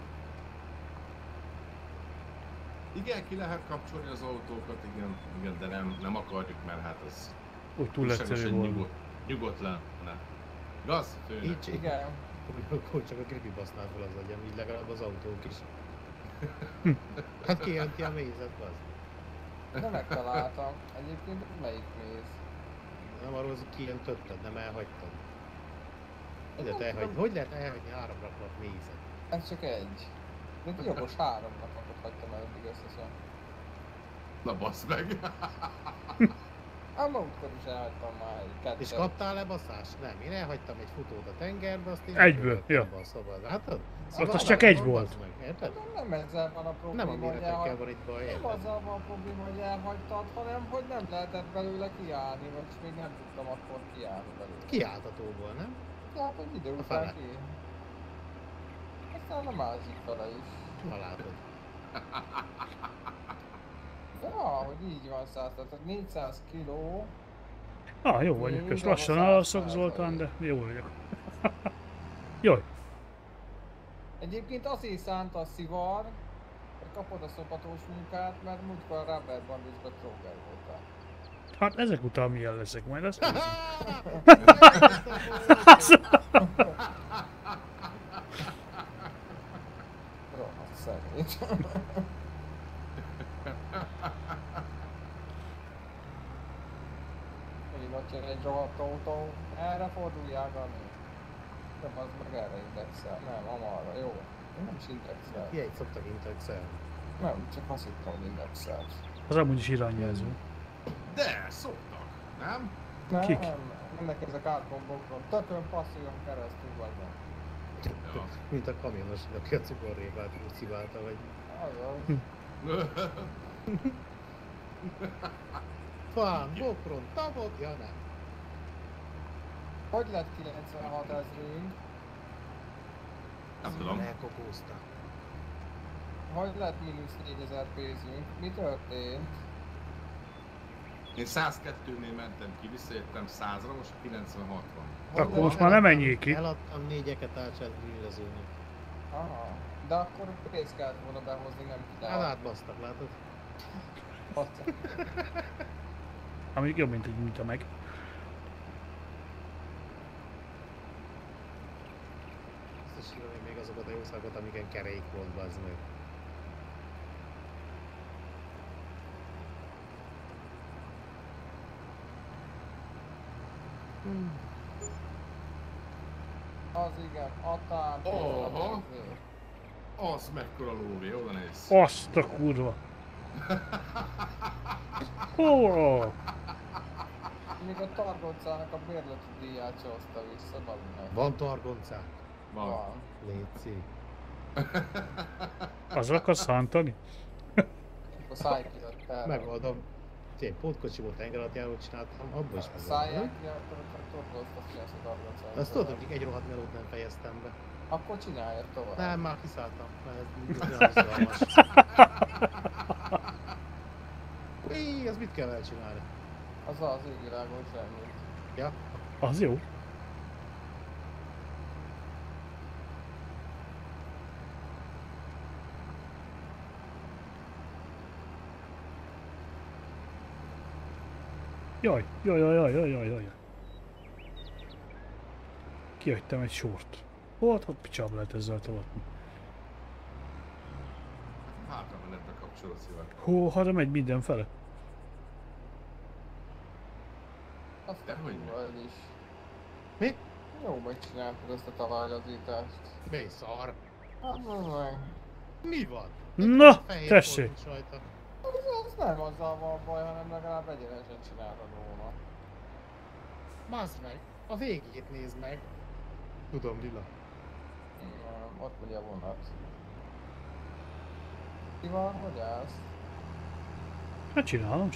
Igen, ki lehet kapcsolni az autókat, igen, de nem akarjuk, mert hát ez Úgy túl egyszerű túlságosan volt. nyugodt lenne. Igaz? Főnök? Így, Igen. Akkor csak a gripi basznál fel az agyam, így legalább az autók is. Hát kijönti a mézet, az. De megtaláltam. Egyébként melyik méz? Nem arról, hogy kijöntötted, nem elhagytad. Hogy lehet elhagyni 3 raklat mézet? Ez csak egy. De jogos 3 napot hagytam el eddig összesen. Na bassz meg! Ám múltkor is elhagytam már egy 2. És kaptál lebaszást? Nem, én elhagytam egy futót a tengerbe, azt én Egyből, ja. a szobát. Látod? Ott az csak egy volt. Meg, érted? Nem ezzel van a probléma, Nem a méretekkel van itt baj, nem érted? azzal van a probléma, hogy elhagytad, hanem hogy nem lehetett belőle kiállni, vagy még nem tudtam akkor kiállni belőle. Kiáltatóból, nem? Ja, hogy idő A után fele. ki. Aztán a másik fele is. Ha látod. Ja, hogy így van 100, tehát 400 kiló. Jó vagyok, és lassan alszok Zoltán, de jó vagyok. Jaj, Egyébként azért szánt a szivar, hogy kapod a szopatós munkát, mert múltkor a Rubber Banditsban tróger voltál. hát ezek után milyen leszek majd, azt nézzük. Rohadt szerint. Megint ott jön egy rohadt autó, erre forduljál, Gani. Nem, az meg erre indexel, nem, amarra, jó. Nem is indexel. Jegyt szoktak indexelni. Nem, csak azt hittem, hogy indexel. Az amúgy is irányjelző. De, szoktak, nem? Kik? Ennek ezek átkombokról. Tökön passzoljon keresztül vagy nem. Ja. Mint a kamionos, aki a cukorrépát úgy sziválta, vagy... Azaz. Fán, bokron, tavot, ja nem. Hogy lett 96 ezrünk? Nem tudom. Elkokózta. Hogy lett mínusz 4000 pénzünk? Mi történt? Én 102-nél mentem ki, visszajöttem 100-ra, most 96 van. Akkor most már nem menjél ki. Eladtam 4-eket átselt grillezőnek. Aha. De akkor pénzt kellett volna behozni, nem Hát kitállni. átbasztak, látod? Amíg jobb, mint egy műta meg. Ezt is sírom én még azokat a jószágokat, amiken kerék volt, bazd meg. Az igen, atám. Aha. Az mekkora lóvé, oda néz. Azt a kurva. Hol? Még a Targoncának a bérleti díját se hozta vissza, bazd meg. Van targoncák? Van. Léci. Az akarsz szántani? Akkor szállj ki ott el. Megoldom. Én pótkocsiból tengeralattjárót csináltam, abba is Szállják megoldom. ki, akkor a Targoncát csinálsz a Targoncának. Azt tudod, hogy egy rohadt melót nem fejeztem be. Akkor csinálja tovább. Nem, már kiszálltam, mert ez nem izgalmas. Éj, az mit kell elcsinálni? Az az égvilágon semmit. Ja? Az jó. Jaj, jaj, jaj, jaj, jaj, jaj, jaj. Kihagytam egy sort. Ott picsába lehet ezzel tolatni. Hátra menet bekapcsolod szívek. Hó, arra megy mindenfele. Azt Dehogy a kurva is. Mi? Jó, megcsináltad ezt a talajlazítást. Mi szar? Hát meg. Mi van? Na, Fehér tessék. volt rajta. Az nem azzal van baj, hanem legalább egyenesen csináltad volna. Baszd meg, a végét nézd meg. Tudom, lila. Ott megy a vonat. Ki van, hogy állsz? Hát csinálom.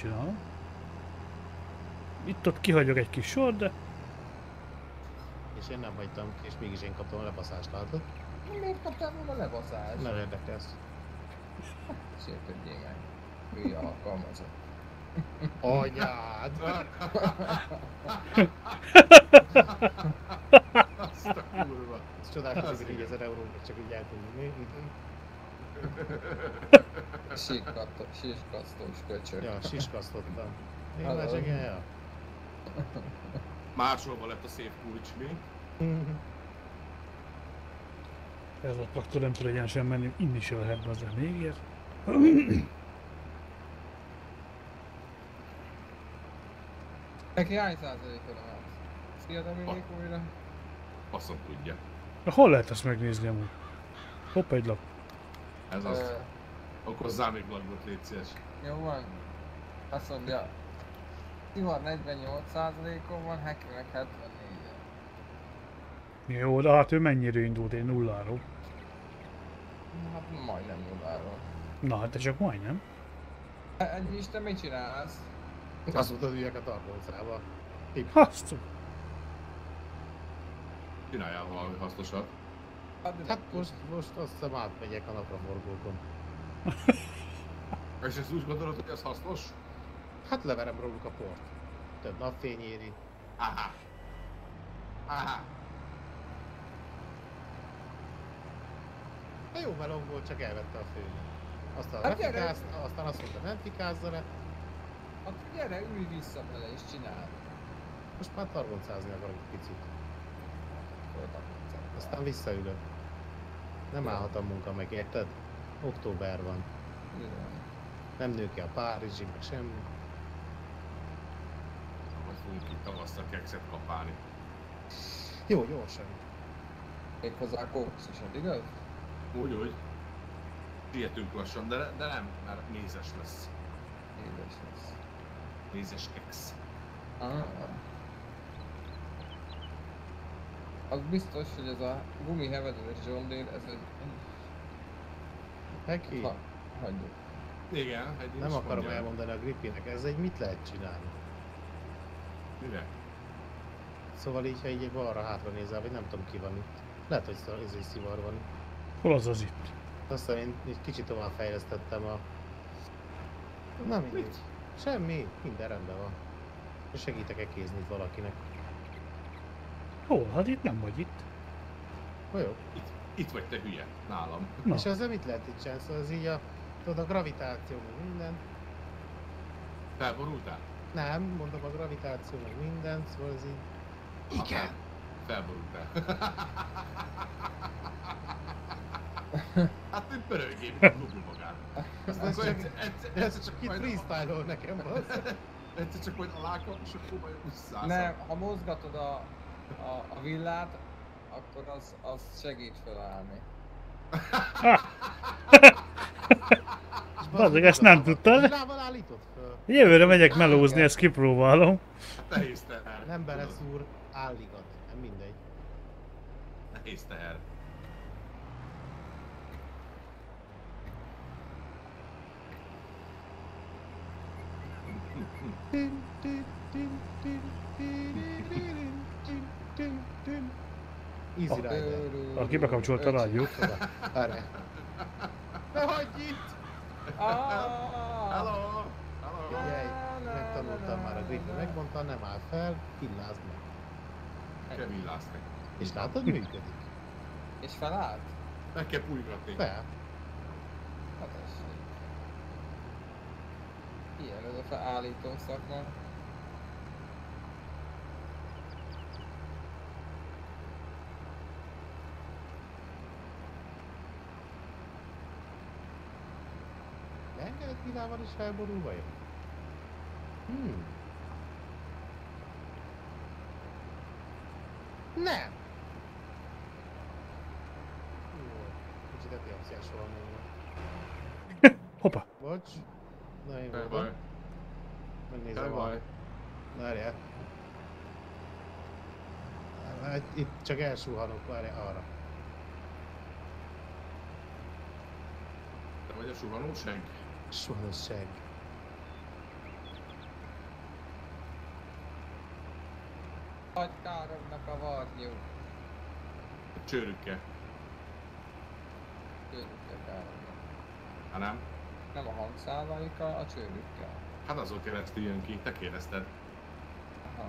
Itt-ott kihagyok egy kis sor, de... És én nem hagytam, és mégis én kaptam a lebaszást, látod? Miért kaptál volna lebaszást? Nem érdekelsz. Sértődjél meg. Hülye alkalmazott. Anyád! Azt a kurva. Ez csodálkozik, hogy 4000 euró csak így eltűnni. Siskasztós köcsög. Ja, siskasztottam. Én Hello. már csak ja. Másolva lett a szép kulcs, mi? Ez a traktor nem tud egyenesen menni, inni se lehet be az mégért. Neki hány százalékon állt? Szia Dominik újra? Faszom tudja. Hol lehet ezt megnézni amúgy? Hopp, egy lap. Ez az. Okozzál még lagot, légy szíves. Jó van. Azt mondja, Tivar 48%-on van, Hacknek 74-en. Jó, de hát ő mennyire indult? Én nulláról. Hát majdnem nulláról. Na hát te csak majdnem. Ennyi is te mit csinálsz? Azt mondod, hogy üljek a targoncába. Azt. Csináljál valami hasznosat. Hát most azt hiszem átmegyek a napraforgókon. És ezt úgy gondolod, hogy ez hasznos? Hát leverem róluk a port. Több napfény éri. Aha. Aha. De jó melónk volt, csak elvette a főnök. Aztán Hát gyere! lefikázta, aztán azt mondta, nem fikázza le. Hát gyere, ülj vissza bele és csináld. Most már targoncázni akarok egy picit. Aztán visszaülök. Nem állhat a munka meg, érted? Október van. Nem nő ki a Párizsi, meg semmi. Majd fogunk itt tavasszal kekszet kapálni. Jó, gyorsan. Méghozzá kókuszosod, igaz? Úgy. Sietünk lassan, de nem, mert mézes lesz. Édes lesz. Mézes keksz. Az biztos, hogy ez a gumihevedeles John Deere, ez egy... Neki? Hagyjuk. Igen, egy Nem akarom elmondani a Grippinek, ez egy mit lehet csinálni? Mire? Szóval így, ha így balra-hátra nézel, vagy nem tudom ki van itt. Lehet, hogy ez egy szivar van. Hol az az itt? Aztán én egy kicsit tovább fejlesztettem a... Na mindegy. Semmi, minden rendben van. Segítek-e kézni itt valakinek? Hol? Hát itt nem vagy itt. Jó. Itt vagy te hülye, nálam. Na. És ezzel mit lehet itt csinálni? Szóval ez így a... Tudod, a gravitáció, meg minden. Felborultál? Nem, mondom a gravitáció, meg minden, szóval ez így... Igen. Felborultál. Hát mint pörőgép, mint dugul magát. Ez csak itt freestyle-ol nekem, bassz. Egyszer csak majd alákap, és akkor majd visszaállsz. Nem, ha mozgatod a villát, akkor az segít felállni. Bazdmeg, ezt nem tudtad? Villával állított föl. Jövőre megyek melózni, ezt kipróbálom. Nehéz teher. Nem beleszúr, álligat. Nem mindegy. Nehéz teher. Easy Rider. Aki bekapcsolta a rádiót. Várjál. Ne hagyj itt! Hello! Hello! Figyelj, megtanultam már a gripre, megmondta, nem áll fel, villázd meg. Kell villászni. És látod, működik? És felállt? Meg kell pújgatni. Fel. Hát essék. Ilyen ez a felállító szakma. Engedett villával is felborul vajon? Nem! Jó, kicsit epilepsziás valami van. Hoppá. Bocs. Na én Bye voltam. bye. Megnézem Bye a... bye. Várjál. Itt csak elsúhanok, várjál arra. Te vagy a suhanóseg? Suhanosság. Nagy káromnak a varjú. A csőrükkel. Csőrükkel káromnak. Hát nem? Nem a hangszálaikkal, a csőrükkel. Hát azon keresztül jön ki, te kérdezted. Aha.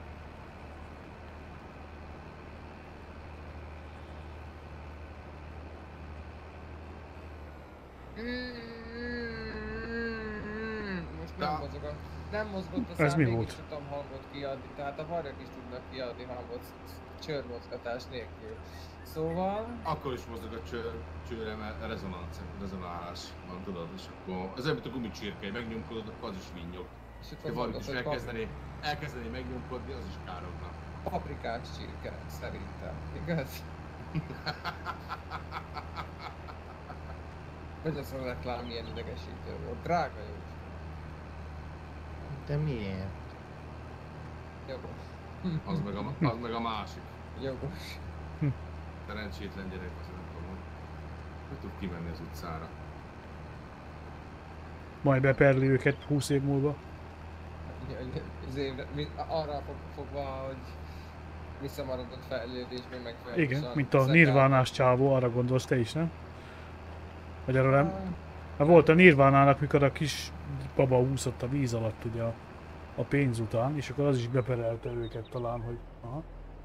Most nem mozgott a Ez szám, mi mégis volt? tudtam hangot kiadni, tehát a varjak is tudnak kiadni hangot csőrmozgatás nélkül. Szóval... Akkor is mozog a csőre, mert rezonálás van, tudod, és akkor ez olyan, mint a gumicsirke, megnyomkodod, akkor az is vinnyog. És Ha akkor valamit mondod, is hogy elkezdeni megnyomkodni, az is károgna. paprikás csirke, szerintem. Igaz? Vagy az a reklám ilyen idegesítő volt. Drága jó. De miért? Jogos. Az meg a másik. Jogos. Szerencsétlen gyerek, az nem tudom, hogy tud kimenni az utcára. Majd beperli őket 20 év múlva. Arra fogva, hogy visszamaradott fejlődésben meg Igen, mint a Nirvánás csávó, arra gondolsz te is, nem? Vagy arra nem? Hát volt a Nirvánának, mikor a kis baba úszott a víz alatt ugye a pénz után, és akkor az is beperelte őket talán, hogy aha.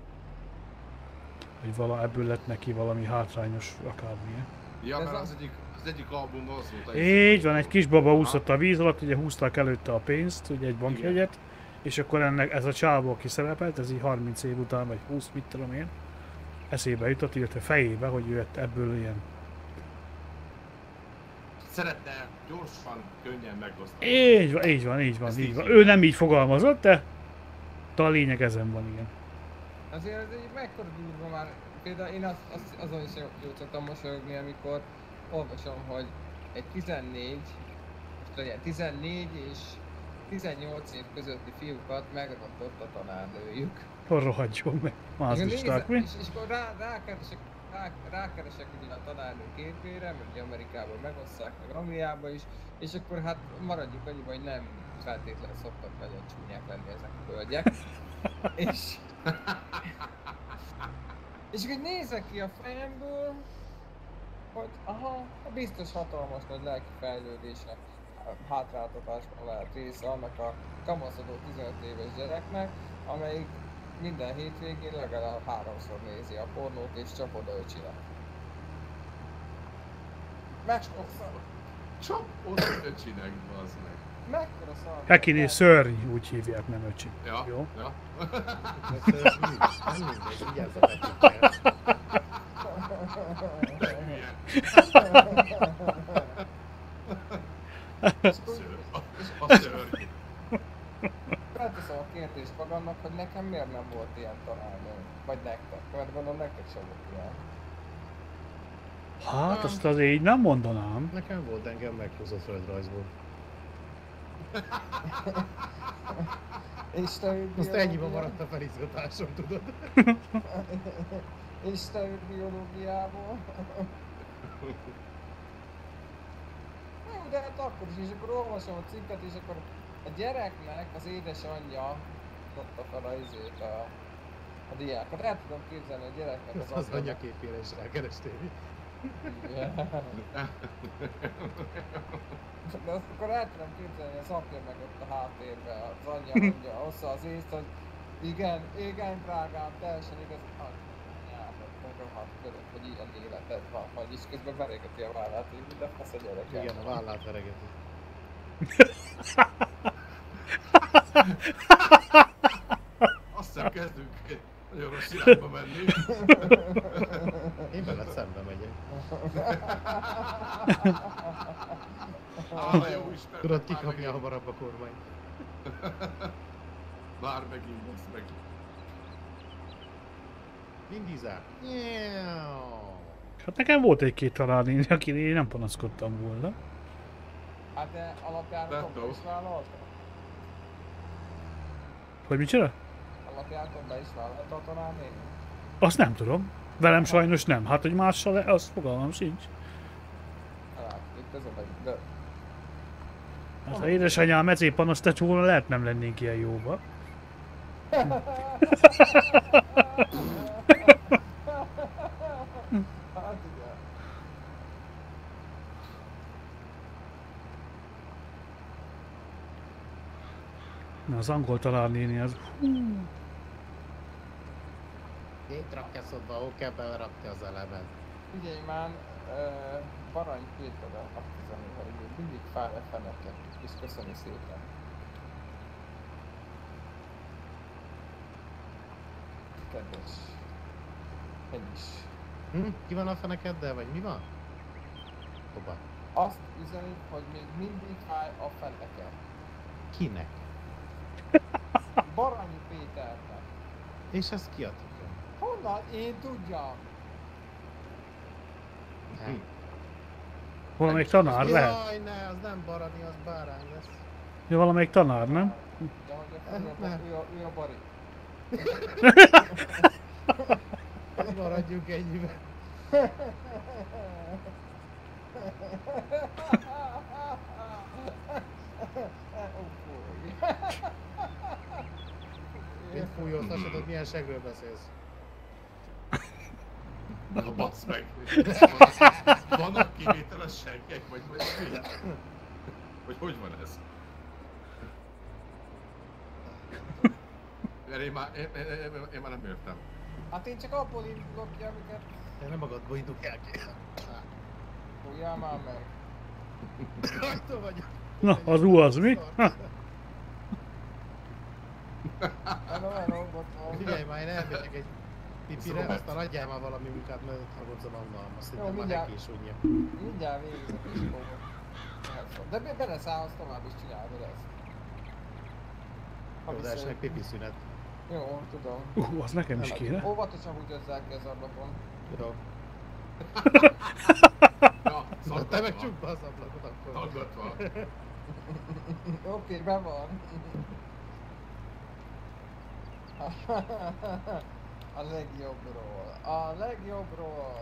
Hogy ebből lett neki valami hátrányos akármilyen. Ja, Ez mert a- az egyik albumban az volt. Így van, egy kis baba úszott a víz alatt, ugye húzták előtte a pénzt, ugye egy bankjegyet, és akkor ez a csávó, aki szerepelt, ez így 30 év után, vagy 20, mit tudom én, eszébe jutott, illetve fejébe, hogy ő ebből ilyen. Szeretne gyorsan, könnyen megosztani. Így van, így van, így van, Ezt így így van. hívják. Ő nem így fogalmazott, de a lényeg ezen van, igen. Azért ez egy mekkora durva már. Például én azon is jót szoktam mosolyogni, amikor olvasom, hogy egy 14, most Ugye 14 és 18 év közötti fiúkat megrontott a tanárnőjük. Rohadjon meg. Mázlisták mi? És akkor rákeresek ugye a tanárnő képére, mert ugye Amerikában megosszák, meg Angliában is, és akkor hát maradjuk annyiban, hogy nem feltétlenül szoktak nagyon csúnyák lenni ezek a hölgyek. és akkor nézek ki a fejemből, hogy aha, biztos hatalmas nagy lelki fejlődésnek, hátráltatásban lehet része annak a kamaszodó 15 éves gyereknek, amelyik minden hétvégén legalább 3-szor nézi a pornót és csap oda öcsinek. Megsokszor! Csap oda öcsinek, bazd meg. Mekkora szar! Hekiné szörny, úgy hívják, nem öcsi. Ja, Jó? ja. Nem mindegy, vigyázz a Petikkel. A szörny. Felteszem a kérdést magamnak, hogy nekem miért nem volt ilyen tanárnő? Vagy nektek, mert gondolom nektek sem volt ilyen. Hát, azt azért így nem mondanám. Nekem volt, engem meghúzott földrajzból. És te ő Azt ennyiben maradt a felizgatásom, tudod? És te ő biológiából? Nem, de hát akkor is, és akkor olvasom a cikket, és akkor a gyereknek az édesanyja adta fel a diákot. El tudom képzelni a gyereknek Az anyaképére is rákerestél. De azt akkor el tudom képzelni, az apja meg ott a háttérben, az anyja mondja hozzá az észt, hogy igen drágám, teljesen igaz. Rohadt körök, hogy ilyen életed van, hogy is közben veregeti a vállát, így minden fasz a gyerekem. Igen, a vállát veregeti. Azt hiszem kezdünk egy nagyon rossz irányba menni. Én veled szembe megyek. Jó Isten. Tudod, kikapja hamarabb a kormány. Vár megint, ezt meg. Vin Diesel. Hát nekem volt egy-két tanárnéni, aki nem panaszkodtam volna. Hát de alapjáraton is vállalta? Hogy micsoda? Alapjáraton be is vállalta a tanárnéni? Azt nem tudom. Velem sajnos nem. Hát, hogy mással, azt fogalmam sincs. Hát, itt ez a meg, de... Hát, ha édesanyám ezért panaszt tett volna, lehet nem lennénk ilyen jóba. Hát igen. Na, az angol tanárnéni az... Két rakjaszodva, ahol kell belerakni az elemet. Figyelj már, Barany Péterrel aktízani, hogy mindig fáj a feneket, és köszöni szépen. Kedves. Ennyi is. Ki van a fenekeddel, vagy mi van? Hova? Azt üzeni, hogy még mindig fáj a feneket. Kinek? Baranyi Péternek. És ezt kiadtuk. Honnan? Én tudjam. Valamelyik tanár lehet? Jaj, ne, az nem Barani, az bárány lesz. Ja, valamelyik tanár, nem? De hogy ő a Bari. Maradjunk ennyiben. Mit fújolsz, azt tudod, milyen segről beszélsz. Na bassz meg! Vannak kivételes seggek, vagy mi? Vagy hogy van ez? Mert én már nem értem. Hát én csak abból indulok ki, amiket Te nem magadból indulják ki. fújjál már meg. Rajta vagyok. Na, az az mi? Ha. Hello, bocsánat. Figyelj már, én elmegyek egy pipire, Szóval. aztán adjál már valami munkát, mert ott hagodzom unalmas. Szerintem már mindjárt. neki is unja. Mindjárt végzek is fogok. De beleszállhatsz tovább is csinálod ezt. Jó, de esnek pipi szünet. Jó, tudom. Az nekem is kéne. Óvatosan húgyozzák ki az ablakon. Jó. Ja, Na, te meg csukd be az ablakot akkor. Hallgatva. Oké, be van. A legjobbról. A legjobbról.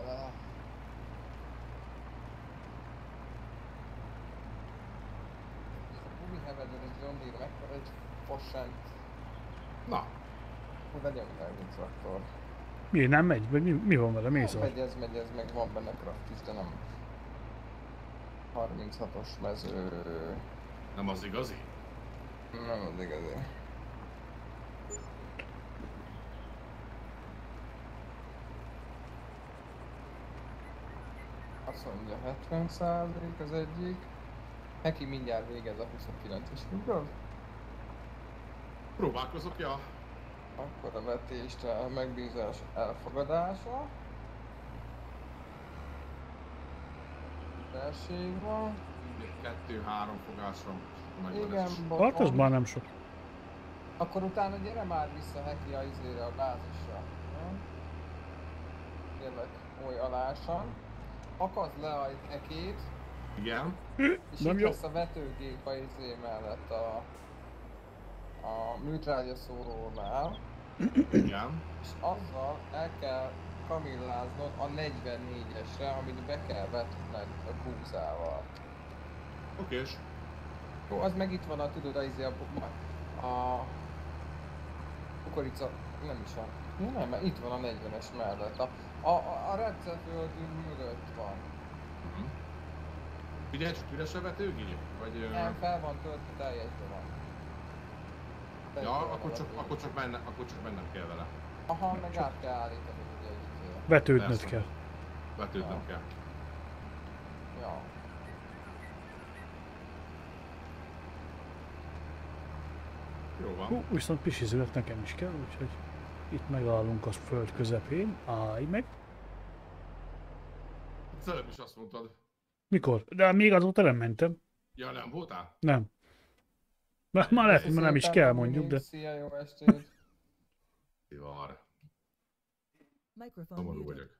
A gumihevedő egy John Deere mekkora egy fossent. Na, Hú, vegyem meg egy traktor. Mi, nem megy? Vagy mi van vele? Mi szól? Megy ez, meg van benne kraft is, de nem 36-os mező. nem az igazi? Nem az igazi. Azt mondja 70% az egyik. Neki mindjárt végez a 29-es fugról. Próbálkozok, ja. Akkor a vetést, a megbízás elfogadása. Felség van. 2-3 fogásra. Igen, Hát az már nem sok. Akkor utána gyere már vissza Heki a izére, a bázisra. Kérlek, oly alásan. Akaszd le a Hekét, Igen. és Nem itt jó. lesz a vetőgép a izé mellett a műtrágya szórónál. Igen. És azzal el kell kamilláznod a 44-esre, amit be kell vetned a gúzával. Okés. Jó, az meg itt van a, tudod, a kukorica, nem is a, ja, nem, mert itt van a 40-es mellett, a receptföldünk mögött van. Figyelj, csak üres a vetőgép? Vagy... Nem, fel van töltve, teljesben van. Ja, akkor csak mennem kell vele. Aha, meg át kell állítani ugye egy Vetődnöd Persze. kell. Vetődnöm kell. Ja. Jó van. Hú, viszont pisizőlet nekem is kell, úgyhogy itt megállunk a föld közepén. Állj meg. Az előbb is azt mondtad. Mikor? De még azóta nem mentem. Ja, nem voltál? Nem. Már lehet, hogy már nem is kell mondjuk, de... Szia, jó estét! Ivar. Microphone Szomorú muted. vagyok.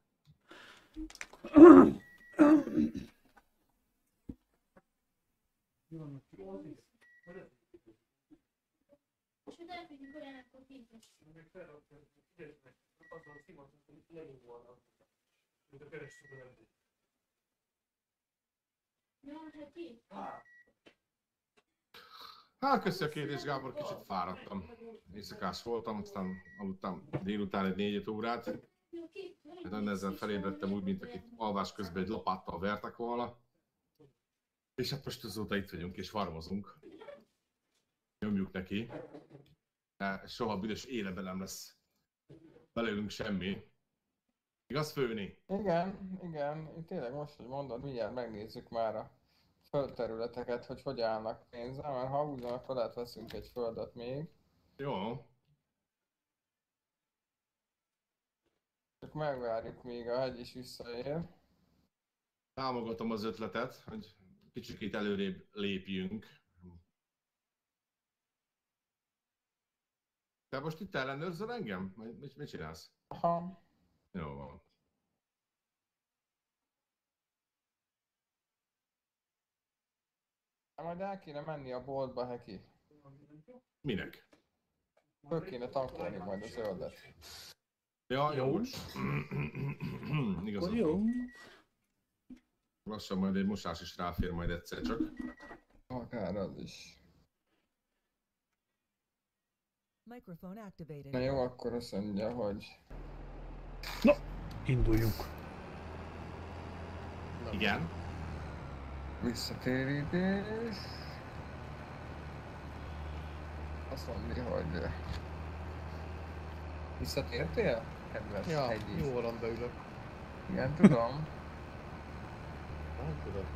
Hát köszi a kérdés, Gábor, kicsit fáradtam. Éjszakás voltam, aztán aludtam délután egy 4-5 órát. Hát ezzel felébredtem úgy, mint akit alvás közben egy lapáttal vertek volna. És hát most azóta itt vagyunk és farmozunk. Nyomjuk neki. De soha büdös életben nem lesz belőlünk semmi. Igaz, Főni? Igen, én tényleg most, hogy mondod, mindjárt megnézzük már a földterületeket, hogy állnak pénzzel, mert ha úgy van, akkor lehet veszünk egy földet még. Jó. Csak megvárjuk, míg a hegy is visszaér. Támogatom az ötletet, hogy kicsikét előrébb lépjünk. Te most itt ellenőrzöd engem? Mit csinálsz? Aha. Jó van. Majd el kéne menni a boltba, Heki. Minek? Föl kéne tankolni majd a zöldet. Ja, jó. Igazad Jó. van. Lassan majd egy mosás is ráfér majd egyszer csak. Akár az is. Microphone activated. Na jó, akkor azt mondja, hogy... Induljunk. Igen. Visszatérítés. Azt mondja, hogy... Visszatértél? Kedves Ja, hegyi. jó van, beülök. Igen, tudom. Nem tudod.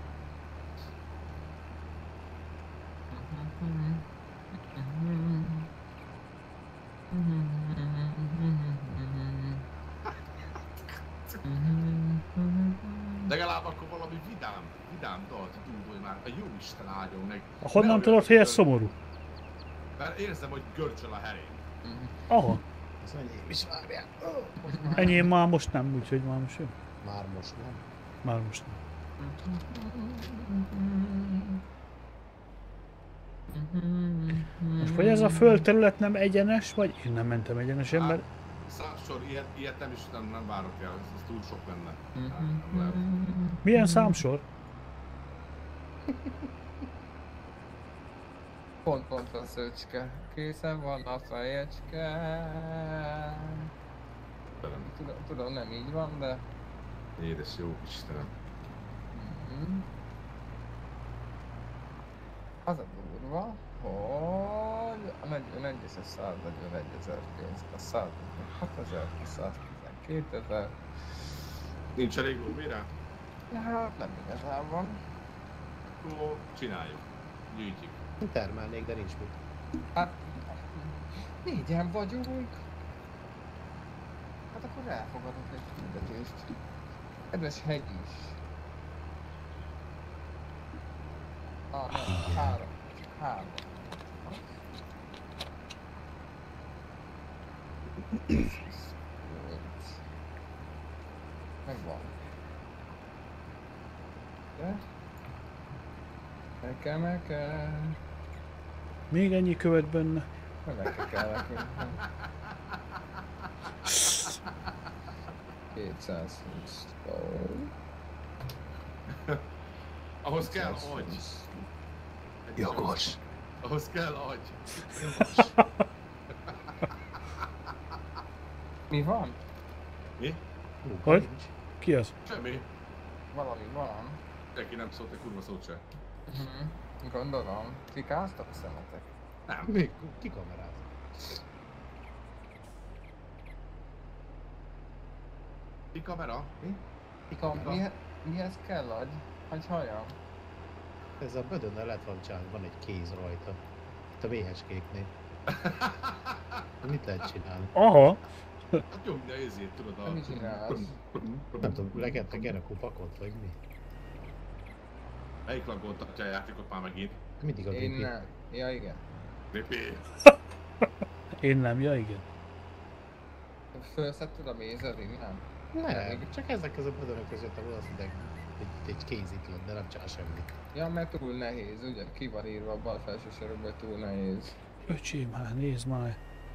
Legalább akkor valami vidám dalt indulj már, a jó Isten áldjon meg. Honnan Ne tudod, olyan hogy ez gör- szomorú? Mert érzem, hogy görcsöl a herén. Aha. Az enyém is várjál. Enyém már most nem, úgyhogy már most jön. Már most nem. Már most nem. Most vagy ez a földterület nem egyenes, vagy én nem mentem egyenesen, mert Számsor, ilyet nem is nem várok el, ez túl sok lenne. Nem lehet. milyen számsor? Pont a szöcske. Készen van a fejecske. Tudom, nem így van, de... Édes jó Istenem. Az a durva, hogy a 400 141 500, 62 ezer. Nincs elég lóvére? Hát nem igazán van. Akkor csináljuk. Gyűjtjük. Termelnék, de nincs mit. Hát... Négyen vagyunk. Hát akkor elfogadok egy küldetést. Kedves hegy is. Nem, három. Megvan. De? Meke. Még ennyi követ benne. Meke kell nekünk. 220 Ahhoz kell agy. Jogos. Ahhoz kell agy. Mi van? Mi? Hogy? Ki az? Semmi. Valami van. Senki nem szólt egy kurva szót se. Gondolom. Fikáztak a szemetek? Nem. Még kikameráz. Mi kamera? Mi? Mihez kell agy? Hogy halljam? Ez a bödönnel lett van csinálva, van egy kéz rajta. Itt a méheskéknél. Mit lehet csinálni? Aha! Hát nyomja ezért, tudod a... Mit csinálsz? Nem tudom, legettek erre a kupakot, vagy mi? Melyik laggoltatja a játékot már megint? Mindig a Én DP. nem. Ja igen. VP. Én nem, ja igen. Fölszedted a mézerig, nem? Nem, csak ezek az a bödönök között, ahol azt mondják, hogy egy kéz itt lett, de nem csinál semmit. Ja, mert túl nehéz, ugye? Ki van írva a bal felső sorokban, túl nehéz. Öcsém, hát nézd már.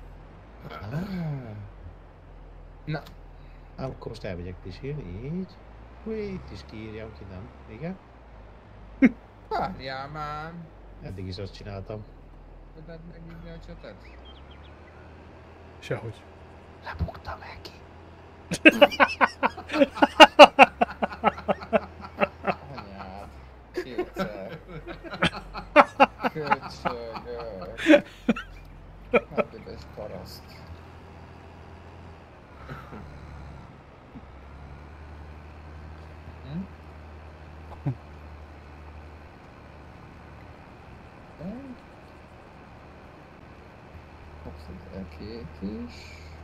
Na, Akkor most elmegyek pisilni, így. Hú, itt is kiírjam, ki nem. Igen? várjál már! Eddig is azt csináltam. Tudod megnyitni a csatot? Sehogy. Lebuktam neki. Anyád. Kétszer. Köcsögök. Hát üdes paraszt. Kapsz két is.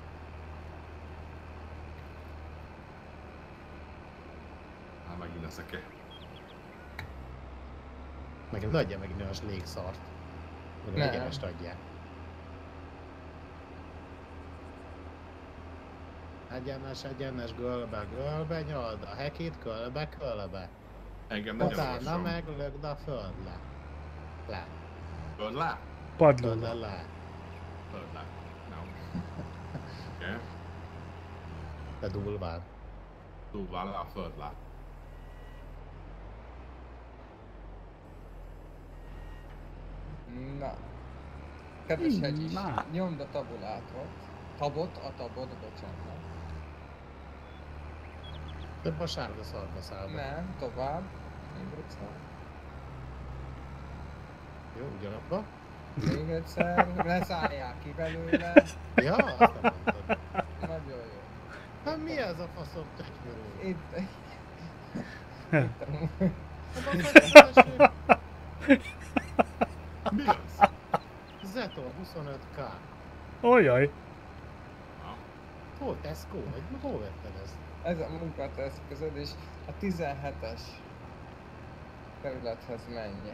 Hát megint a szeke. Meg adja meg ne az légszart. Meg a Nem. egyenest adják. Egyenes, gölbe, nyald a hekét, kölbe. Engem ne Utána nyomogasson. meg lögd a földle. Le. Föld lá? Padlóra. Földle le. Föld lá. No. Oké. De durván. Túlvál lá, föld lá. Na. Kedves hegy is, Na. nyomd a tabulátort. Tabot, bocsánat. Több a sárga szarba szállba. Nem, tovább. Még egyszer. Jó, ugyanabba. Még egyszer. Ne szálljál ki belőle. Ja, azt nem mondtad. Nagyon jó. Hát mi ez a faszom tökörül? Itt... Mi az? Zetor 25k. Olyaj. Hol Tesco? Vagy hol vetted ezt? Ez a munkateszközöd és a 17-es területhez menj. 17,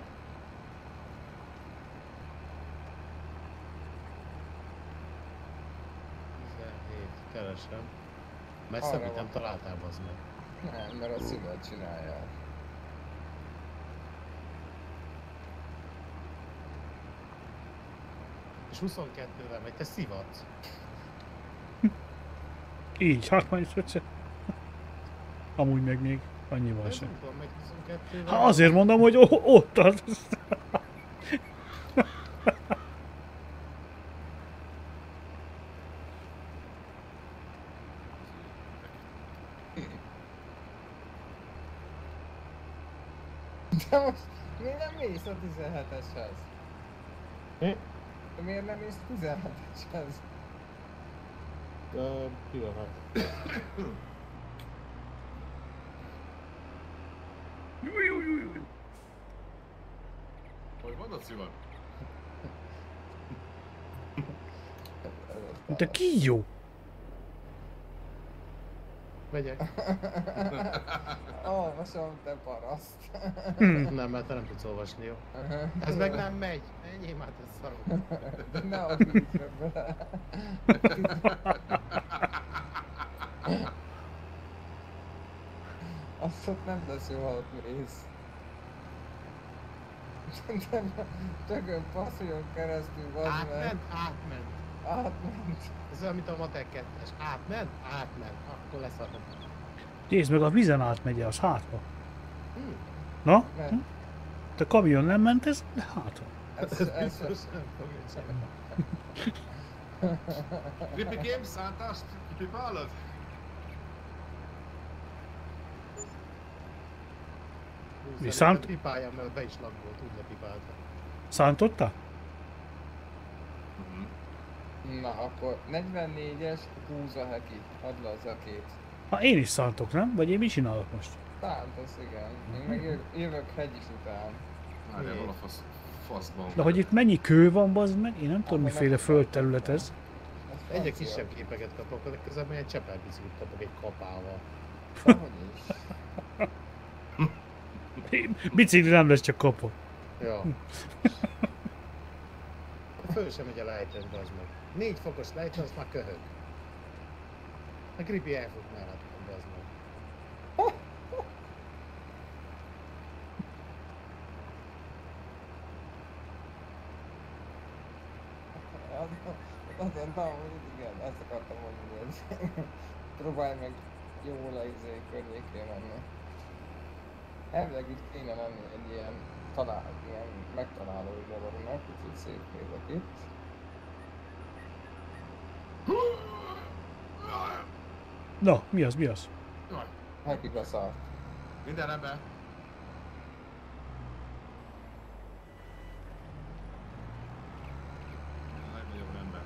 keresem. Messze, Arra mit nem van. találtál, bazd meg. Nem, mert a szíved csinálja. És 22-vel megy, te szivatsz. Így, hát majd ötször. Amúgy meg még annyival Ez sem. úton megy 22-vel. Hát azért mondom, hogy ott az. De most miért nem mész a 17-eshez? Mi? De miért nem mész 17-eshez? Pillanat. Hogy mondod, Szilvan? De ki jó? Megyek. Olvasom, te paraszt. Nem, mert te nem tudsz olvasni, jó? Ez meg nem megy. Ennyi már, ez szarok. Ne a vízre bele. Azt ott nem lesz jó, ha ott mész. Tökön passzoljon keresztül, bazd meg. Átment. Átment. Ez olyan, mint a Matek 2-es. Átment? Akkor leszarom. Nézd meg, a vízen átmegy az hátba. Hm. Na? Mert Hm? A kamion nem ment, ez hátra. ez Biztos nem fogja csinálni. Rippy Games szántást kipipálod? Viszont- Pipáljam, mert be is laggolt, úgy lepipálta. Szántotta? Na akkor 44-es, húz a hekit, add le az akét. Ha én is szántok, nem? Vagy én mit csinálok most? Szántasz, igen. Én meg jövök hegy is után. Várjál, hol a faszban. De hogy itt mennyi kő van, bazd meg? Én nem tudom, miféle földterület ez. Ez Egyre francia. kisebb képeket kapok, de közben egy csepelbiciklit kapok egy kapával. Dehogy is. Bicikli nem lesz, csak kapok. Ja. Föl sem megy a lejtőn, bazd meg. 4 fokos lejtő, az már köhög. A gripi elfut mellettem, bazd meg. Azt mondtam, hogy igen, ezt akartam mondani, hogy próbálj meg jól környékén menni. Elvileg itt kéne lenni egy ilyen, ilyen megtaláló zsavarunak, úgyhogy szép nézek itt. Na, mi az, mi az? Jaj, Hekik a szart. minden rendben. A legnagyobb rendben.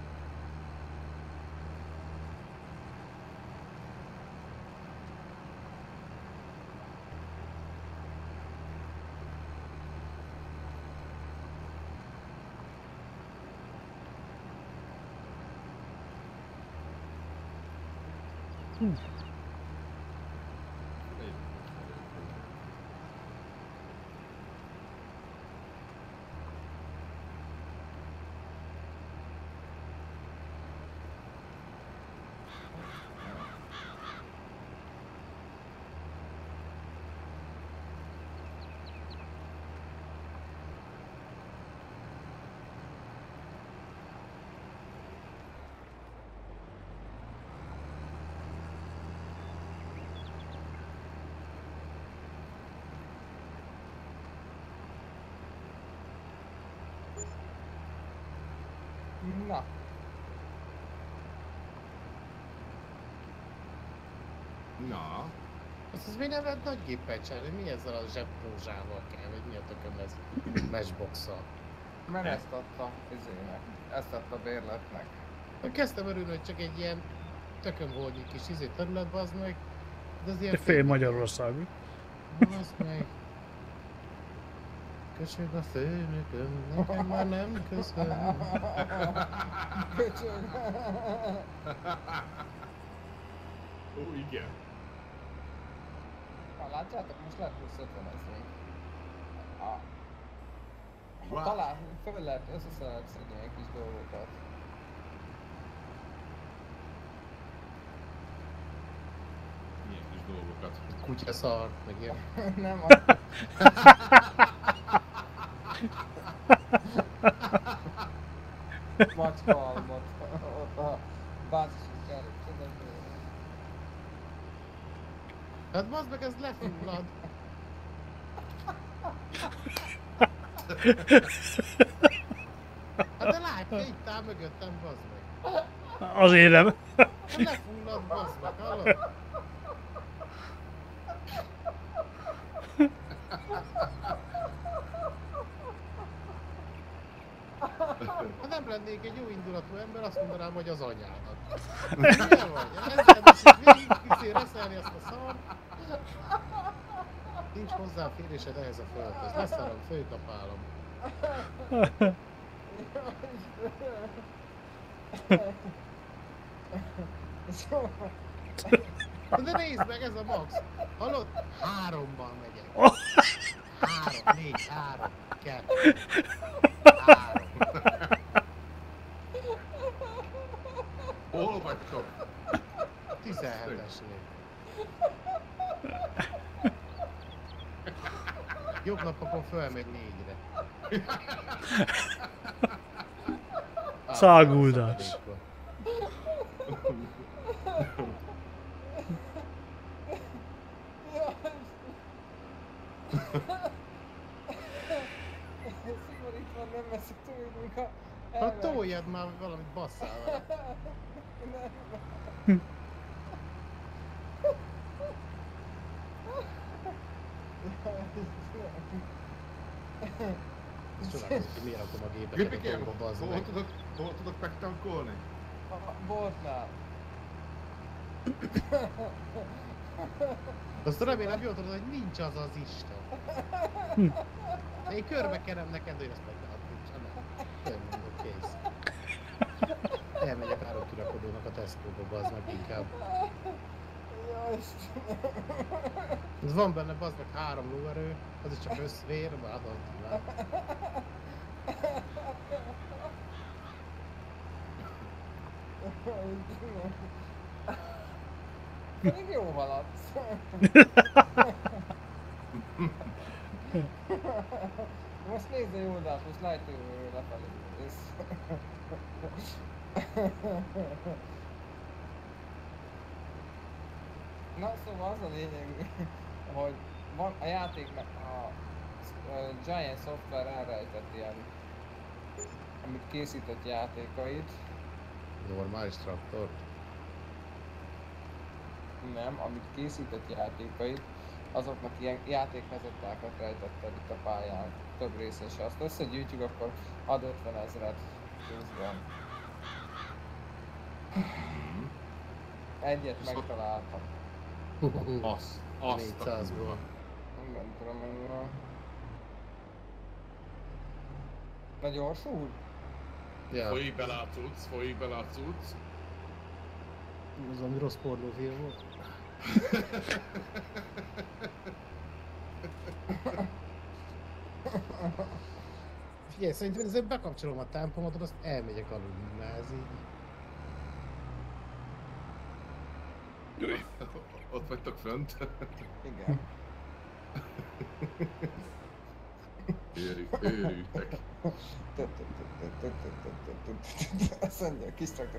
Na, Na, Azt az mi nem lehet nagy géppel csinálni? Mi ezzel a zsebrózsával kell, vagy mi a tököm ez? Matchbox-szal. mert ezt adta izének, ezt adta bérletnek. Kezdtem örülni, hogy csak egy ilyen tököm volt egy kis terület, bazd meg. De az ilyen De fél Magyarország. mi? Bazd meg. Köszönöm a főnököm, nekem már nem köszön. Köcsög! ó igen. Ha látjátok, most lehet plusz 50-ezni. Wow. Talán föl lehet, össze lehet szedni egy kis dolgokat. Milyen kis dolgokat. Kutya szar, meg ilyen. Nem az. palmot, ott a bázisunk előtt, tudod? Hát bazd meg, ez lefullad. Hát de látja, itt áll mögöttem, bazd meg. Azért nem. Hát lefullad, bazd meg, hallod? Ha nem lennék egy jó indulatú ember, azt mondanám, hogy az anyádat. Milyen vagy? Ezzel beszél végig, kicsi reszelni azt a szar. Nincs hozzáférésed ehhez a földhöz. Leszarom, főkapálom. De nézd meg, ez a max. Hallod? 3-ban megyek. 3, 4, 3, 2, 3. Hol vagytok? 17-esnél. Jobb napokon fölmegy 4-re. Száguldás. Szigorítva nem veszek túl, mikor Hát toljad már, hogy valamit basszál vele. Csodálkozik, hogy miért rakom a gépeket a Gépikém, tolba, bazd meg. hol tudok megtankolni? A boltnál. Azt remélem jól tudod, hogy nincs az az Isten. Én körbekerem neked, hogy azt meg nincs, nem. Mondom, kész. Elmegyek árokirakodónak a Tesco-ba, bazd meg inkább. Jaj, Istenem. Ez van benne, bazd meg 3 lóerő, az is csak összvér, adott le. Pedig jó haladsz. Most nézd a jó oldalt, most lejtőről lefelé mész. Na szóval az a lényeg, hogy van a játéknak a Giant Software elrejtett ilyen, amit készített játékait. Normális traktort. Nem, amit készített játékait, azoknak ilyen játékvezetákat rejtett el itt a pályán, több része, és ha azt összegyűjtjük, akkor ad 50 000 közben. Egyet megtaláltam. Azt. 400-ból. Nem tudom, hogy van. Na gyorsul? Ja, Folyik bele a cucc, folyik bele a cucc. az ami rossz pornófilm volt. Figyelj, szerintem ezzel bekapcsolom a tempomat, azt elmegyek aludni, mert ez így... Ott vagytok fönt. Igen. Őrültek. Azt mondja, kis traktor.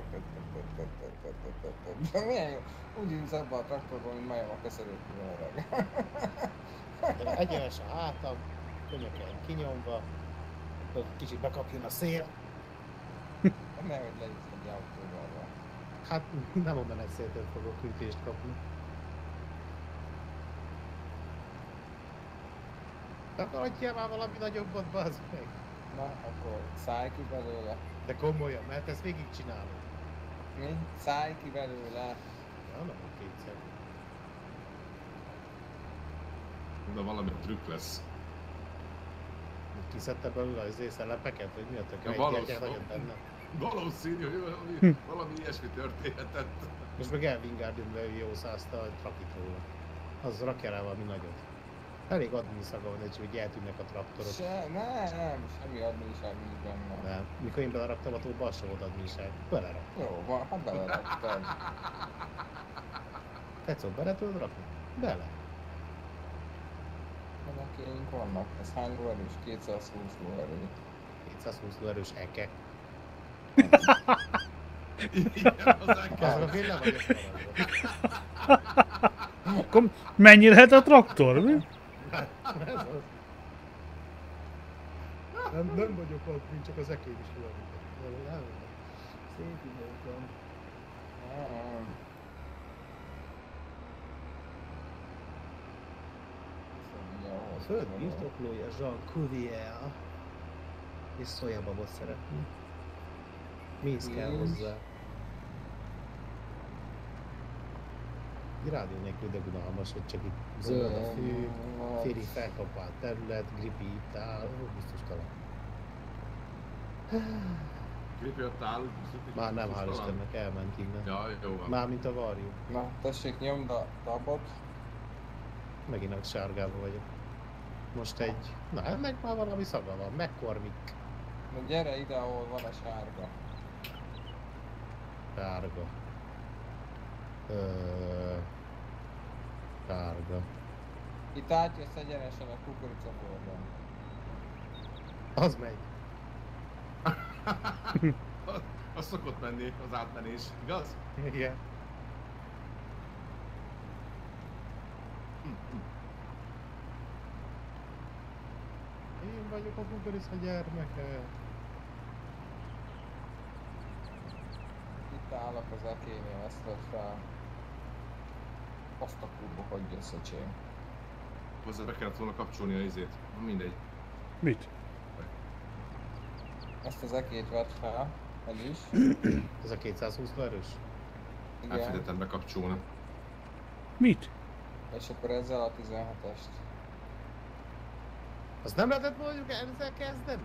Milyen jó. Úgy ülsz abban a traktorban, mint majom a köszörőkül öreg. Egyenes a hátam, könyökeim kinyomva, akkor kicsit bekapjon a szél. Nehogy leütsz egy autóval. Hát nem a menetszéltől fogok ütést kapni. De adjál már valami nagyobbat, bazd meg! Na, akkor szállj ki belőle. De komolyan, mert ezt végigcsinálod. Mi? Szállj ki belőle. Ja, nem a kétszer. De valami trükk lesz. Kiszedte belőle az szellepeket, vagy mi a tök? Ja, Egy valószínű. gyertyát nagyon benne. Valószínű, hogy valami ilyesmi történhetett. Most meg Elvingardiumban jó százta a trakit róla. Az rakja rá valami nagyot. Elég admin szaga van, hogy eltűnnek a traktorok. Nem, semmi adminiság nincs benne. Nem. Mikor én beleraktam a tóba, az sem volt adminság. Beleraktam. Jó, van, hát beleraktad. Tetszett, bele tudod rakni? Bele. Menekélünk vannak. Ez hány lóerős? 220 lóerő. 220 lóerős eke. Igen, hozzá kell. Azok én nem vagyok maradva. Akkor mennyi lehet a traktor, mi? Ez az. Nem vagyok ott, mint csak az ekém is valami. Szép idők van. A föld birtoklója Jean Cuvier és szójababot szeretné. Mész kell hozzá. Egy rádió nélkül de unalmas, hogy csak itt zöld a fű, félig felkapált terület, gripi itt áll, biztos talán. Gripi ott áll, Már nem, hál' Istennek, elment innen. Ja, jó van. Mármint a varjú. Na, tessék, nyomd a tabot. Megint a sárgában vagyok. Most egy... Na, meg már valami szaga van, McCormick. Na gyere ide, ahol van a sárga. Sárga. Sárga. Itt átjössz egyenesen a kukoricafordon. Az megy. Az szokott menni az átmenés, igaz? Igen. Én vagyok a kukorica gyermeke. Itt állok az ekénél, ezt vedd fel. Azt a kurva hagyja, szöcsém. Hozzá be kellett volna kapcsolni a izét. Mindegy. Mit? Ezt az ekét vedd fel, ez is. Ez a 220 erős? Igen. Elfelejtettem bekapcsolni. Mit? És akkor ezzel a 17-est. Azt nem lehetett mondjuk ezzel kezdeni?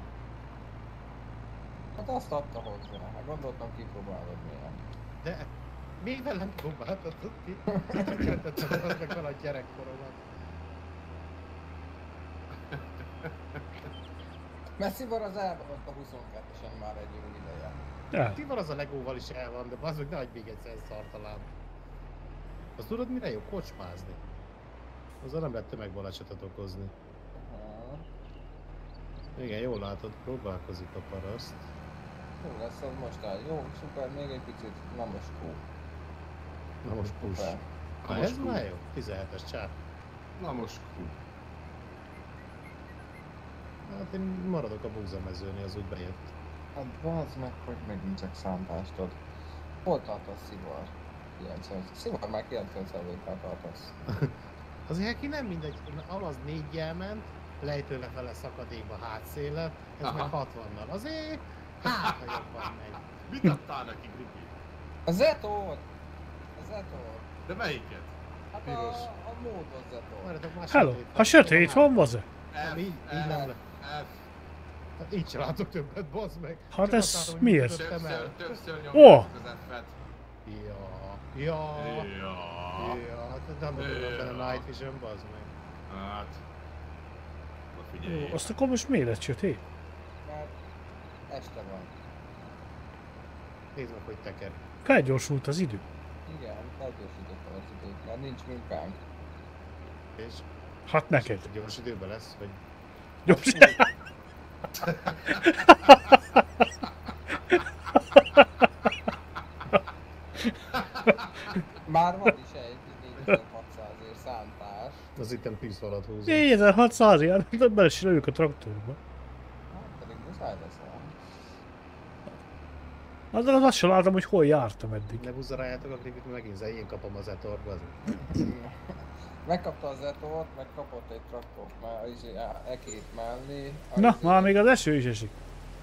Hát azt adta hozzá, hát gondoltam kipróbálod milyen. De még velem próbáltad ki. Kötöttem az meg vele a gyerekkoromat. Messzibor az elbadott a 22-esen már egy jó ideje. Ja. Tibor az a Legóval is el van, de az meg ne adj még egyszer szartalán. Azt tudod mire jó? Kocsmázni. Azzal nem lehet tömegbalesetet okozni. Aha. Igen, jól látod, próbálkozik a paraszt. Jó lesz, az most áll. Jó, szuper, még egy picit. Na most kó. Na most push. Szuper. Na ez már jó? 17-es csáp. Na most hú. Hát én maradok a búzamezőnél, az úgy bejött. Hát bazd meg, hogy megint csak számtástod. Hol tartasz Szivár? 90. Szivár már 90%-kal tartasz. Azért neki nem mindegy, Alaz 4-jel ment, lejtő lefele szakadékba hátszéllel, ez Aha. meg 60-nal. Azért hát, ha jobban megy. Mit adtál neki, Gripi? A Zetor! A Zetor! De melyiket? Hát Piros. a módos Zetor. Várjatok, már Hello, sötét ha van. sötét van, vaze? Nem, így nem le. Hát így sem látok többet, bazd meg. Hát Csak ez azt látom, hogy miért? ütöttem el. Többször Ó! nyomják az F-et. Ja, Ja. hát nem tudom benne Night Vision, bazd meg. Hát. Na figyelj. Ó, azt akkor most miért lett sötét? Mert este van. Nézd meg, hogy teker. Felgyorsult az idő. Igen, felgyorsítottam az időt, mert nincs munkánk. És Hát neked. gyors időben lesz, hogy... Gyors. Már van is egy 4600-ért szántás. Az itten tűz alatt húzom. 4600 jár, bele is lőjük a traktorba. Hát pedig muszáj leszel. Azzal azt sem látom, hogy hol jártam eddig. Ne buzzaráljátok a gripit, mert megint én kapom az etorba. Megkapta az Zetort, meg kapott egy traktort, ekét mellé. Na, már még az eső is esik.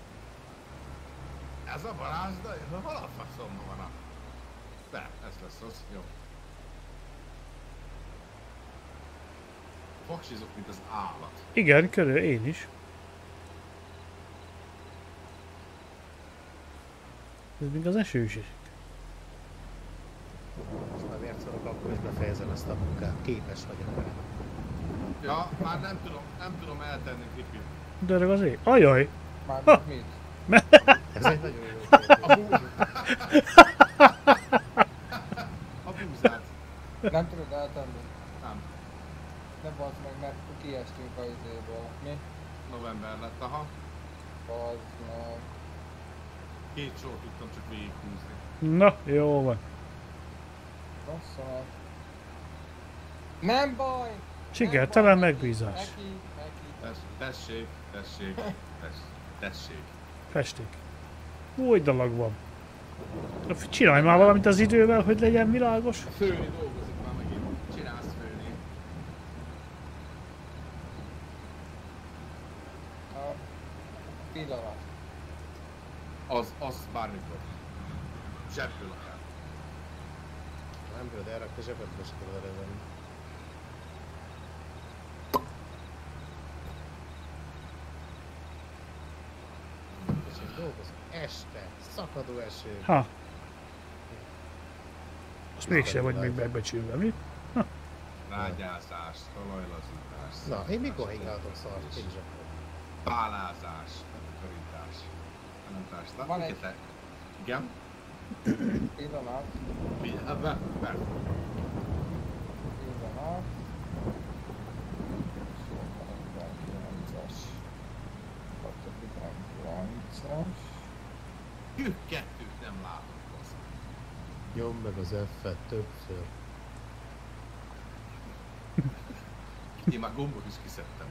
Ez a barázda? Hol a faszomban van a... De, ez lesz az. Jó. Vaksizok, mint az állat. Igen, körül én is. Ez még az eső is esik. Most már miért szorok akkor, és befejezem ezt a munkát. Képes vagyok rá. Ja, már nem tudom eltenni Gripit. Dörög az ég. Ajaj! Már mit? Ez egy nagyon jó A A búzát. Nem tudod eltenni? Nem. Ne bazd meg, mert kiestünk a izéből. Mi? November lett, aha. Bazd meg. 2 sort tudtam csak végighúzni. Na, jó van. Rosszal. Nem baj! Sikertelen megbízás. Neki. Tessék. Festék. Új dolog van. Csinálj már valamit az idővel, hogy legyen világos. A főni dolgozik már megint. Csinálsz főni. A pillanat. Az bármikor. Zsebből akár. Nem bírod elrakni, zsebedbe se tudod elővenni. És én dolgozom este, szakadó eső. Ha. Azt mégsem vagy még megbecsülve, mi? Rágyázás, talajlazítás. Na, én mikor higgadok szart? Én is akkor. Pálázás, karintás. Nem társad. Van egy- Igen? Pillanat. Pillanat. Pillanat. Ők kettőt nem látok, basz. Nyomd meg az F-et többször. Én már gombot is kiszedtem.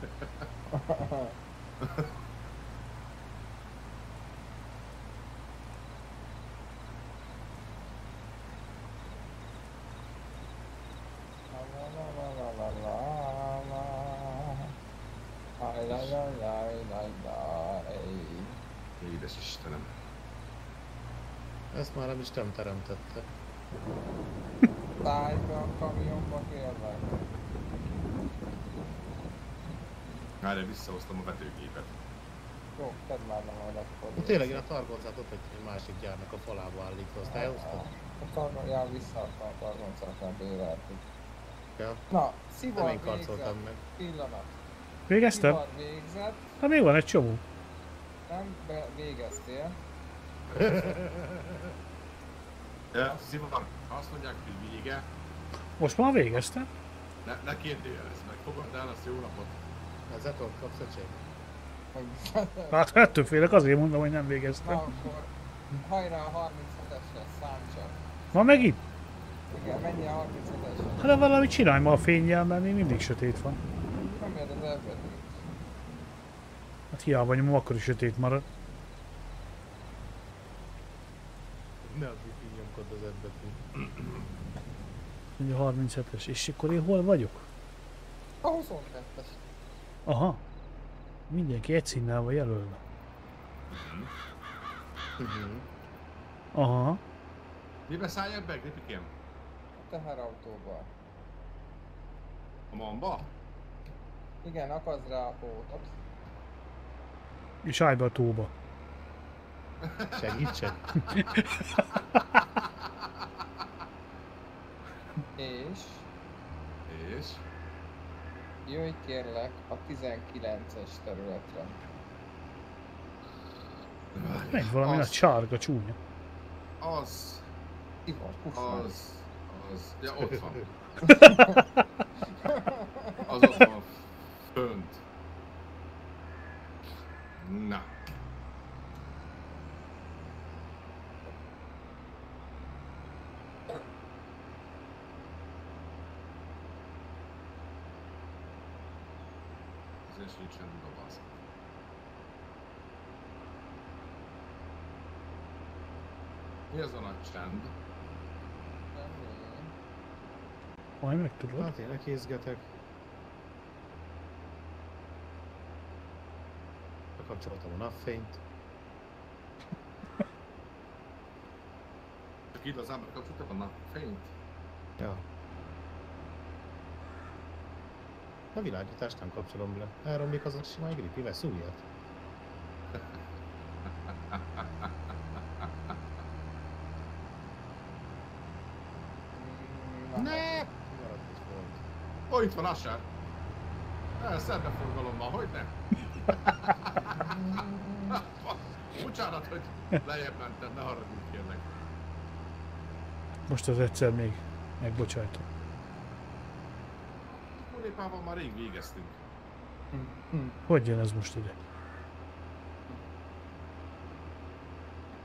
Édes Istenem. Ezt már Isten teremtette. Szállj be a kamionba, kérlek. Erre visszahoztam a vetőgépet. Jó, tedd már le majd akkor. Tényleg én a targoncát ott egy másik gyárnak a falába állítva, azt elhoztad? Visszaadtam a targoncát, nem béreltük. Ja. Na, Nem szivar én karcoltam végzett. meg. Pillanat. Végeztem? Szivar végzett. Hát még van egy csomó. Nem végeztél. Szivar, azt mondják, hogy vége. Most már végeztem. Ne kérdőjelezz meg, fogadd el azt, jó napot. Ezzel tudod, kapsz öcsém? Hát ettől félek, azért mondom, hogy nem Na végeztem. akkor hajrá a 37-esre, szám csak. Ma megint? Igen, menj a 37-esre. Hát de valamit csinálj ma a fénnyel, mert még mindig sötét van. Nem ér az elvetőt. Hát hiába nyomom, akkor is sötét marad. Ne az így nyomkod az ebbetűt. Mondja 37-es. És akkor én hol vagyok? A 22-es. Aha. Mindenki egy színnel van jelölve. Aha. Mibe szálljak be, Gripikém? A teherautóba. A mamba? Igen, akazd rá a kódot. És állj be a tóba. Segítsen. És És? jöjj kérlek a 19-es területre. Megy valami nagy sárga csúnya. Az... Ivar, pusztán. Az... Ja, ott van. Az ott van. Fönt. Na. Ezért sincsen dudabasz. Mi az a nagy csend? Majd megtudod. Hát én nekézgetek. Bekapcsoltam a napfényt. Csak itt az ember kapcsoltak a napfényt? Ja. A világítást nem kapcsolom le. Elromlik az a sima gripi, vesz újat. Ne! Maradt is volt. Ó, itt van Asher! Szerbeforgalommal, hogy ne? Bocsánat, hogy lejjebb mentem, ne haragudj kérlek. Most az egyszer még megbocsájtom. Népával már rég végeztünk. Hogy jön ez most ide?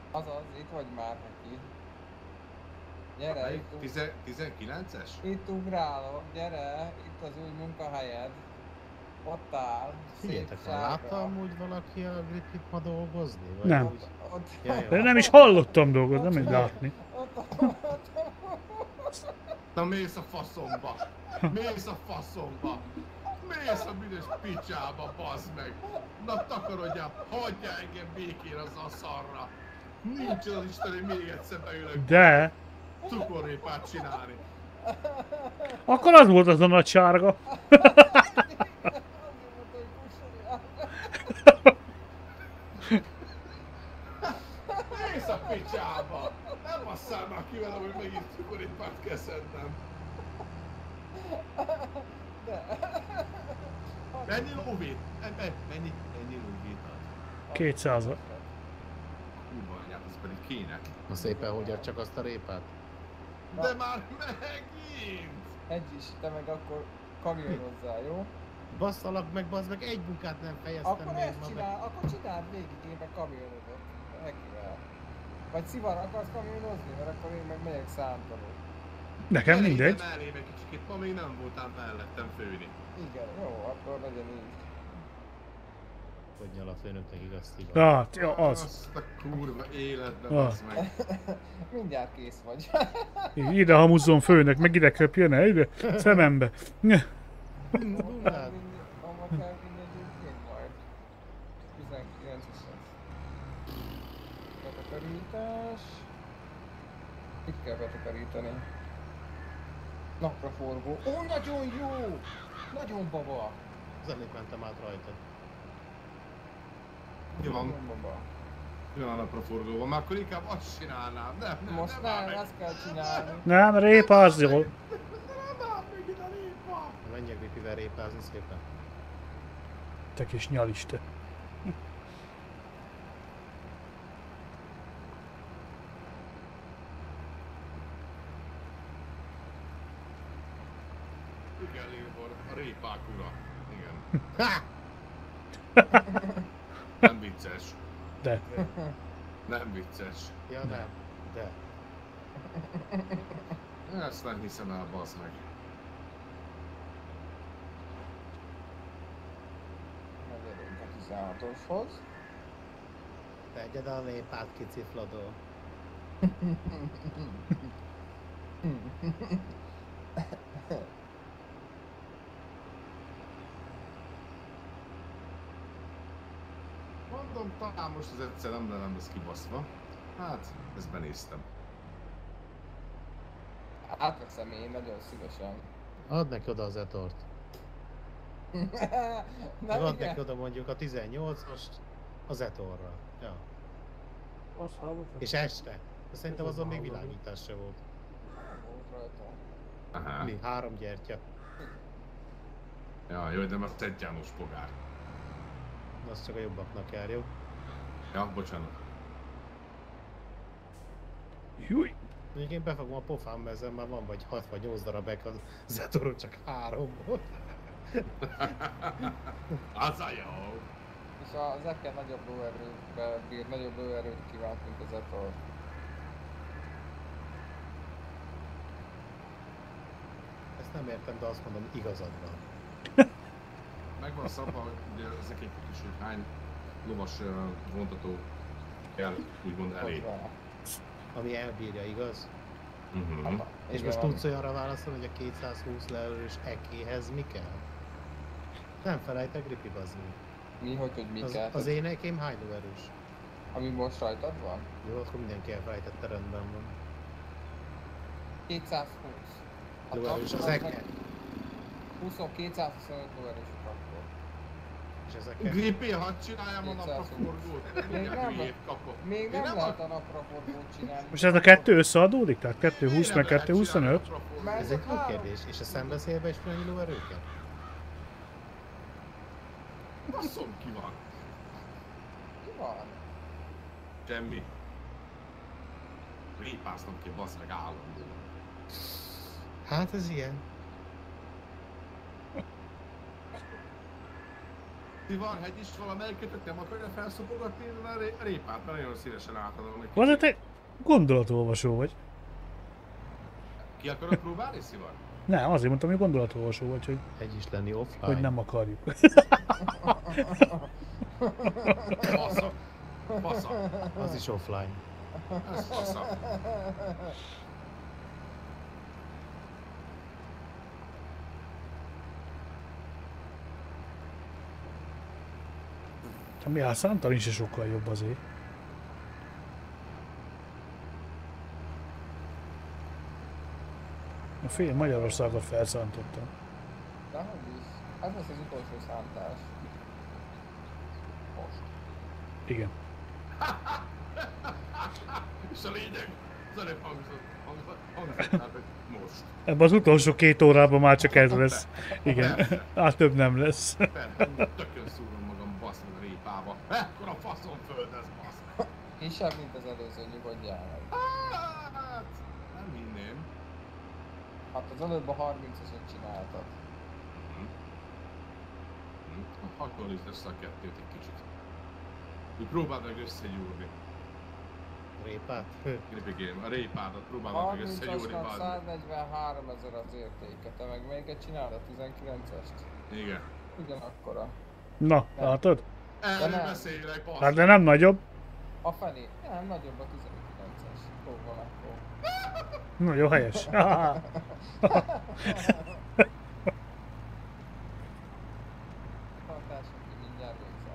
Azaz, itt vagy már neki. Gyere, itt, 19-es? itt ugrálok, gyere, itt az új munkahelyed. Ott áll, szép Figyeljetek már, sárga. látta amúgy valaki a gripit ma dolgozni? Vagy Nem. úgy? Ott, Ja, jó. De nem is hallottam dolgot, nem is látni. Na mész a faszomba! Mész a faszomba! Mész a büdös picsába, bazd meg! Na takarodjál, hagyjál engem békén az a szarra! Nincs az Isten, hogy még egyszer beülök De, cukorrépát csinálni. akkor az volt az a nagy sárga. Mész a picsába! Nem basszál már ki velem, hogy megint cukorrépát kell szednem. Mennyi lóvét? Mennyi lóvét ad? 200. Kurva anyát, az pedig kéne. Na szépen hogyan csak azt a répát? De már megint! Egy is, te meg akkor kamionozzál, jó? Basszalak meg, bazd meg, egy munkát nem fejeztem Akkor még ezt ma meg. csinál, akkor csináld végig, én meg kamionozok. Nekivel. Vagy Szivar, akarsz kamionozni? Mert akkor én meg megyek szántani. Nekem Elég, mindegy. de mellém egy kicsikét, ma még nem voltál mellettem főni. Igen, jó, akkor legyen így. Hogy nyal a főnöknek igaz szíva. Ja, az. Azt a kurva életben, Ah. bazd meg. Mindjárt kész vagy. Ide hamuzzon főnök, meg ide köpjön, ide, szemembe. Dumnád. Ahol kell vinni egyébként majd. 19 betakarítás. Itt kell betakarítani. Napraforgó. Ó, nagyon jó! Nagyon baba! Az előbb mentem át rajta. Mi van? Nagyon baba. Mi van a napraforgóban? Már akkor inkább azt csinálnám. Nem, Most nem áll nem, meg. ezt kell csinálni. Nem, répa az jó. Nem áll meg ide lépa. Menjek gripivel répázni szépen. Te kis nyaliste. Igen, Lilbor, a répák ura. Igen. Ha! Nem vicces. De. Nem vicces. Ja nem, de. Ezt nem hiszem el, bazd meg. Megyünk a 16-oshoz. Tegyed a répát, kicifladó. Mondom, talán most az egyszer nem lesz kibaszva. Hát, ezt benéztem. Átveszem én nagyon szívesen. Add neki oda az etort. Meg Nem add igen. neki oda mondjuk a 18-ast az etorra. Ja. És este. De szerintem azon még világítás se volt. Volt rajta. Aha. Mi? 3 gyertya. Ja, jó, de már Szent János pogár. Az csak a jobbaknak jár, jó? Ja, bocsánat. Júj. Mondjuk én befogom a pofám, mert ezen már van vagy 6 vagy 8 darab ek, az Zetoron csak 3 volt. Az a jó! És az Eke nagyobb lóerőbe bír, nagyobb lóerőt kívánt, mint az Etor. Ezt nem értem, de azt mondom, igazad van. Megvan szabva, hogy ugye ezek egy kis, hogy hány lovas vontató kell úgymond elé. Hogy van. Ami elbírja, igaz? Uh-huh. És Igen, most van. tudsz olyanra válaszolni, hogy a 220 leerős ekéhez mi kell? Nem felejtek gripi bazni. Mi, hogy mi kell? Az én ekém hány lóerős? Ami most rajtad van? Jó, akkor mindenki elfelejtette, rendben van. 220. Lóerős az az eke. meg 225 lóerősük akkor. És ezeket... Gripi, hadd csináljam a 220. napraforgót. Még Mindjárt nem hülyét kapok. Még Én nem nem lehet a napraforgót csinálni. Most ez a kettő összeadódik? Tehát 220 Miért meg nem lehet 225? csinálni napraforgót? Mert Ez egy jó három. kérdés. És a szembeszélbe is külön lóerőket? Basszom ki van. Ki van? Semmi. Répáznom ki, bassz meg állandóan. Hát ez ilyen. Tivarhegy is valamelyikötök nem akarja felszopogatni a répát, mert nagyon szívesen átadom neki. Van, te gondolatolvasó vagy. Ki akarod próbálni, Szivar? Nem, azért mondtam, hogy gondolatolvasó vagy, hogy, Egy is lenni offline. hogy nem akarjuk. Fasza. Fasza. Az is offline. Ez fasza. Ha mi Antalin is sokkal jobb azért. A fél Magyarországot felszántottam. Dehogy is. Ez lesz az utolsó szántás. Most. Igen. És a lényeg, az előbb hangzott, hogy most. Ebben az utolsó 2 órában már csak ez lesz. Igen. Hát több nem lesz. Tökön szúrom magam, basz meg a répába. Ekkora faszom föld ez, basz. Kisebb, mint az előző, nyugodjál meg. Hát, nem hinném. Hát az előbb a 30-asat csináltad. Akkor is lesz a kettőt egy kicsit. Úgy próbáld meg összegyúrni. Répát? Gripigém, a répádat próbáld meg összegyúrni. 30-asnak 143 000 az értéke, te meg melyiket csinálod, a 19-est? Igen. Ugyanakkora. Na, látod? Erről nem. beszélek, basz. Hát de nem nagyobb. A felé. Nem, nagyobb a 19-es. Hol van akkor? Nagyon helyes. Tartások ki mindjárt végzel.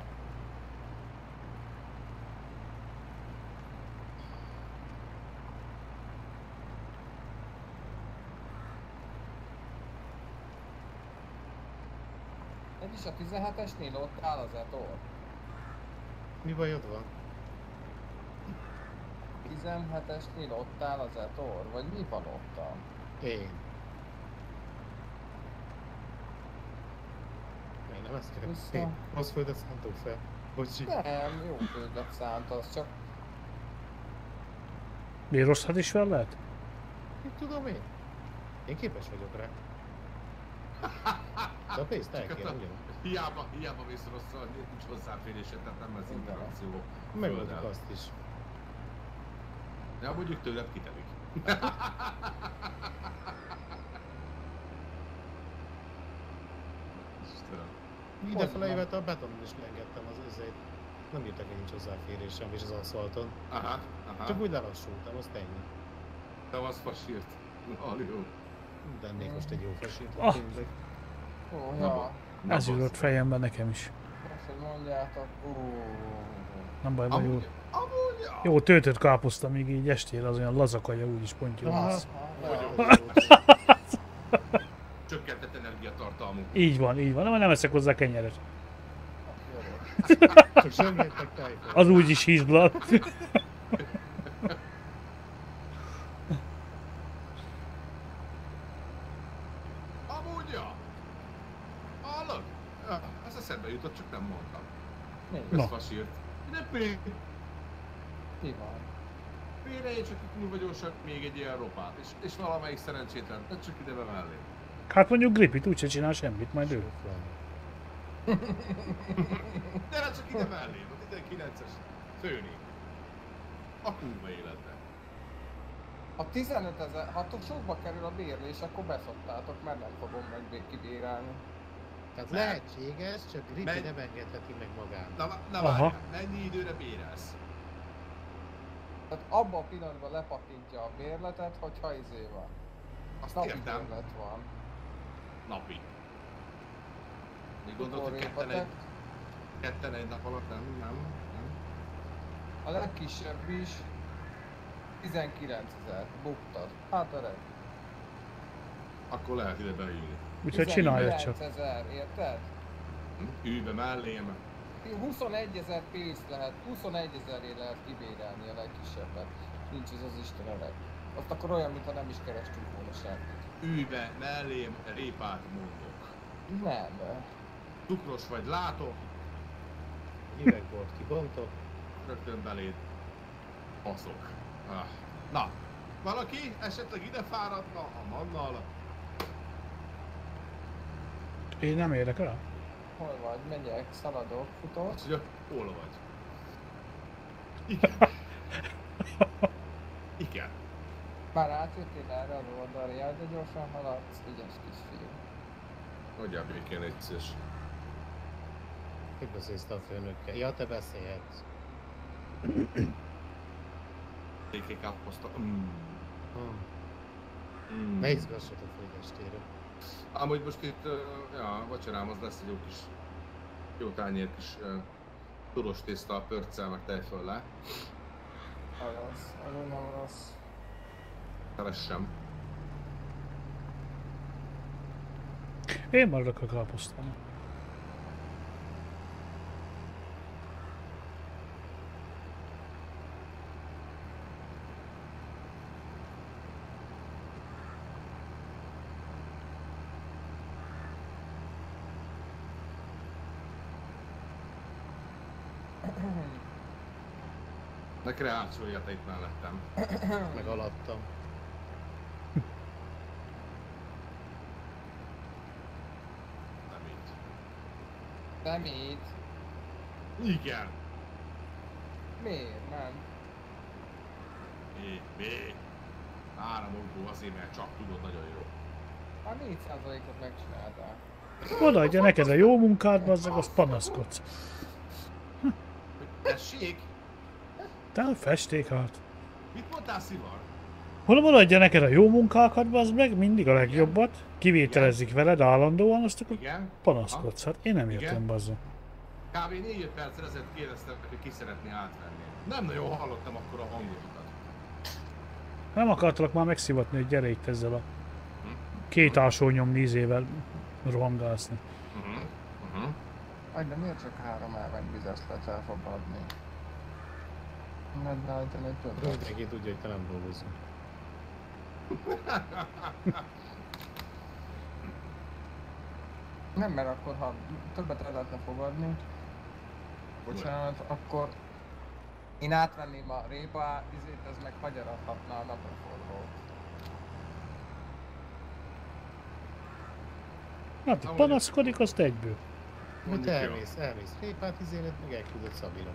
Egy is a 17-esnél ott áll az Etor. Mi bajod van? 17-esnél ott áll az Etor? Vagy mi van ottan? Én. Én nem ezt kérem. Vissza. Én rossz földet szántok fel. Bocsi. Nem, jó földet szánt, az csak Bírozhat is fel lehet? Mit tudom én? Én képes vagyok rá. De a pénzt elkérem, ugyan? Hiába mész rosszul, nincs hozzáférésed, tehát nem lesz interakció. Megoldjuk Földdel. azt is. De mondjuk tőled kitelik. Istenem. Idefelejével a betonon is leengedtem az ezért. Nem írtak, hogy nincs hozzáférésem és az aszfalton. Aha. Csak úgy lelassultam, azt ennyi. De az fasírt. Jó. De ennék most egy jó fasírt. Ah. tényleg. ó, Na, ja. Ez jutott fejembe nekem is. Most, hogy mondjátok, Nem baj, jó. Amúgy, Jó, töltött káposzta még így estére, az olyan lazakaja úgyis pontja Aha. lesz. csökkentett energiatartalmú. Így van, nem eszek hozzá kenyeret. Csak zsöngétek tájfel. Az úgyis hízlat. Amúgy, ja. Hallod? Ja, ez eszembe jutott, csak nem mondtam. Mi? Na. Ez fasírt. De még Mi van? félre én csak itt kurva gyorsan még egy ilyen ropát, és valamelyik szerencsétlen, de csak ide be mellé. Hát mondjuk Gripit úgyse csinál semmit, majd ő. De hát csak ide mellé, a 19-es főni. A kurva életbe. Ha 15 000, ha sokba kerül a bérlés, akkor beszoktátok, mert nem fogom meg kibérelni. Tehát lehetséges, csak Gripi Megy. nem engedheti meg magának. Na Aha. várjál, mennyi időre bérelsz? Tehát abban a pillanatban lepatintja a bérletet, hogyha izé van. Azt Napi értem, bérlet van. napi. Még Mikor gondolod, hogy répatek? ketten egy nap alatt nem? A legkisebb is 19 000. Buktad. Hát öreg. Akkor lehet ide beülni. Úgyhogy csinálja csak. 19 000, érted? Ülj be mellém. 21 000 pénzt lehet, 21 000-ért lehet kibérelni a legkisebbet. Nincs ez az Isten öreg. Azt akkor olyan, mintha nem is kerestünk volna semmit. Ülj be mellém, répát mondok. Nem. Cukros vagy, látok, Üvegbort kibontok. rögtön beléd. Faszok. Na, valaki esetleg ide fáradna a mannal? Én nem érek rá. Hol vagy? Megyek, szaladok, futok. Azt mondja, hol vagy? Igen. Igen. Már átjöttél erre az oldalra, jaj, de gyorsan haladsz, ügyes kisfiú. Mondjál békén egy szés. Hogy beszélsz a főnökkel? Ja, te beszélhetsz. Békék átposzta. Ne izgassatok még estére. Amúgy most itt, ja, vacsorám az lesz egy jó tányér kis turos tészta, pörccel, meg tejföllel. Az nem rossz. Szeressem. Én maradok a káposztán. Ne kreációja te itt mellettem. Meg alattam. Nem így. Szemét. Igen. Miért nem? Mi? 3 óvó azért, mert csak tudod, nagyon jó. A 4%-ot megcsináltál. Odaadja neked a jó munkát, bazzeg, azt panaszkodsz. Tessék? Te a festék hát. Mit mondtál, Szivar? Hol odaadja neked a jó munkákat, bazd meg, mindig a legjobbat, kivételezik veled állandóan, azt akkor Igen. panaszkodsz. Hát én nem Igen. értem, bazzeg. Kb. 4-5 perccel ezelőtt kérdeztem, hogy ki szeretné átvenni. Nem nagyon hallottam akkor a hangodat. Nem akartalak már megszivatni, hogy gyere itt ezzel a két alsónyom nézével rohangászni. Aj, de miért csak 3 elven biztos lehet elfogadni? Mert beállítani egy többet. Mindenki tudja, hogy te nem dolgozol. Nem, mert akkor ha többet el lehetne fogadni, bocsánat, akkor én átvenném a répa izét, ez meg fagyarathatná a napraforgót. Hát, ha panaszkodik, azt egyből. Hogy te Mondjuk jó. elmész répát izélet, meg elküldött Szabira.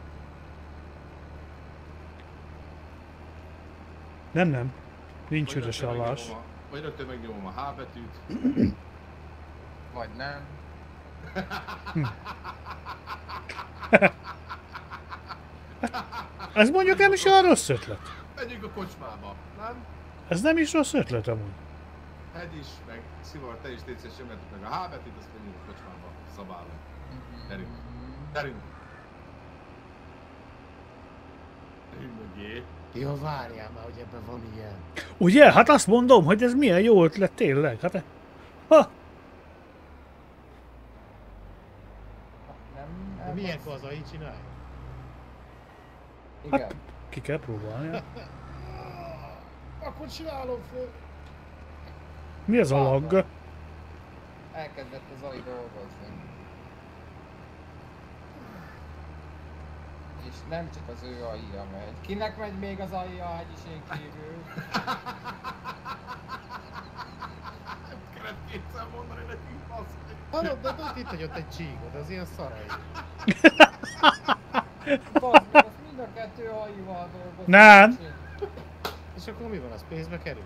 Nem. Nincs Vagy üres rögtön állás. megnyomom vagy rögtön megnyomom a H betűt. Vagy nem. Ez mondjuk nem is olyan rossz ötlet. Menjünk a kocsmába, nem? Ez nem is rossz ötlet amúgy. Hegy is, meg Szivar, te is légy szíves, nyomjátok meg a H betűt, azt menjünk a kocsmába, szabálni. Gyerünk. Gyerünk mögé. Ja, várjál már, hogy ebben van ilyen. Ugye? Hát azt mondom, hogy ez milyen jó ötlet tényleg. Hát, ha, Nem, De milyen kaza így csinálja? Igen. ki kell próbálni. Akkor csinálom föl. Mi az a lag? Elkezdett az AI dolgozni. És nem csak az ő AI-ja megy. Kinek megy még az AI a hegyiség kívül? Kellett kétszer mondani nekünk, basz. Hallod, de tudod itt, hogy ott egy csíkod, az ilyen szarai. Bazd meg, az mind a 2 AI-val dolgozik. Nem. És akkor mi van, az pénzbe kerül?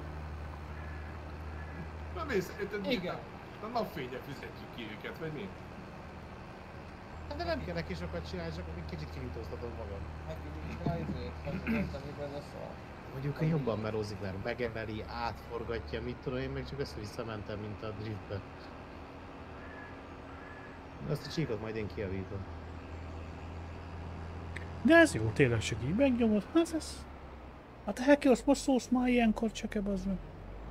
Na mész, Igen. a napfényre fizetjük ki őket, vagy mi? Hát de nem kell neki sokat csinálni, csak egy kicsit kinyitoztatom magam. Mondjuk hogy jobban melózik, mert megeveli, átforgatja, mit tudom én, meg csak össze-vissza mentem, mint a driftbe. Azt a csíkot majd én kijavítom. De ez jó, tényleg csak így megnyomod. Hát ez... Hát heki, azt most szólsz már ilyenkor csak az meg.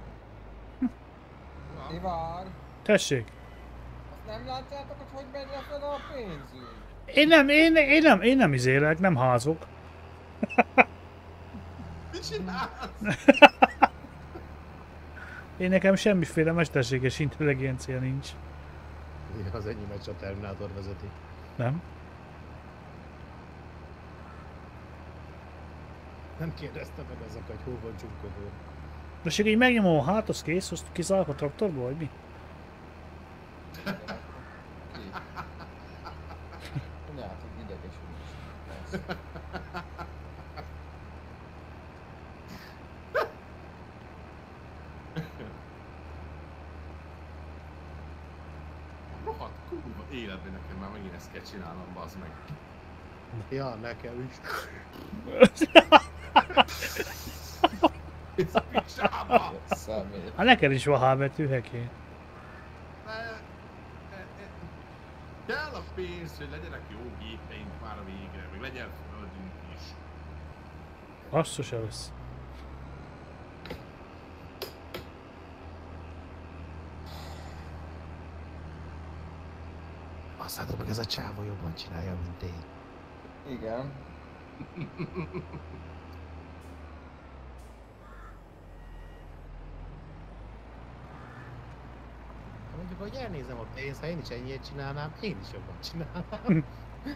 Ivár, Tessék. azt nem látjátok, hogy hogy megy lefelé a pénzünk? Én nem izélek, nem házok. Mit csinálsz? Én nekem semmiféle mesterséges intelligencia nincs. Az enyémet csak a Terminátor vezeti. Nem? Nem kérdeztem meg ezek, hogy hol van csukkodó. De csak így megnyomom, hát az kész, azt kiszállok a traktorba, vagy mi? Rohadt kurva életben nekem már megint ezt kell csinálnom, bazd meg. Ja, nekem is. Ez a picsába! Szemét. Hát neked is van H betű, hekén. Kell a pénz, hogy legyenek jó gépeink már a végre, meg legyen földünk is. Basszus elősz. Azt látom, meg ez a csávó jobban csinálja, mint én. Igen. Mondjuk, hogy elnézem a pénzt, ha én is ennyit csinálnám, én is jobban csinálnám.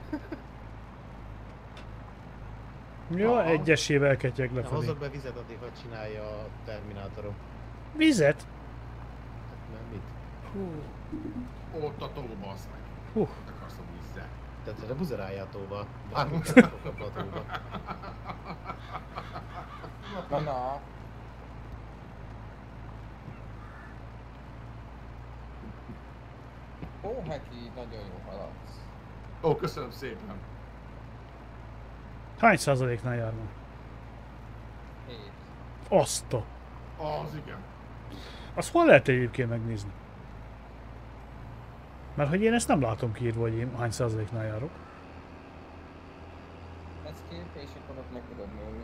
Jó, Aha. egyesével ketyeg Na, lefelé. hozzak be vizet, addig hogy csinálja a Terminátorom. Vizet? Hát nem mit? Hú. Ott a tó, bazd meg. Hú. Ott akarsz a vízzel. Tehát buzeráljál a tóba. Bármit akarok abba a tóba. Na. Ó, Heki, nagyon jó haladsz. Ó, köszönöm szépen. Hány százaléknál járnak? 7. Azt a... Az igen. Azt hol lehet egyébként megnézni? Mert hogy én ezt nem látom kiírva, hogy én hány százaléknál járok. Ez képbe, és akkor ott meg tudod nézni.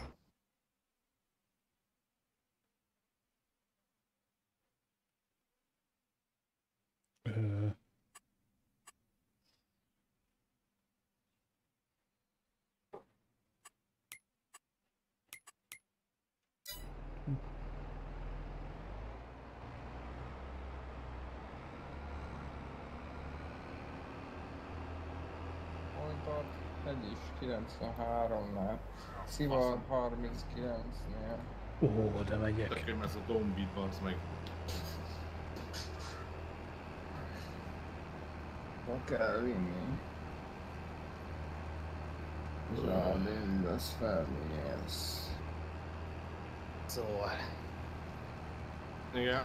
Ö... Hol tart? Egy is 93-nál. Szivar 39-nél. Ó, de megyek. Nekem ez a dombit, bazd meg. Hol kell vinni? Zsálén, ez felmélyez. Szóval. Igen.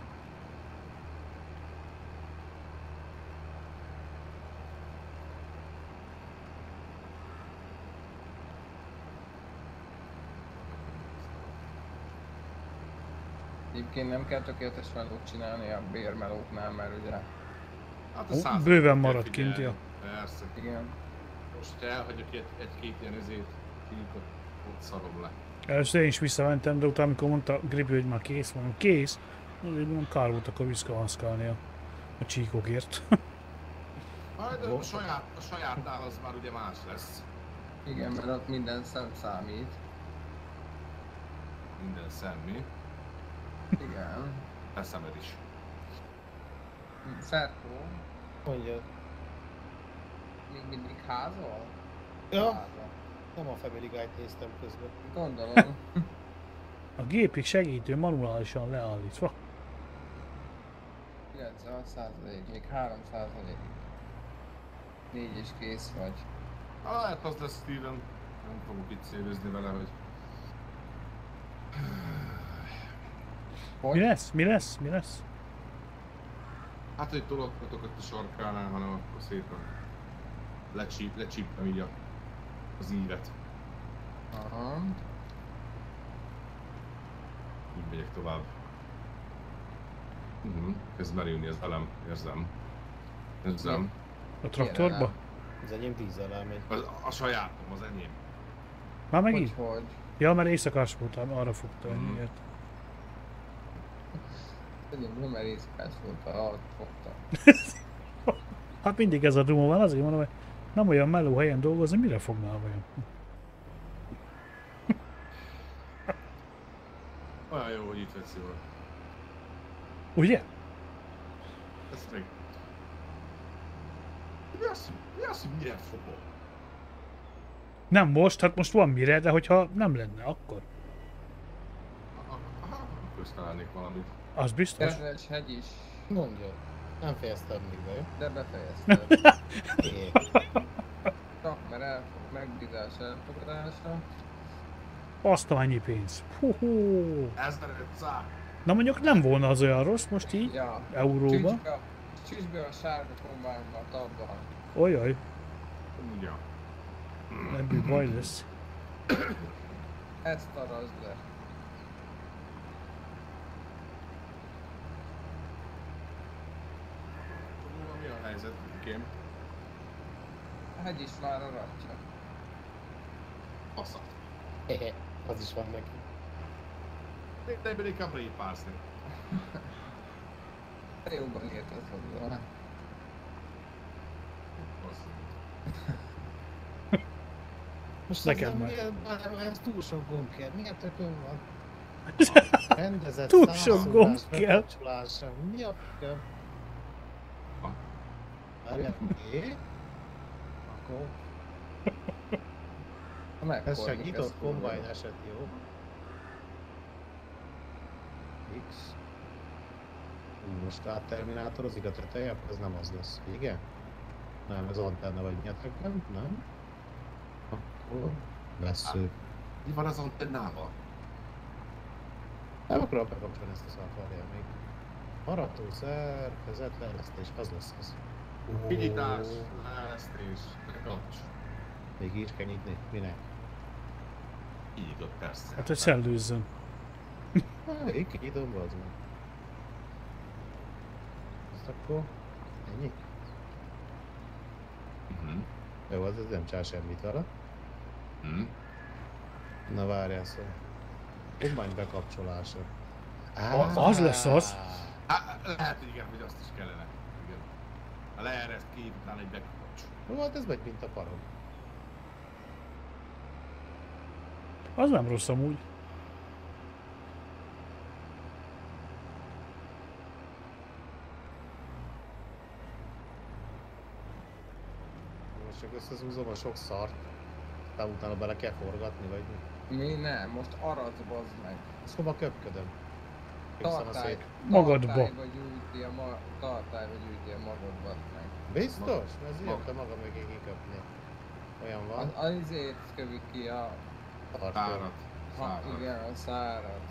Egyébként nem kell tökéletes melót csinálni a bérmelóknál, mert ugye... Hát Ó, százalékot bőven kell maradt figyelni. kint, ja. Persze. Igen. Most ha elhagyok egy-két ilyen ezért, ott szarom le. Először én is visszamentem, de utána amikor mondta Gribi, hogy már kész, mondom, kész. Azért mondom, kár volt akkor visszahanszkálni a csíkokért. Majd a sajátnál az már ugye más lesz. Igen, mert ott minden szem számít. Minden szemmi. Igen. Eszemed is. Ferkó, Mondja. még mindig házol? Ja, Házol. nem a Family Guy-t néztem közben. Gondolom. A gépig segítő manuálisan leállítva. 96%, még 3%. 4 is kész vagy. Lehet az lesz Steven. Nem fogok itt szévezni vele, hogy... Mi lesz? Mi lesz? Mi lesz? Hát, hogy tologtatok ott a sarkánál, hanem akkor szépen lecsípem így az ívet. Aha. Így megyek tovább. Kezd merülni az elem, érzem. Érzem. A traktorba? Az enyém dízel elmegy. A sajátom, az enyém. Már megint? Hogy? Ja, mert éjszakás voltam, arra fogta ennyiért. Szerintem nem erészkás volt, ahogy fogta. Hát mindig ez a duma van, azért mondom, hogy nem olyan meló helyen dolgozni, mire fognál vajon? Olyan jó, hogy itt veszi volt. Ugye? Ezt meg... Mi az, hogy mire fogok? Nem most, hát most van mire, de hogyha nem lenne, akkor. Köztalálnék valamit. Az biztos. Kedves hegy is, Mondja. Nem fejeztem még be, jó? de befejezted. É. Csak mert el fog Megbízás elfogadása. Azt annyi pénz. Hú. 1500. Na mondjuk nem volna az olyan rossz most így, Ja. euróba. Csücs be a sárga kombányba, abban. Ojaj, Ja. ebből baj lesz. Ezt tarazd le. Mi a helyzet, kém? A hegy is már a ratja. Faszat. Az is van neki. Mindenben inkább répászni. Te jobban érted hozzá. Most Neked ez, már. ez túl sok gomb kell. Milyen tökön van? Rendezett Túl sok gomb számszórás, kell. bekapcsolása. Mi a tököm? Ha. Várjál, mi? Akkor ez csak nyitott kombine eset, jó? X. Most átterminátorozik a teteje, akkor ez nem az lesz. Igen? Nem, ez antenna vagy nyetekben, nem? Akkor vesző. Mi van az antennával? Nem akarom bekapcsolni ezt a szart, várjál még. Maratószer, kezetleeresztés, az lesz az. Figyítás, leeresztés, bekapcs. Még így kell nyitni, minek? Így nyitott persze. Hát hogy szellőzzön. Így kinyitom, bazd meg. Ezt akkor ennyi? Jó, az nem csinál semmit vele. Na várjál szó. Kombány bekapcsolása. Az lesz az. Lehet, hogy igen, hogy azt is kellene. Igen. Ha leereszt ki, utána egy bekapcs. Jó, hát ez megy mint a parom. Az nem rossz amúgy. Most csak összezúzom a sok szart. Tehát utána bele kell forgatni, vagy mi? Mi nem, most aradsz bazd meg. Ezt hova köpködöm? Köszönöm Tartály, Magadba. tartályba gyűjti a magadba meg. Biztos? Ez ilyet te maga mögé kiköpni. Olyan van? Az izét kövik ki a... Szárat. Ha, igen, a szárat.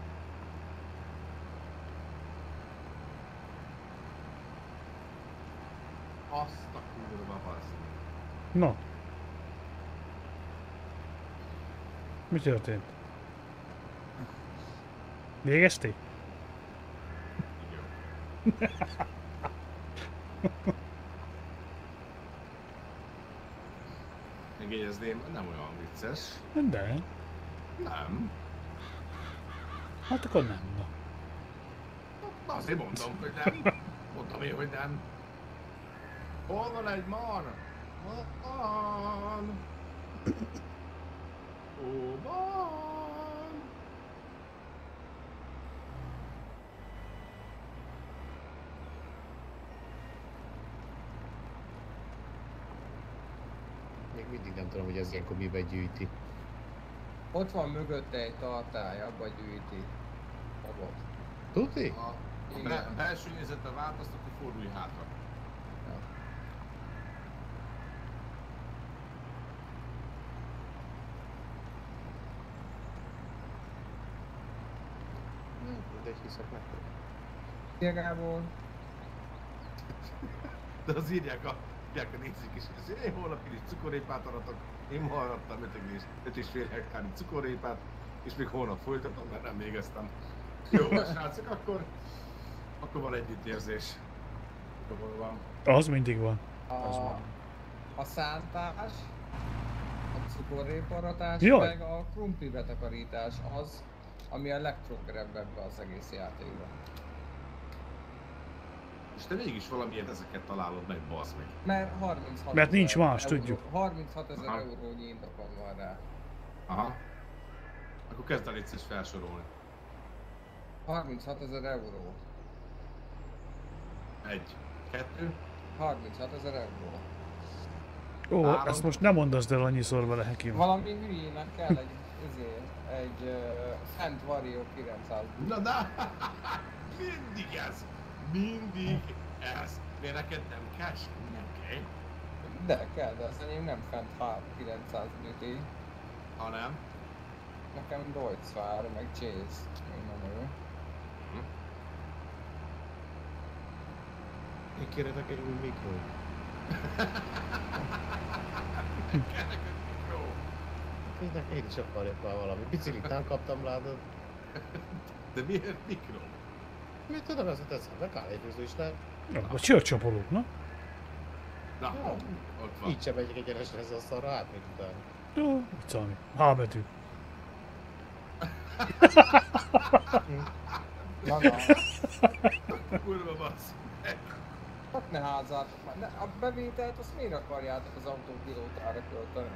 Azt a kurva fasz. Na. Mi történt? Végezték? Igen. Megjegyezném, nem olyan vicces. De. Nem. Hát akkor nem. Na. Na, azért mondom, hogy nem. Mondtam én, hogy nem. Hol van egy mar? Van. Ó, van. Még mindig nem tudom, hogy ez ilyenkor mibe gyűjti. Ott van mögötte egy tartály, abba gyűjti. Abot. Tuti? A Igen. belső nézetben változtat, hogy fordulj hátra. Mindegy, hiszek nektek. Szia Gábor! De az írják a nézik is, hogy én holnap is cukorrépát aratok, én ma arattam 5,5 hektárnyi cukorrépát, és még holnap folytatom, mert nem végeztem. Jó, srácok, akkor van együttérzés. Akkor van. Az mindig van. A szántás, a cukorréparatás, Jaj. meg a krumpli betakarítás az, ami a legtrokkerebb ebbe az egész játékban. És te mégis valamiért ezeket találod meg, bazd meg. Mert 36 Mert nincs ezer más, euró, tudjuk. 36 000 Aha. eurónyi indokom van rá. Aha. Akkor kezd el egyszer felsorolni. 36 000 euró. 1, 2, 36 000 euró. Ó, Három. ezt most nem mondd el annyiszor vele, Hekim. Valami hülyének kell egy Fent Vario 900. na, mindig ez! Mindig ez! Miért neked nem cash? Nem kell. De kell, de az enyém nem fent 900 GT. Ha nem, Nekem Deutz-vár, meg Chase. Még nem ő. Én kérhetek egy új mikrót. jó. Én is akarjak már valami. Biciklitán kaptam ládot. De miért mikro? Mit tudom, ezt teszem, meg kávéfőző is lehet. Ja, a csörcsapolók, na? Na, ott van. Így sem megyek egyenesre ez a szarra, hát még utána. Jó, mit szalmi. H betű. Na, na. Kurva bassz. Hát ne házzátok már. Ne, a bevételt azt miért akarjátok az autópilótára költeni?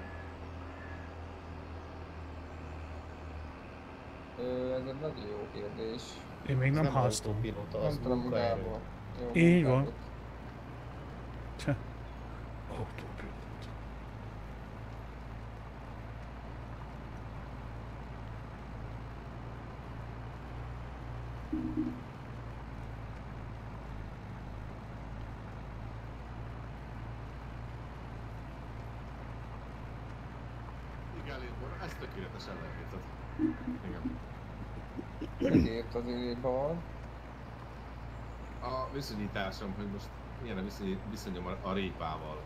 Ez egy nagyon jó kérdés. Én még nem háztam. Autópilóta, Nem az tudom, munkaerő. Gábor. Jó Így munkát. van. Cseh. Autópilót. Igen, Lindor, ez tökéletes ellentétet. Igen. Mit írt az írban? A viszonyításom, hogy most milyen a viszonyom a répával.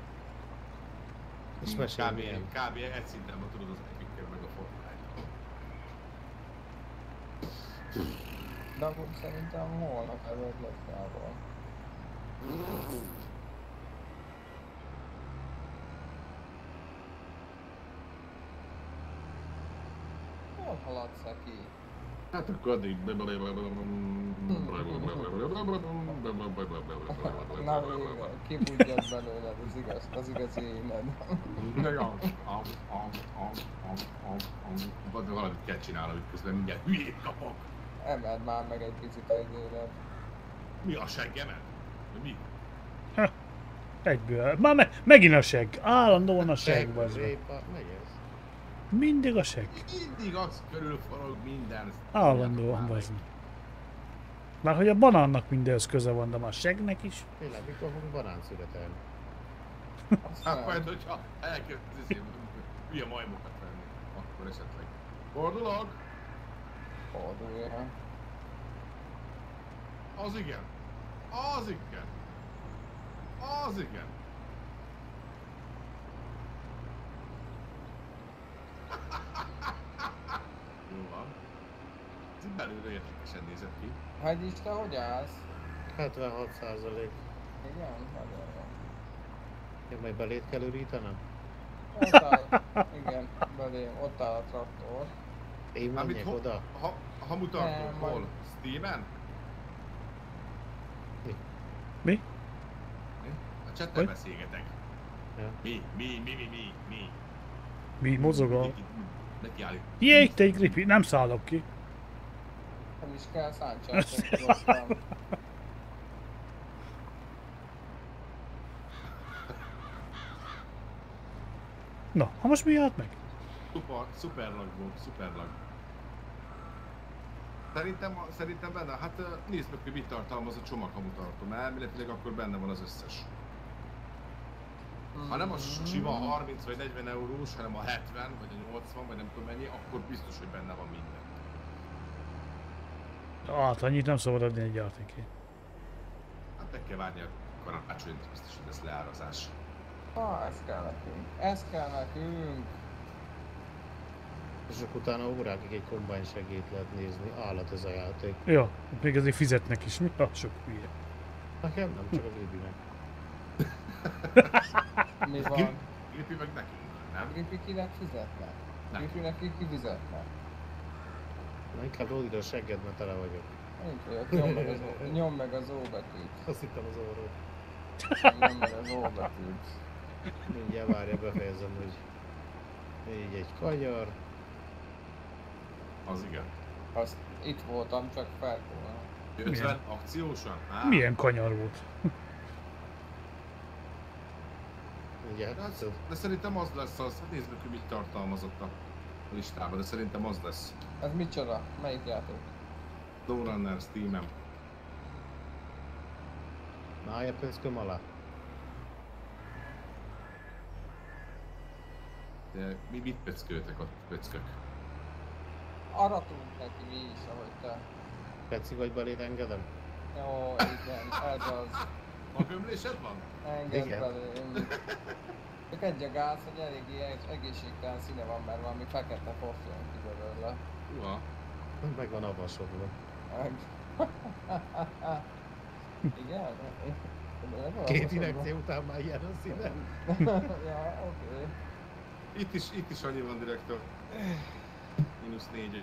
És mesélj Kb. milyen. Kb. Egy szinten van, tudod, az Epickel meg a Fortnite-tal. De akkor szerintem holnap előtt lesz Gábor. Hol haladsz ki? Hát akkor addig... Na végre, kibudjad belőled az igazi éned. Valamit kell csinálnom, itt közben mindjárt hülyét kapok. Emeld már meg egy picit az éned. Mi a seggemet? De mi? Egyből. Már megint a segg. Állandóan a segg, bazd meg. Répa, megy ez. Mindig a segg. Mindig az körülforog minden. Állandóan, bazd meg. Már hogy a banánnak mindenhöz köze van, de már a seggnek is. Tényleg, mikor fogunk banán születelni? Hát majd, hogyha elkezdesz hülye majmokat venni, akkor esetleg. Fordulok? Fordulja. Az igen. Az igen. Az igen. Jó van. Ez így belülről érdekesen nézett ki. Hát is te hogy állsz? 76%. Igen? Nagyon jó. Én majd belét kell ürítenem? Ott áll, igen, belém, ott áll a traktor. Én menjek oda? Hamutartó, Nem, hol? majd- Steamen? Mi? A chatten Hogy? beszélgetek. Ja. Mi? Mi mozog a... Neki állít. Jég, te egy gripi, nem szállok ki. Nem is kell szántsátok gyorsan. Na, ha most mi állt meg? Szuperlag volt, szuperlag. Szerintem benne, hát nézd meg, hogy mit tartalmaz a csomaghamutartó, mert elméletileg akkor benne van az összes. Ha nem a sima 30 vagy 40 eurós, hanem a 70 vagy a 80 vagy nem tudom mennyi, akkor biztos, hogy benne van minden. Hát annyit nem szabad adni egy játékért. Hát meg kell várni a karácsonyt, biztos, hogy lesz leárazás. Ez kell nekünk. Ez kell nekünk. És akkor utána órákig egy kombány segít lehet nézni. Állat ez a játék. Ja, még azért fizetnek is, mi? Ah, sok hülye. Nekem nem, csak a Gribinek. Mi van? Gripi meg nekünk, nem? Gripi kinek fizetne? Nem. Gripinek ki fizetne? Na inkább old ide a segged, mert tele vagyok. Nincs vagyok, nyom meg az O betűt. Azt hittem az orrod. Nyom meg az O betűt. Mindjárt várja, befejezem, hogy így egy kanyar. Az igen. Azt itt voltam, csak felkóna. 50 akciósan? Á, Milyen kanyar volt. Mindjárt De, látszod? de szerintem az lesz az, hát nézd meg, hogy mit tartalmazott a listában, de szerintem az lesz. Ez micsoda? Melyik játék? Lowrunner Steam-en. Na, állja pöszköm alá. De mit pöcköltek ott, pöckök? Aratunk neki mi is, ahogy te. Tetszik, hogy beléd engedem? Jó, igen, ez az. A gömlésed van? Engedd Igen. belém. Csak egy a gáz, hogy eléggé egészségtelen színe van, mert valami fekete fosz jön ki belőle. Uha. Meg van avasodva. Igen? Két injekció után már ilyen a színem. Ja, oké. Itt is annyi van direktor. -4.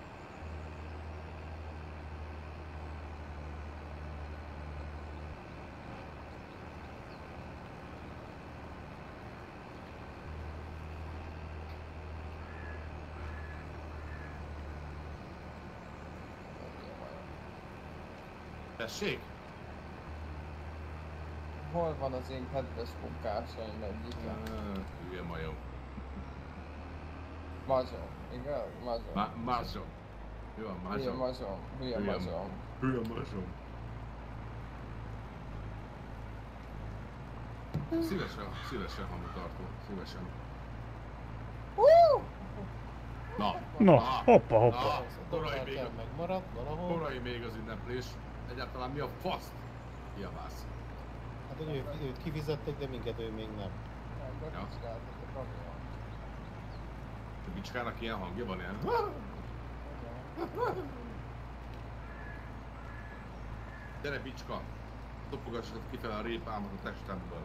Tessék? Hol van az én kedves munkásaim egyike? Hülye majom. Mazsom, igaz? Mazsom. Mazsom. Jó, Hülye mazsom. mazsom, hülye Hülye mazsom. Hülye mazsom. Szívesen hamutartó. Szívesen. Na. Na, hoppa, hoppa. Na, korai még, Megmaradt valahol. korai még az ünneplés. Egyáltalán mi a fasz? Kiabálsz. Hát hogy őt kifizették, de minket ő még nem. Ja. Ja. A bicskának ilyen hangja van ilyen. Gyere bicska! Dopogassad kifele a répámat a testemből.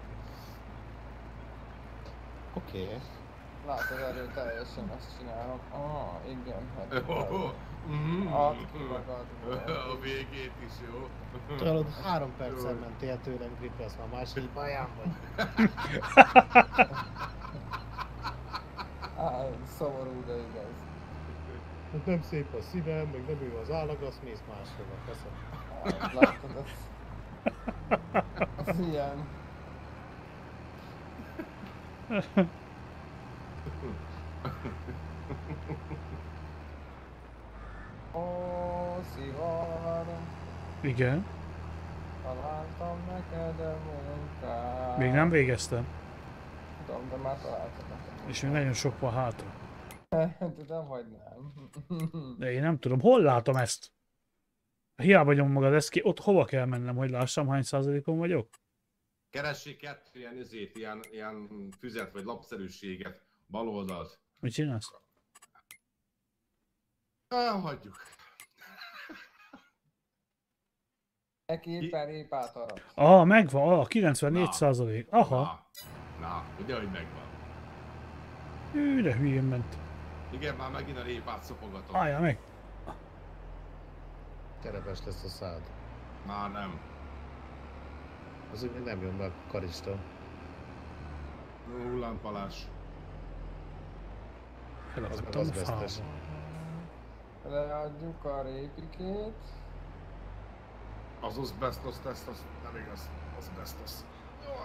Oké. Látod, erről teljesen azt csinálom. Igen, hát. Mhm. Átkimagadva. A végét is jó. Tudod, 3 perccel mentél tőlem, Gripesz, már másik pályán vagy. Szomorú, de igaz. Hát nem szép a szívem, meg nem ő az állag, azt mész máshova, köszönöm. Látod, az ilyen. Ó, szivar, Igen. találtam neked a munkát. Még nem végeztem. Tudom, de már találtam neked. És még nagyon sok van hátra. Tudom, hogy nem. De én nem tudom, hol látom ezt? Hiába nyom magad ezt ki, ott hova kell mennem, hogy lássam hány százalékon vagyok? Keressék kettő ilyen izét, ilyen füzet vagy lapszerűséget. Bal oldalt. Mit csinálsz? Hagyjuk. Neki éppen répát arat. Megvan, 94%. Aha. Na, ugye, hogy megvan. De hülyén ment. Igen, már megint a répát szopogatom. Állja meg. Terepes lesz a szád. Már nem. Az úgy még nem jön be a karista. Hullámpalás. Elakadtam a az vesztes. fába. Leadjuk a répikét. Az asbestos teszt, az nem igaz. Asbestos. Jaj.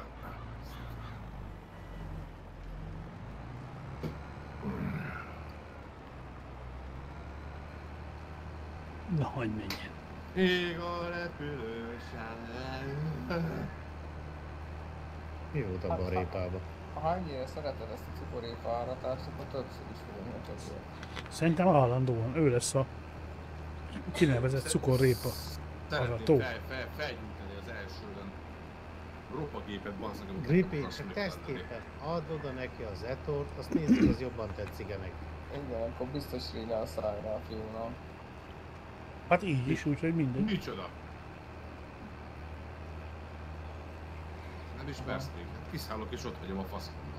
Na, hogy menjen. Ég a repülő Mi volt abban a répában? Ha annyira szereted ezt a cukorépa áratást, akkor többször is fogom. Szerintem állandóan ő lesz a kinevezett cukorrépa. Szeretném felgyújtani az elsőben. Ropagépet basszak, amit Gripi, akarsz csak még tesztképpen add oda neki az etort, azt nézzük, az jobban tetszik neki. Igen, akkor biztos ríne a szájra a fiúnak. Hát így is, úgyhogy mindegy. Micsoda? Nem ismersz még? Hát kiszállok és ott hagyom a faszomba.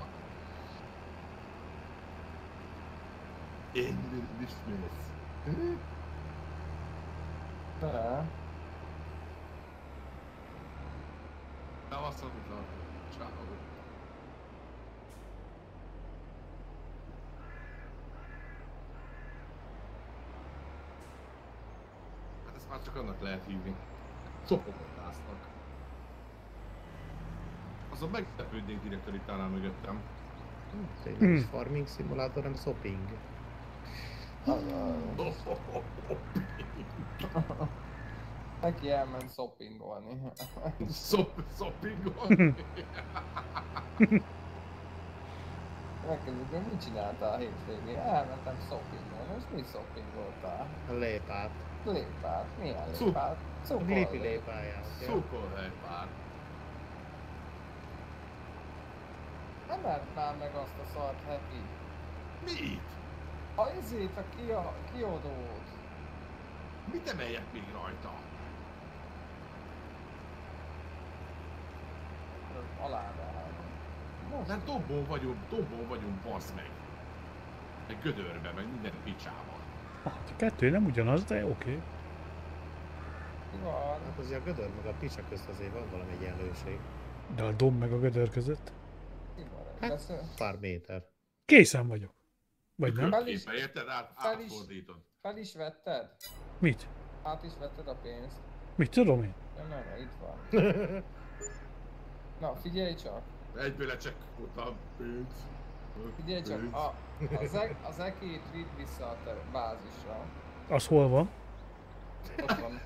Én nem ismersz. De, Szavazhatok a csávó. Hát ezt már csak annak lehet hívni. Szopogatásznak. Azon meglepődnék direktor itt állál mögöttem. Tényleg is farming szimulátor, nem shopping. neki elment shoppingolni. Szoppingolni? Megkezdődöm, mit csináltál a hétvégén? Elmentem shoppingolni, most mi shoppingoltál? Lépát. Lépát, milyen Cuk. lépát? Glipi lépáját. Cukorhely pár. Nem vert már meg azt a szart Happy. Mit? A izét, a kiadót. Mit emeljek még rajta? Alávágom. Nem tombon vagyunk, bassz meg. Meg gödörbe, meg minden picsában. A kettő nem ugyanaz, de oké. Van. Hát azért a gödör meg a picsa közt azért van valami egyenlőség. De a domb meg a gödör között. Hát pár méter. Készen vagyok. Vagy nem? Képe, érted? Átfordítod. Fel is vetted? Mit? Át is vetted a pénzt? Mit tudom én? Nem, itt van. Na, figyelj csak! Egyből lecsekkoltam pénzt. Figyelj csak, az ekét vidd vissza a te bázisra. Az hol van? Ott van.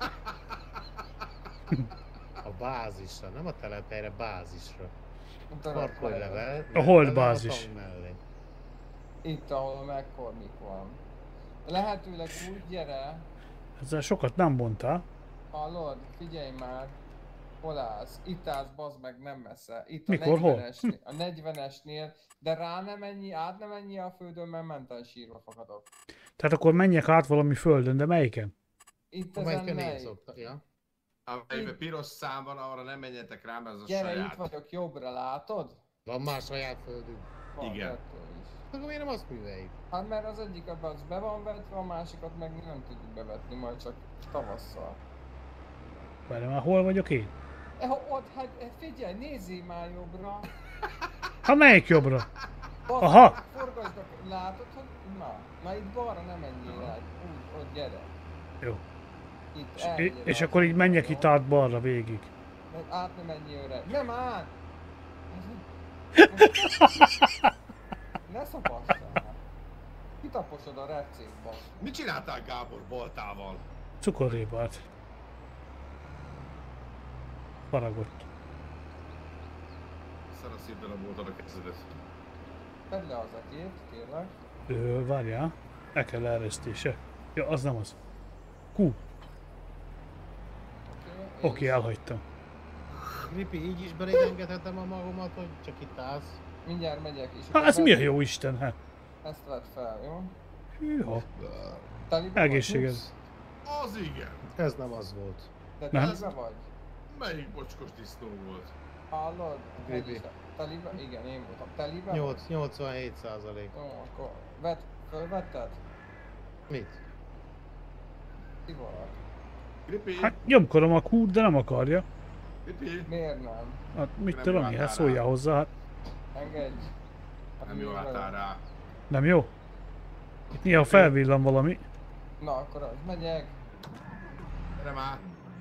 A bázisra, nem a telephelyre, bázisra. Ott a Parkolj level. A hold level bázis. tank mellé. Itt, ahol a McCormick van. Lehetőleg úgy gyere, Ezzel sokat nem mondtál. hallod? Figyelj már! Hol állsz? Itt állsz, bazd meg, nem messze. Itt Mikor, a hol? 40-esnél, a 40-esnél, de rá nem ennyi, át nem ennyi a földön, mert menten sírva fakadok. Tehát akkor menjek át valami földön, de melyiken? Itt ezen Amelyiken én mely? szoktam. Ja. Amelyben piros szám van, arra nem menjetek rá, mert ez a Gyere, saját. itt vagyok jobbra, látod? Van már saját földünk. Van Igen. kettő is. Akkor miért nem azt műveljük? Hát mert az egyik az be van vetve, a másikat meg nem tudjuk bevetni, majd csak tavasszal. Várj már, hol vagyok én? Ott, hát figyelj, nézzél már jobbra! Ha melyik jobbra? Bazd, Aha. forgasd a... Látod, hogy... Na itt balra nem menjél át. Úgy, ott gyere. Jó. Itt És, elgyere és az akkor így menjek úton. itt át balra végig. Át nem menjél öreg. Nem át! Ne szopassál! Kitaposod a repcét, basz. Mit csináltál Gábor baltával? Cukorrépát. Faragott. Szarasz szépen a boltad a kezedet. Tedd le az ekét, kérlek. Várjál. El kell eresztése. Ja, az nem az. Q. Oké, elhagytam. Gripi, így is beléd engedhetem a magomat, hogy csak itt állsz. Mindjárt megyek is. Hát ez mi a jó Isten, hát? Ezt vedd fel, jó? Hűha. Telibe Egészséged. vagy? Az igen. Ez nem az volt. De Nem. telibe vagy? Melyik bocskos disznó volt? Hallod? Gribi. Telibe? Igen, én voltam. Telibe vagy? 87%. Jó, akkor fölvetted? Mit? Szivarak. Gripi, Hát nyomkodom a Q-t, de nem akarja. Gripi. Miért nem? Hát mit Nem tudom jó én, hát álltál szóljál hozzá, hát Engedj. Hát Nem mi jól veled? álltál rá. nem jó? Itt néha felvillan valami. Na akkor az megyek. Gyere már.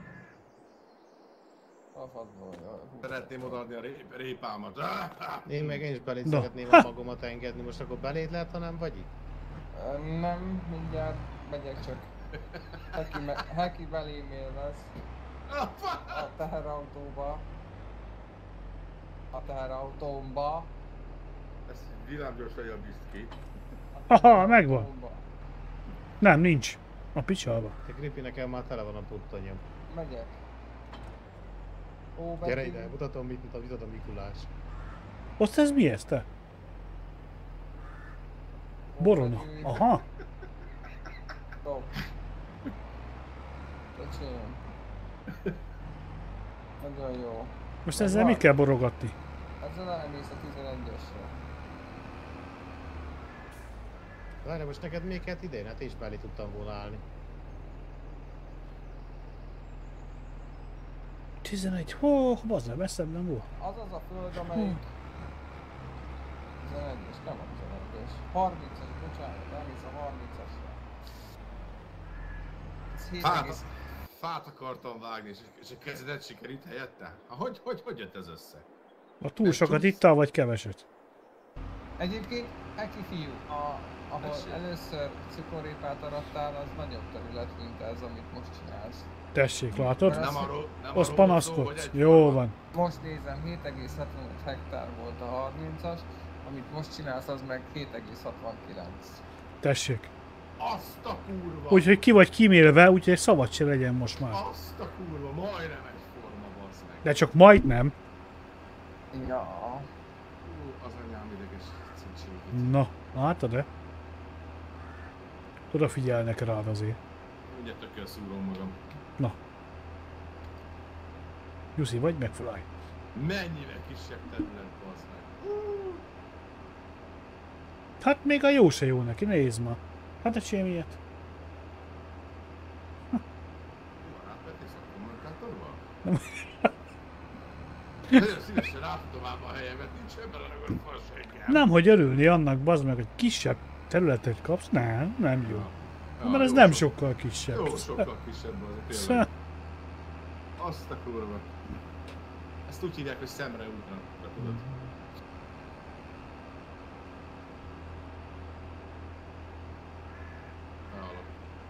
A fadból. Szeretném odaadni a répámat. Én is beléd Na. szeretném a magomat engedni. Most akkor beléd lehet, ha nem vagy itt? Nem, mindjárt megyek csak. Heki belém élvez. A teherautóba. A teherautómba. Ez villámgyors legyen a biszki. Haha, megvan. Nem, nincs. A picsába. Te Gripi, nekem már tele van a puttonyom. Megyek. Ó, Gyere ide, mutatom mit a Mikulás. Azt ez mi ez, te? Borona. Aha. Stop. Öcsém. Nagyon jó. Most ezzel mit kell borogatni? Ezzel elmész a 11-esre. Várj, most neked még kellett idén? Hát én is mellé tudtam volna állni. 11. Hó, bazdmeg, messzebb nem volt. Az az a föld, amelyik... 11-es, nem a 11-es. 30-as, bocsánat, elmész a 30-asra. Ez 7 egész... Fát akartam vágni, és a kezedet sikerült helyette? Hogy jött ez össze? A túl sokat ittál, vagy keveset? Egyébként, Eki fiú, ahol Tessék. először cukorrépát arattál, az nagyobb terület, mint ez, amit most csinálsz. Tessék, látod? Nem Nem Azt arról panaszkodsz. szó, hogy Jó van. Most nézem, 7,75 hektár volt a 30-as, a amit most csinálsz, az meg 7,69. Tessék. Azt a kurva! Úgyhogy ki vagy kímélve, úgyhogy szabad se legyen most már. Azt a kurva, majdnem egyforma, bazd meg. De csak majdnem. Ja. Az anyám ideges cincségét. Na, látod-e? Odafigyelnek rád azért. Ugye tökkel szúrom magam. Na. Jussi, vagy megfelelj. Mennyire kisebb terület, bazd meg. Hát még a jó se jó neki, nézd ma. Hát egy sem ilyet. Átvetész a kommentátorba? Nem. Nagyon szívesen átadom ám a helyemet, nincs ebben a ragad falséggel. Nem, hogy örülni annak, bazd meg, hogy kisebb területet kapsz? Nem, nem jó. Ja, Mert ez jó, nem sokkal kisebb. Jó, sokkal kisebb az, Sz- tényleg. Azt a kurva. Ezt úgy hívják, hogy szemre útra, tudod. Hallom.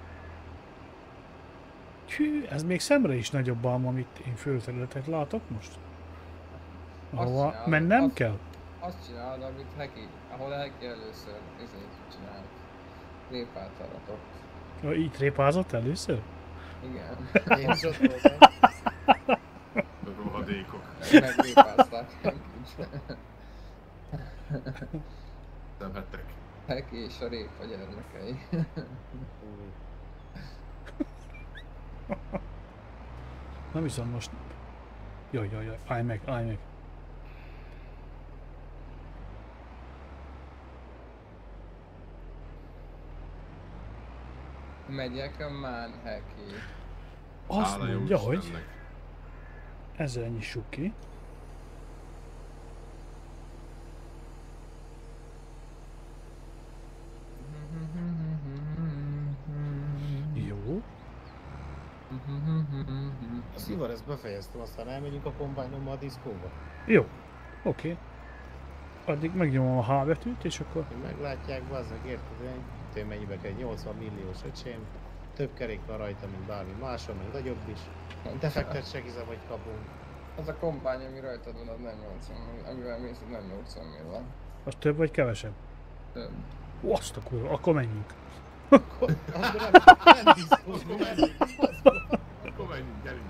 Hű, ez még szemre is nagyobb ám, amit én földterületet látok most. Ahova csinálod, mennem azt- kell? Azt csinálod, amit Heki, ahol Heki először csinált. Répáltalatot. Ja, így trépázott először? Igen. Én is ott voltam. Rohadékok. Megrépázták Hekit. Szemhettek. Heki és a répa gyermekei. Nem hiszem most. Jaj, jaj, jaj, állj meg, állj meg. Megyek a Mán Heki. Azt Hála jó mondja, hogy Istennek. ezzel nyissuk ki. Jó. A Szivar, ezt befejeztem, aztán elmegyünk a kombányommal a diszkóba. Jó. Oké. Addig megnyomom a H betűt, és akkor... Hogy meglátják, bazzeg, érted? Én mennyibe kell, 80 milliós öcsém. Több kerék van rajta, mint bármi máson, meg nagyobb is. Defektet se hiszem, hogy kapunk. Az a kombány, ami rajtad van, az nem 80, amivel mész, az nem 80 millió. Az több vagy kevesebb? Több. Ó, azt a kurva, akkor menjünk. Akkor nem diszkózunk, menjünk. Akkor menjünk, gyerünk.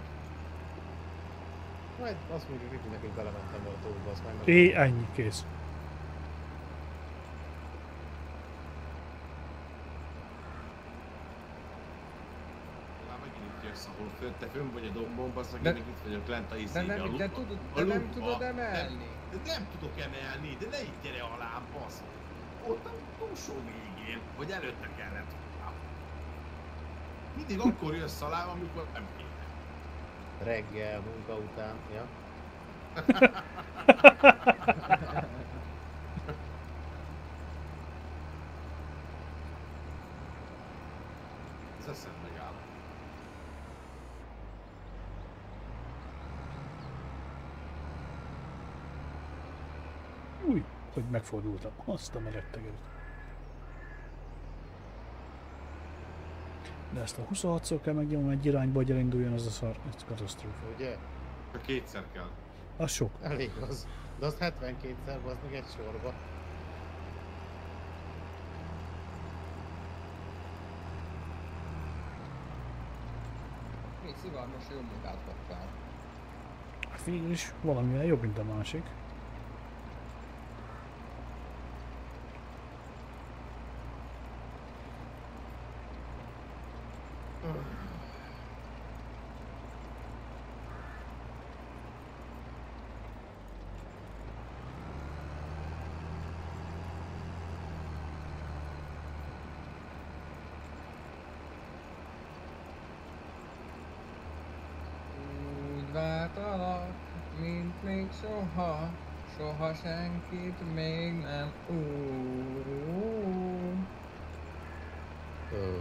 Majd azt mondjuk, hogy nekünk belementem volna túlba, azt meg Ennyi, kész. Már megint itt jössz, ahol te fönn vagy a dombon, bazzeg, De- én meg itt vagyok lent a De izébe, a nem, lukba. de nem lukba. tudod emelni. De nem tudok emelni, de ne így gyere alá, bassz. Ott a túlsó végén, vagy előtte kellett volna. Mindig akkor jössz alá, amikor nem kéne. reggel, munka után, ja. Ez eszem megáll. Új, hogy megfordultam. Azt a meretteget. De ezt a 26-szor kell megnyomom egy irányba, hogy elinduljon az a szar. Ez katasztrófa. Ugye? Csak kétszer kell. Az sok. Elég az. De azt 72-szer, az meg egy sorba. Mi Szivar, most jó munkát kaptál. Hát végül is valamivel jobb, mint a másik. Úgy vártalak, mint még soha, soha senkit még nem. Ö,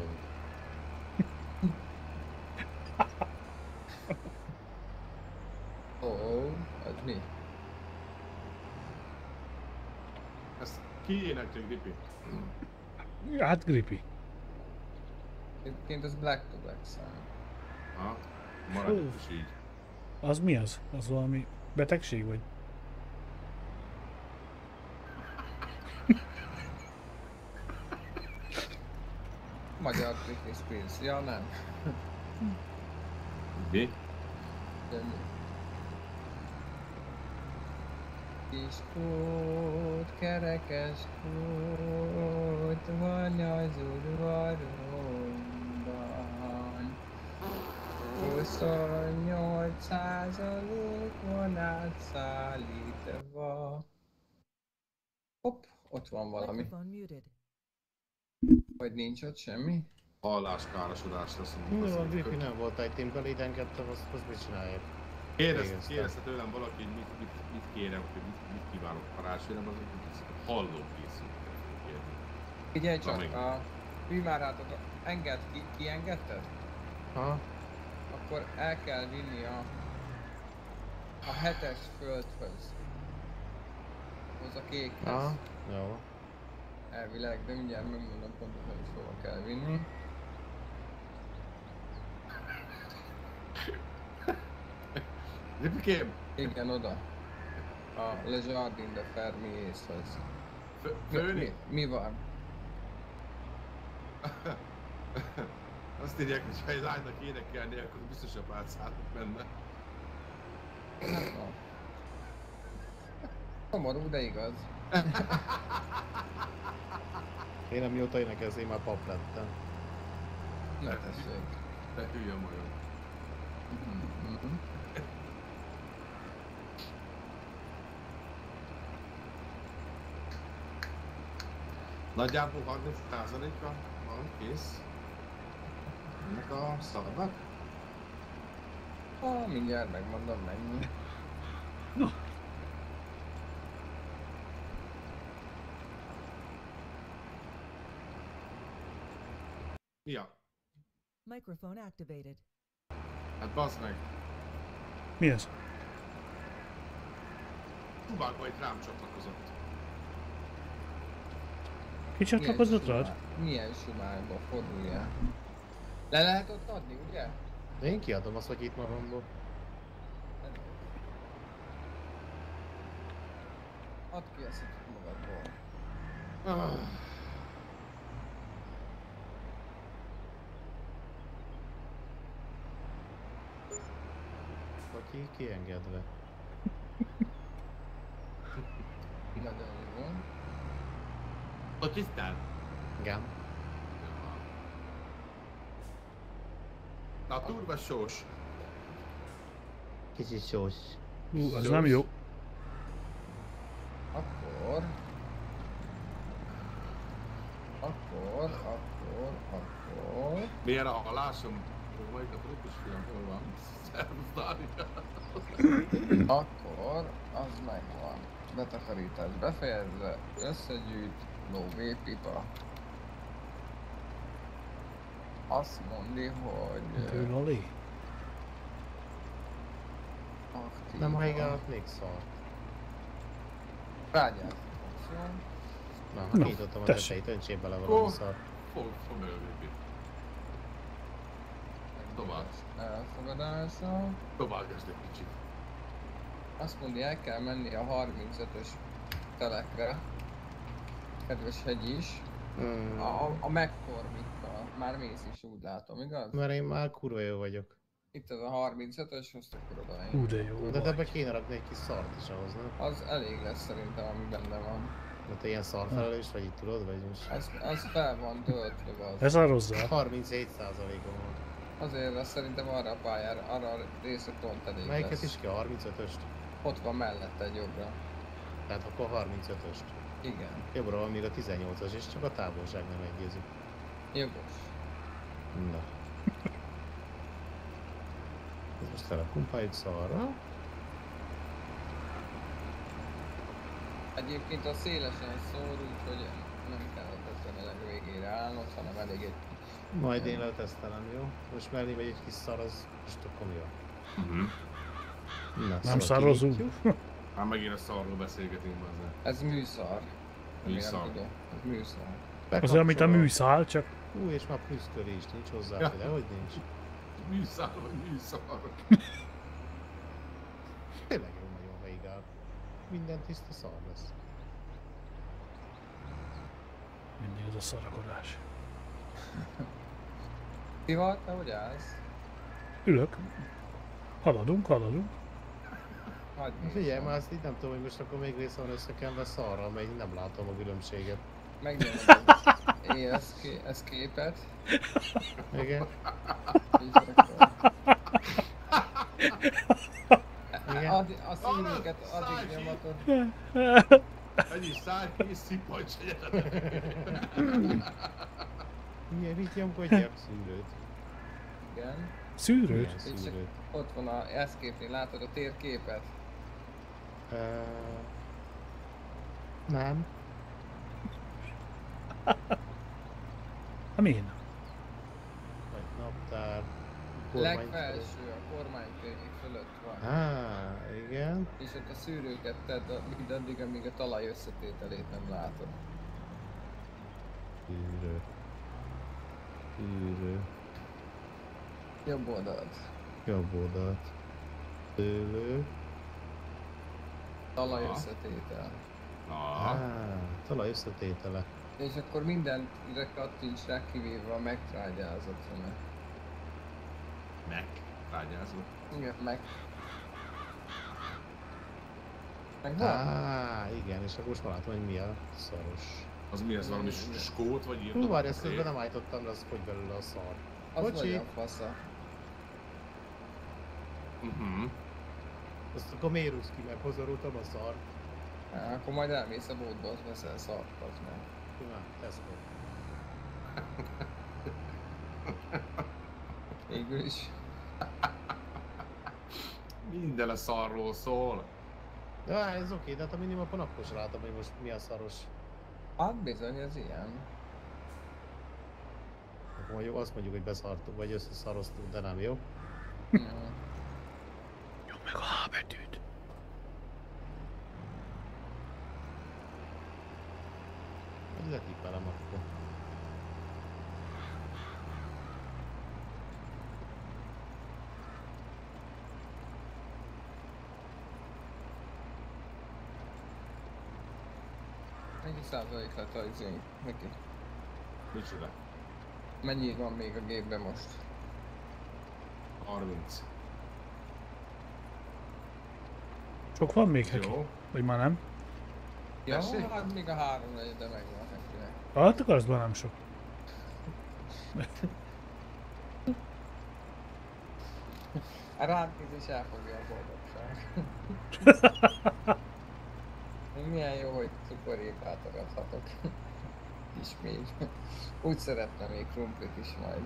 Az mi? Ezt ki énekli, Gripi? Hát gripi. Egyébként ez Black to Black szám. Ha? Maradjunk is így. Az mi az? Az valami betegség vagy? Magyar Britney Spears. Ja, nem. Mi? Semmi. Kis kút, kerekes kút van az udvarunkban. 28% van átszállítva. Hopp, ott van valami. Microphone muted. Vagy nincs ott semmi? Halláskárosodás lesz. Mi van, Griffin nem volt egy témben, ide engedtem, azt mit csinálják? Kérdezte tőlem valaki, hogy mit kérem, hogy mit kívánok karácsonyra, az halló készültet kérni. Figyelj csak, a fűmárát engedd ki, kiengedted? Ha? Akkor el kell vinni a 7-es földhöz. Az a kékhez. Ha? Jó. Elvileg, de mindjárt megmondom pontosan, hogy hova kell vinni. Ripikém! Igen, oda. A Le Jardin de Fermiészhez. Főni? Mi van? Azt írják, hogy ha egy lánynak énekelni, akkor biztosabb átszállok benne. Nem van. Szomorú, de igaz. Én amióta énekelsz, én már pap lettem. Ne tessék. Te hülye majom. Mhm. Nagyjából 30%-a van kész. Ennek a szarnak. Mindjárt megmondom mennyi. Ja, Microphone activated. hát bazd meg. Mi ez? Kubákba egy rám csatlakozott. Ki csatlakozott rád? Milyen sumályba forduljál? Le lehet ott adni, ugye? De én kiadom azt, hogy itt magamból. Add ki ezt magadból. Vagy kiengedve. Nagyon jó. A tisztán? Igen. Na, a turva sós. Kicsit sós. Az nem jó. Akkor... Milyen a halásom? Majd a trukkos film, hol van? Szervusz, Dánia. Akkor az megvan. Betakarítás befejezve, összegyűjt, lóvépipa. Azt mondi, hogy... Tőlali. aktív. Nem hajgálat még szar. Rágyász funkció. Na, Na, kinyitottam a tessék. tetejét, öntsél bele valami szar. Fog előbb. Tovább. Elfogadása. Tovább kezd egy kicsit. Azt mondja, el kell menni a 35-ös telekre. Kedves hegy is. A McCormick-kal. Már mész is, úgy látom, igaz? Mert én már kurva jó vagyok. Itt ez a 35-ös, azt akkor oda Hú, de jó. De ebbe kéne rakni egy kis szart is ahhoz, nem? Az elég lesz szerintem, ami benne van. De te ilyen szarfelelős vagy itt tudod, vagy most? Az fel van töltve az. Ez arrozzál. 37%-on van. Azért azt szerintem arra a pályára, arra a részre pont elég Melyiket lesz. is ki? A 35-öst? Ott van mellette egy jobbra. Tehát akkor 35-öst. Igen. Jobbra van még a 18-as, és csak a távolság nem egyezik. Jogos. Na. Ez most telepumpáljuk szarra. Egyébként a szélesen szól, úgyhogy nem kell a legvégére állnod, hanem elég egy... Majd én letesztelem, jó? Most mellé vagy egy kis szar, az most akkor mi van? Na, Nem szóval szarrozunk. kinyitjuk. Már megint a szarról beszélgetünk ezzel. Ez műszar. Műszar. Nem tudom. Ez műszar. Az olyan, mint a Bekapcsolom. műszál, csak Ú, és már pluszköri is nincs hozzá, Ja. de hogy nincs? Műszár vagy műszar. Tényleg jó nagyon haigál. Minden tiszta szar lesz. mindig ez a szarakodás. Tival, te hogy állsz? Ülök. Haladunk. Hagyd Figyelj, nézzem. már ezt így nem tudom, hogy most akkor még része van összekenve szarra, mert nem látom a különbséget. Megnyomod ez képet. Igen? Így akkor. Igen? A színüket addig nyomatod. Ennyi száj, kész, szippajts egyetemet. Milyen itt nyomkodják szűrőt? Igen. Szűrőt? Milyen És csak szűrőt? ott van a eszképnél, látod a térképet? Nem. Amin? Vagy naptár. kormánytól. Legfelső a kormánykörnyék fölött van. Igen. És ott a szűrőket tedd mindaddig, amíg a talaj összetételét nem látod. Szűrő. Jobb oldalt. Jobb oldalt. Szőlő. Talaj Aha. összetétel. Talaj összetétele. És akkor mindenre kattints rá, kivéve a megtrágyázatra. Meg. Rágyázva. Igen, meg van? Igen, és akkor most már látom, hogy mi a szaros. Az mi ez, valami skót vagy írtad? Hú, várj, ezt közben nem állítottam, de az hogy belőle a szar. Az Bocsi. nagyon fasza. Azt akkor miért rúgsz ki, mert hozzárótam a szar? Akkor majd elmész a boltba, azt veszel szart, az meg. Simán, Tesco. Végül is. Minden a szarról szól. De ez oké, de hát a minimapon akkor sem látom, hogy most mi a szaros. Hát bizony, ez ilyen. Akkor mondjuk azt mondjuk, hogy beszartuk, vagy összeszaroztuk, de nem jó. Ja. Nyomd meg a H betűt. Hogy letippelem akkor. Mennyi százalék lett a izénk neki? Micsoda? Mennyi van még a gépben most? 30. Sok van még neki? Jó. Vagy már nem? Ja, Tessék? hát még a 3-4, de megvan nekinek. Hát akkor az már nem sok. A ránk is elfogja a boldogság. Milyen jó, hogy cukorépát arathatok. Ismét. Úgy szeretne még krumplit is majd.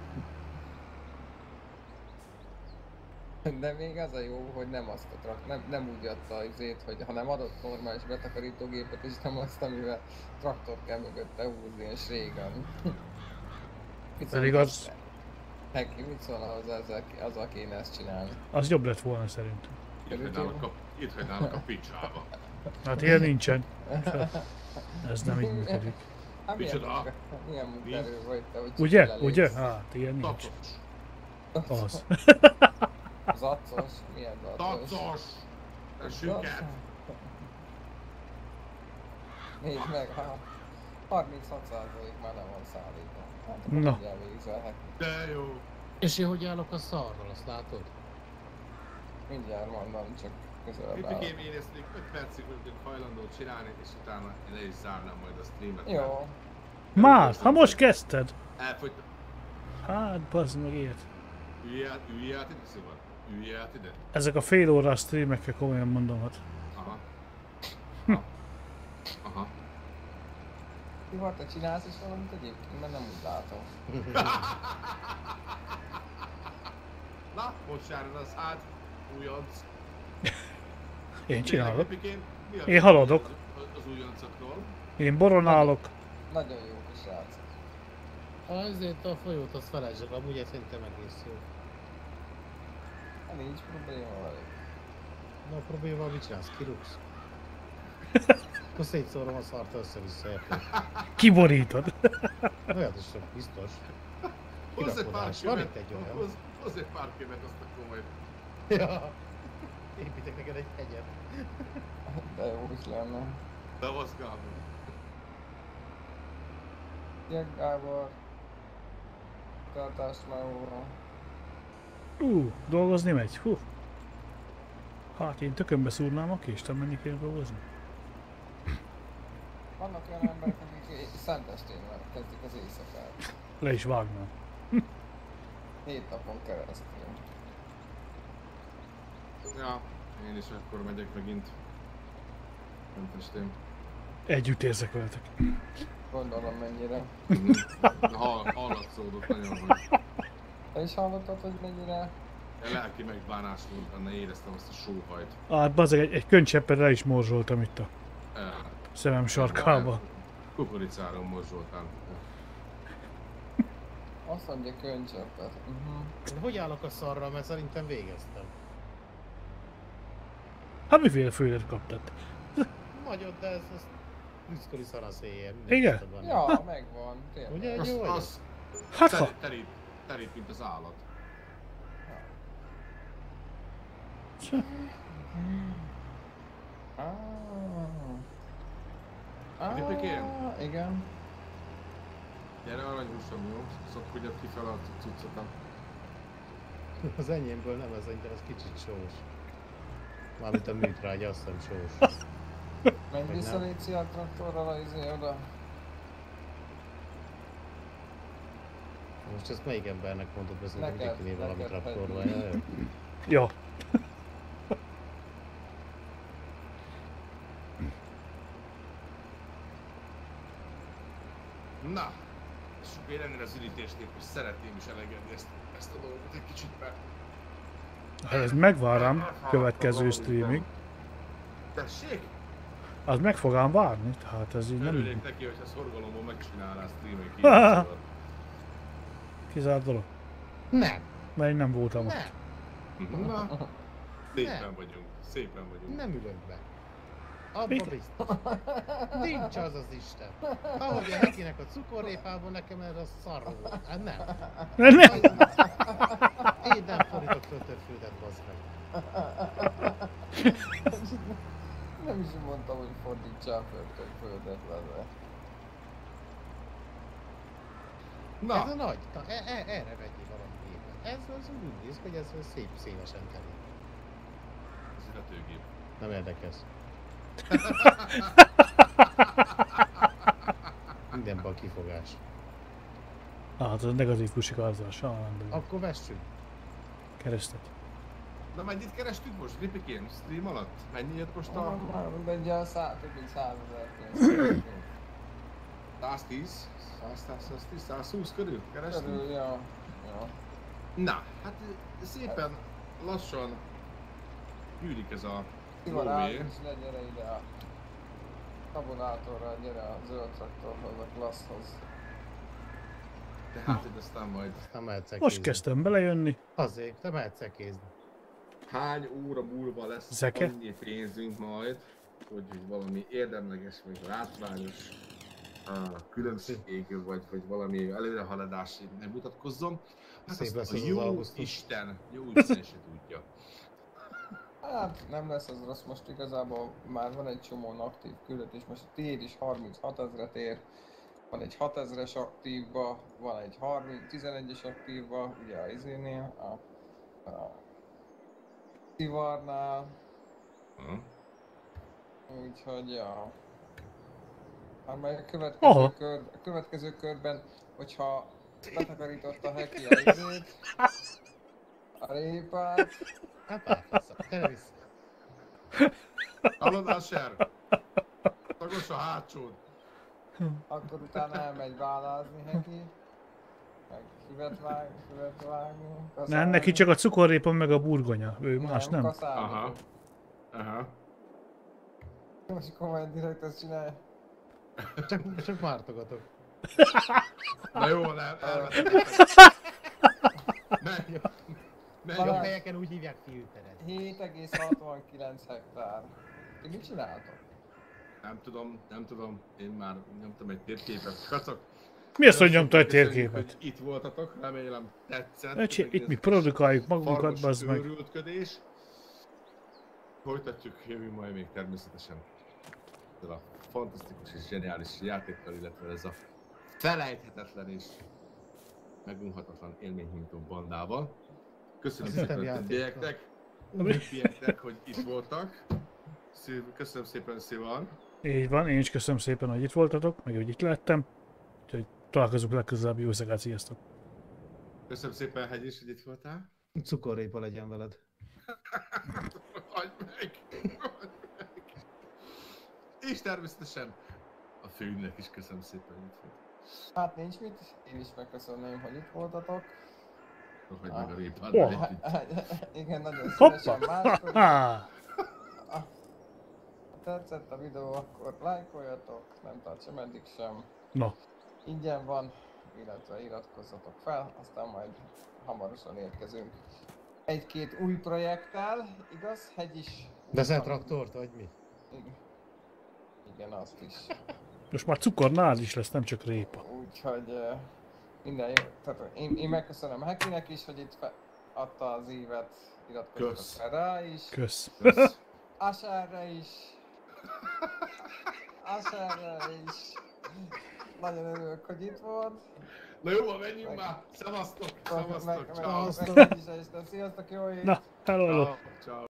De még az a jó, hogy nem azt a nem úgy adta izét, hogy hanem adott normális betakarítógépet, és nem azt, amivel traktor kell mögötte húzni, és régen. Pedig az- Neki mit szólna hozzá, azzal kéne ezt csinálni? Az jobb lett volna szerintem. Itt hagynálak a picsába. Hát ilyen nincsen. Ez nem így működik. Hát Micsoda? milyen munkaerő vagy te, hogy Ugye? csak Ugye? lelépsz. Hát ilyen nincs. Tacos. Az. Zacos? Milyen zacos? Tacos. Süket. Nézd meg, hát 36% már nem van szállítva. Hát akkor Na. mindjárt végzelhetünk. De jó. És én hogy állok a szarral, azt látod? Mindjárt mondom, csak közelebb Pipikém, állok. én ezt még 5 percig vagyok hajlandó csinálni, és utána le is zárnám majd a streamet. Jó. Már? Ha most kezdted? Elfogytam. Hát bazd meg ilyet. Üljél át ide, szóval. Üljél át ide. Ezek a fél órás streamekkel komolyan mondom, hát. Aha. Aha. Tibor, te csinálsz is valamit egyébként? Mert nem úgy látom. Na, most járod az hát, újonc. Én csinálok. Pipikém, mi a Én haladok. Az újoncokról. Én boronálok. Nagyon jó kis srác. Azért a folyót azt felejtsd, amúgy ez szerintem egész jó. Hát nincs probléma vele. Na probléma, mit csinálsz? Kirúgsz? Akkor szétszórom a szart össze-vissza, érted? Kiborítod. Olyat is sok, biztos. Hozz egy pár Kirakodás. Van követ, itt egy olyan. hozz egy pár követ, azt akkor majd. Ja. Építek neked egy hegyet. De jó is lenne. Tavasz Gábor. Szia Gábor. tartást már óra. Dolgozni megy? Hú. Hát én tökönbe szúrnám a kést, menni kéne dolgozni. Vannak olyan emberek, akik szentestén kezdik az éjszakát. Le is vágnám. 7 napon keresztül. Ja, én is akkor megyek megint. Nem testém. Együtt érzek veletek. Gondolom mennyire. Hallatszódott nagyon, hogy Te is hallottad, hogy mennyire? lelki megbánás volt benne, éreztem azt a sóhajt. Hát bazzeg, egy könycseppet le is morzsoltam itt a szemem sarkába. Kukoricáron morzsoltál. Azt mondja könycseppet. Én hogy állok a szarra, mert szerintem végeztem. Hát miféle fődet kaptad? Nagyon, de ez Lüszköri szanaszéjjel. Igen? Ja, megvan, tényleg. Ugye, hogy jó vagy? Az Hát ha... terít, mint az állat. Ripikén? Igen. Gyere aranyhúsom, jó? Szokkodjad ki fel a cuccokat. Az enyémből nem, ez ez kicsit sós. Mármint a műtrágya, azt hiszem sós. Menj Vagy vissza nem. légy a traktorral az oda. Most ezt melyik embernek mondod, mert szerintem Neked, Rikiné valami neked, traktorban. Peti. Jaj. Ja. Na! És én ennél az ürítésnél most szeretném is elengedni ezt a dolgot egy kicsit, mert... Hát ez megvár rám következő streamig. Tessék? Az meg fog ám várni, tehát ez így nem Örülnék így. neki, hogyha szorgalomból megcsinálná streamen kívül. Kizárt dolog. Nem, Mert én nem voltam ott. nem, Na, szépen vagyunk, szépen vagyunk. nem ülök be. Abba Mit? biztos. Nincs az az Isten. Ahogy a Rikinek a cukorrépában nekem ez a szarra volt. Hát nem. Nem. Én nem fordítok föltörföldet, bazd meg. Nem is mondtam, hogy fordítsál földet vele. Na, Ez a nagy, erre vegyél valami gépet. Ez az úgy néz, hogy ez szép szélesen terül. ez illetőgép. Nem érdekes. Mindenben kifogás. Hát az a negatív kusikárzás. Akkor vessünk. Keresztet. Na mennyit kerestünk most, Ripikén, stream alatt? Mennyi jött most a... Mindegy, több mint 100 000 110? 110, 120 körül kerestünk? körül, ja. Na, hát szépen lassan gyűlik ez a Ivarán lóvé. is gyere ide a tabulátorra, gyere a zöld traktorhoz, a klasszhoz. Tehát, hogy aztán majd Nem mehetsz Most elkézni. kezdtem belejönni. Azért, te mehetsz elkézni. hány óra múlva lesz Zeke? annyi pénzünk majd, hogy valami érdemleges, vagy látványos különbség, vagy valami előrehaladás megmutatkozzon. Hát Szép azt lesz a az az jó augusztus. Isten se tudja. Hát nem lesz az rossz, most igazából már van egy csomó aktív küldetés, most a tiéd is 36 000-et ér, van egy 6000-es aktívba, van egy 11-es aktívba, ugye a izénél, a Tivarnál, úgyhogy ja. Hát majd a következő körben, hogyha betakarított a heki a izét, a répát, Hát átvasszak, te vissza. Hallod, Asher? Tagos a hátsód. akkor utána elmegy vállázni heki, meg füvet vágni. Nem, neki csak a cukorrépa meg a burgonya. Ő más nem. Aha. Aha. Most komolyan direkt ezt csinálja. Csak mártogatok. Na jó, elvetettek. Jobb Balázs. helyeken úgy hívják fiúteret. 7,69 hektár. Ti mit csináltok? Nem tudom, én már nyomtam egy térképet. Kacok! Mi az, hogy nyomta egy Köszönjük, térképet? hogy itt voltatok, remélem tetszett. Öcsi, Ez itt mi egy produkáljuk magunkat, farkas bazd meg. őrültködés. Folytatjuk, jövünk majd még természetesen. Ezzel a fantasztikus és zseniális játékkal, illetve ez a felejthetetlen és megunhatatlan élménynyújtó bandával. Köszönöm Azt hittem szépen a játékkal. többieknek, hogy itt voltak. Köszönöm szépen, Szilván. Így van, én is köszönöm szépen, hogy itt voltatok, meg hogy itt lehettem. Úgyhogy találkozunk legközelebb, jó éjszakát, sziasztok! Köszönöm szépen, Hegy is, hogy itt voltál. Cukorrépa legyen veled. Hagyd meg! És természetesen a főnnek is köszönöm szépen, hogy itt volt. Hát nincs mit, én is megköszönném, hogy itt voltatok. Hagyd meg a répát, Oh. egy kicsit. Igen, nagyon Hoppá! szívesen máskor. Ha! Ha tetszett a videó, akkor lájkoljatok, nem tartsa meddig sem. No, Ingyen van, illetve iratkozzatok fel, aztán majd hamarosan érkezünk egy-két új projekttel, igaz? Hegy is. Veszel traktort, vagy mi? Igen, azt is. most már cukor nálad is lesz, nem csak répa. Úgyhogy minden jó. Tehát én megköszönöm Hekinek is, hogy itt adta az ívet, iratkozzatok Kösz. fel rá is. Kösz. Kösz. Asárra is. Asárra is. Nagyon örülök, hogy itt volt. Na jó, van, menjünk már! Szevasztok! Szevasztok! Ciao. Sziasztok, jó éjt! Na, hello, hello. Ciao.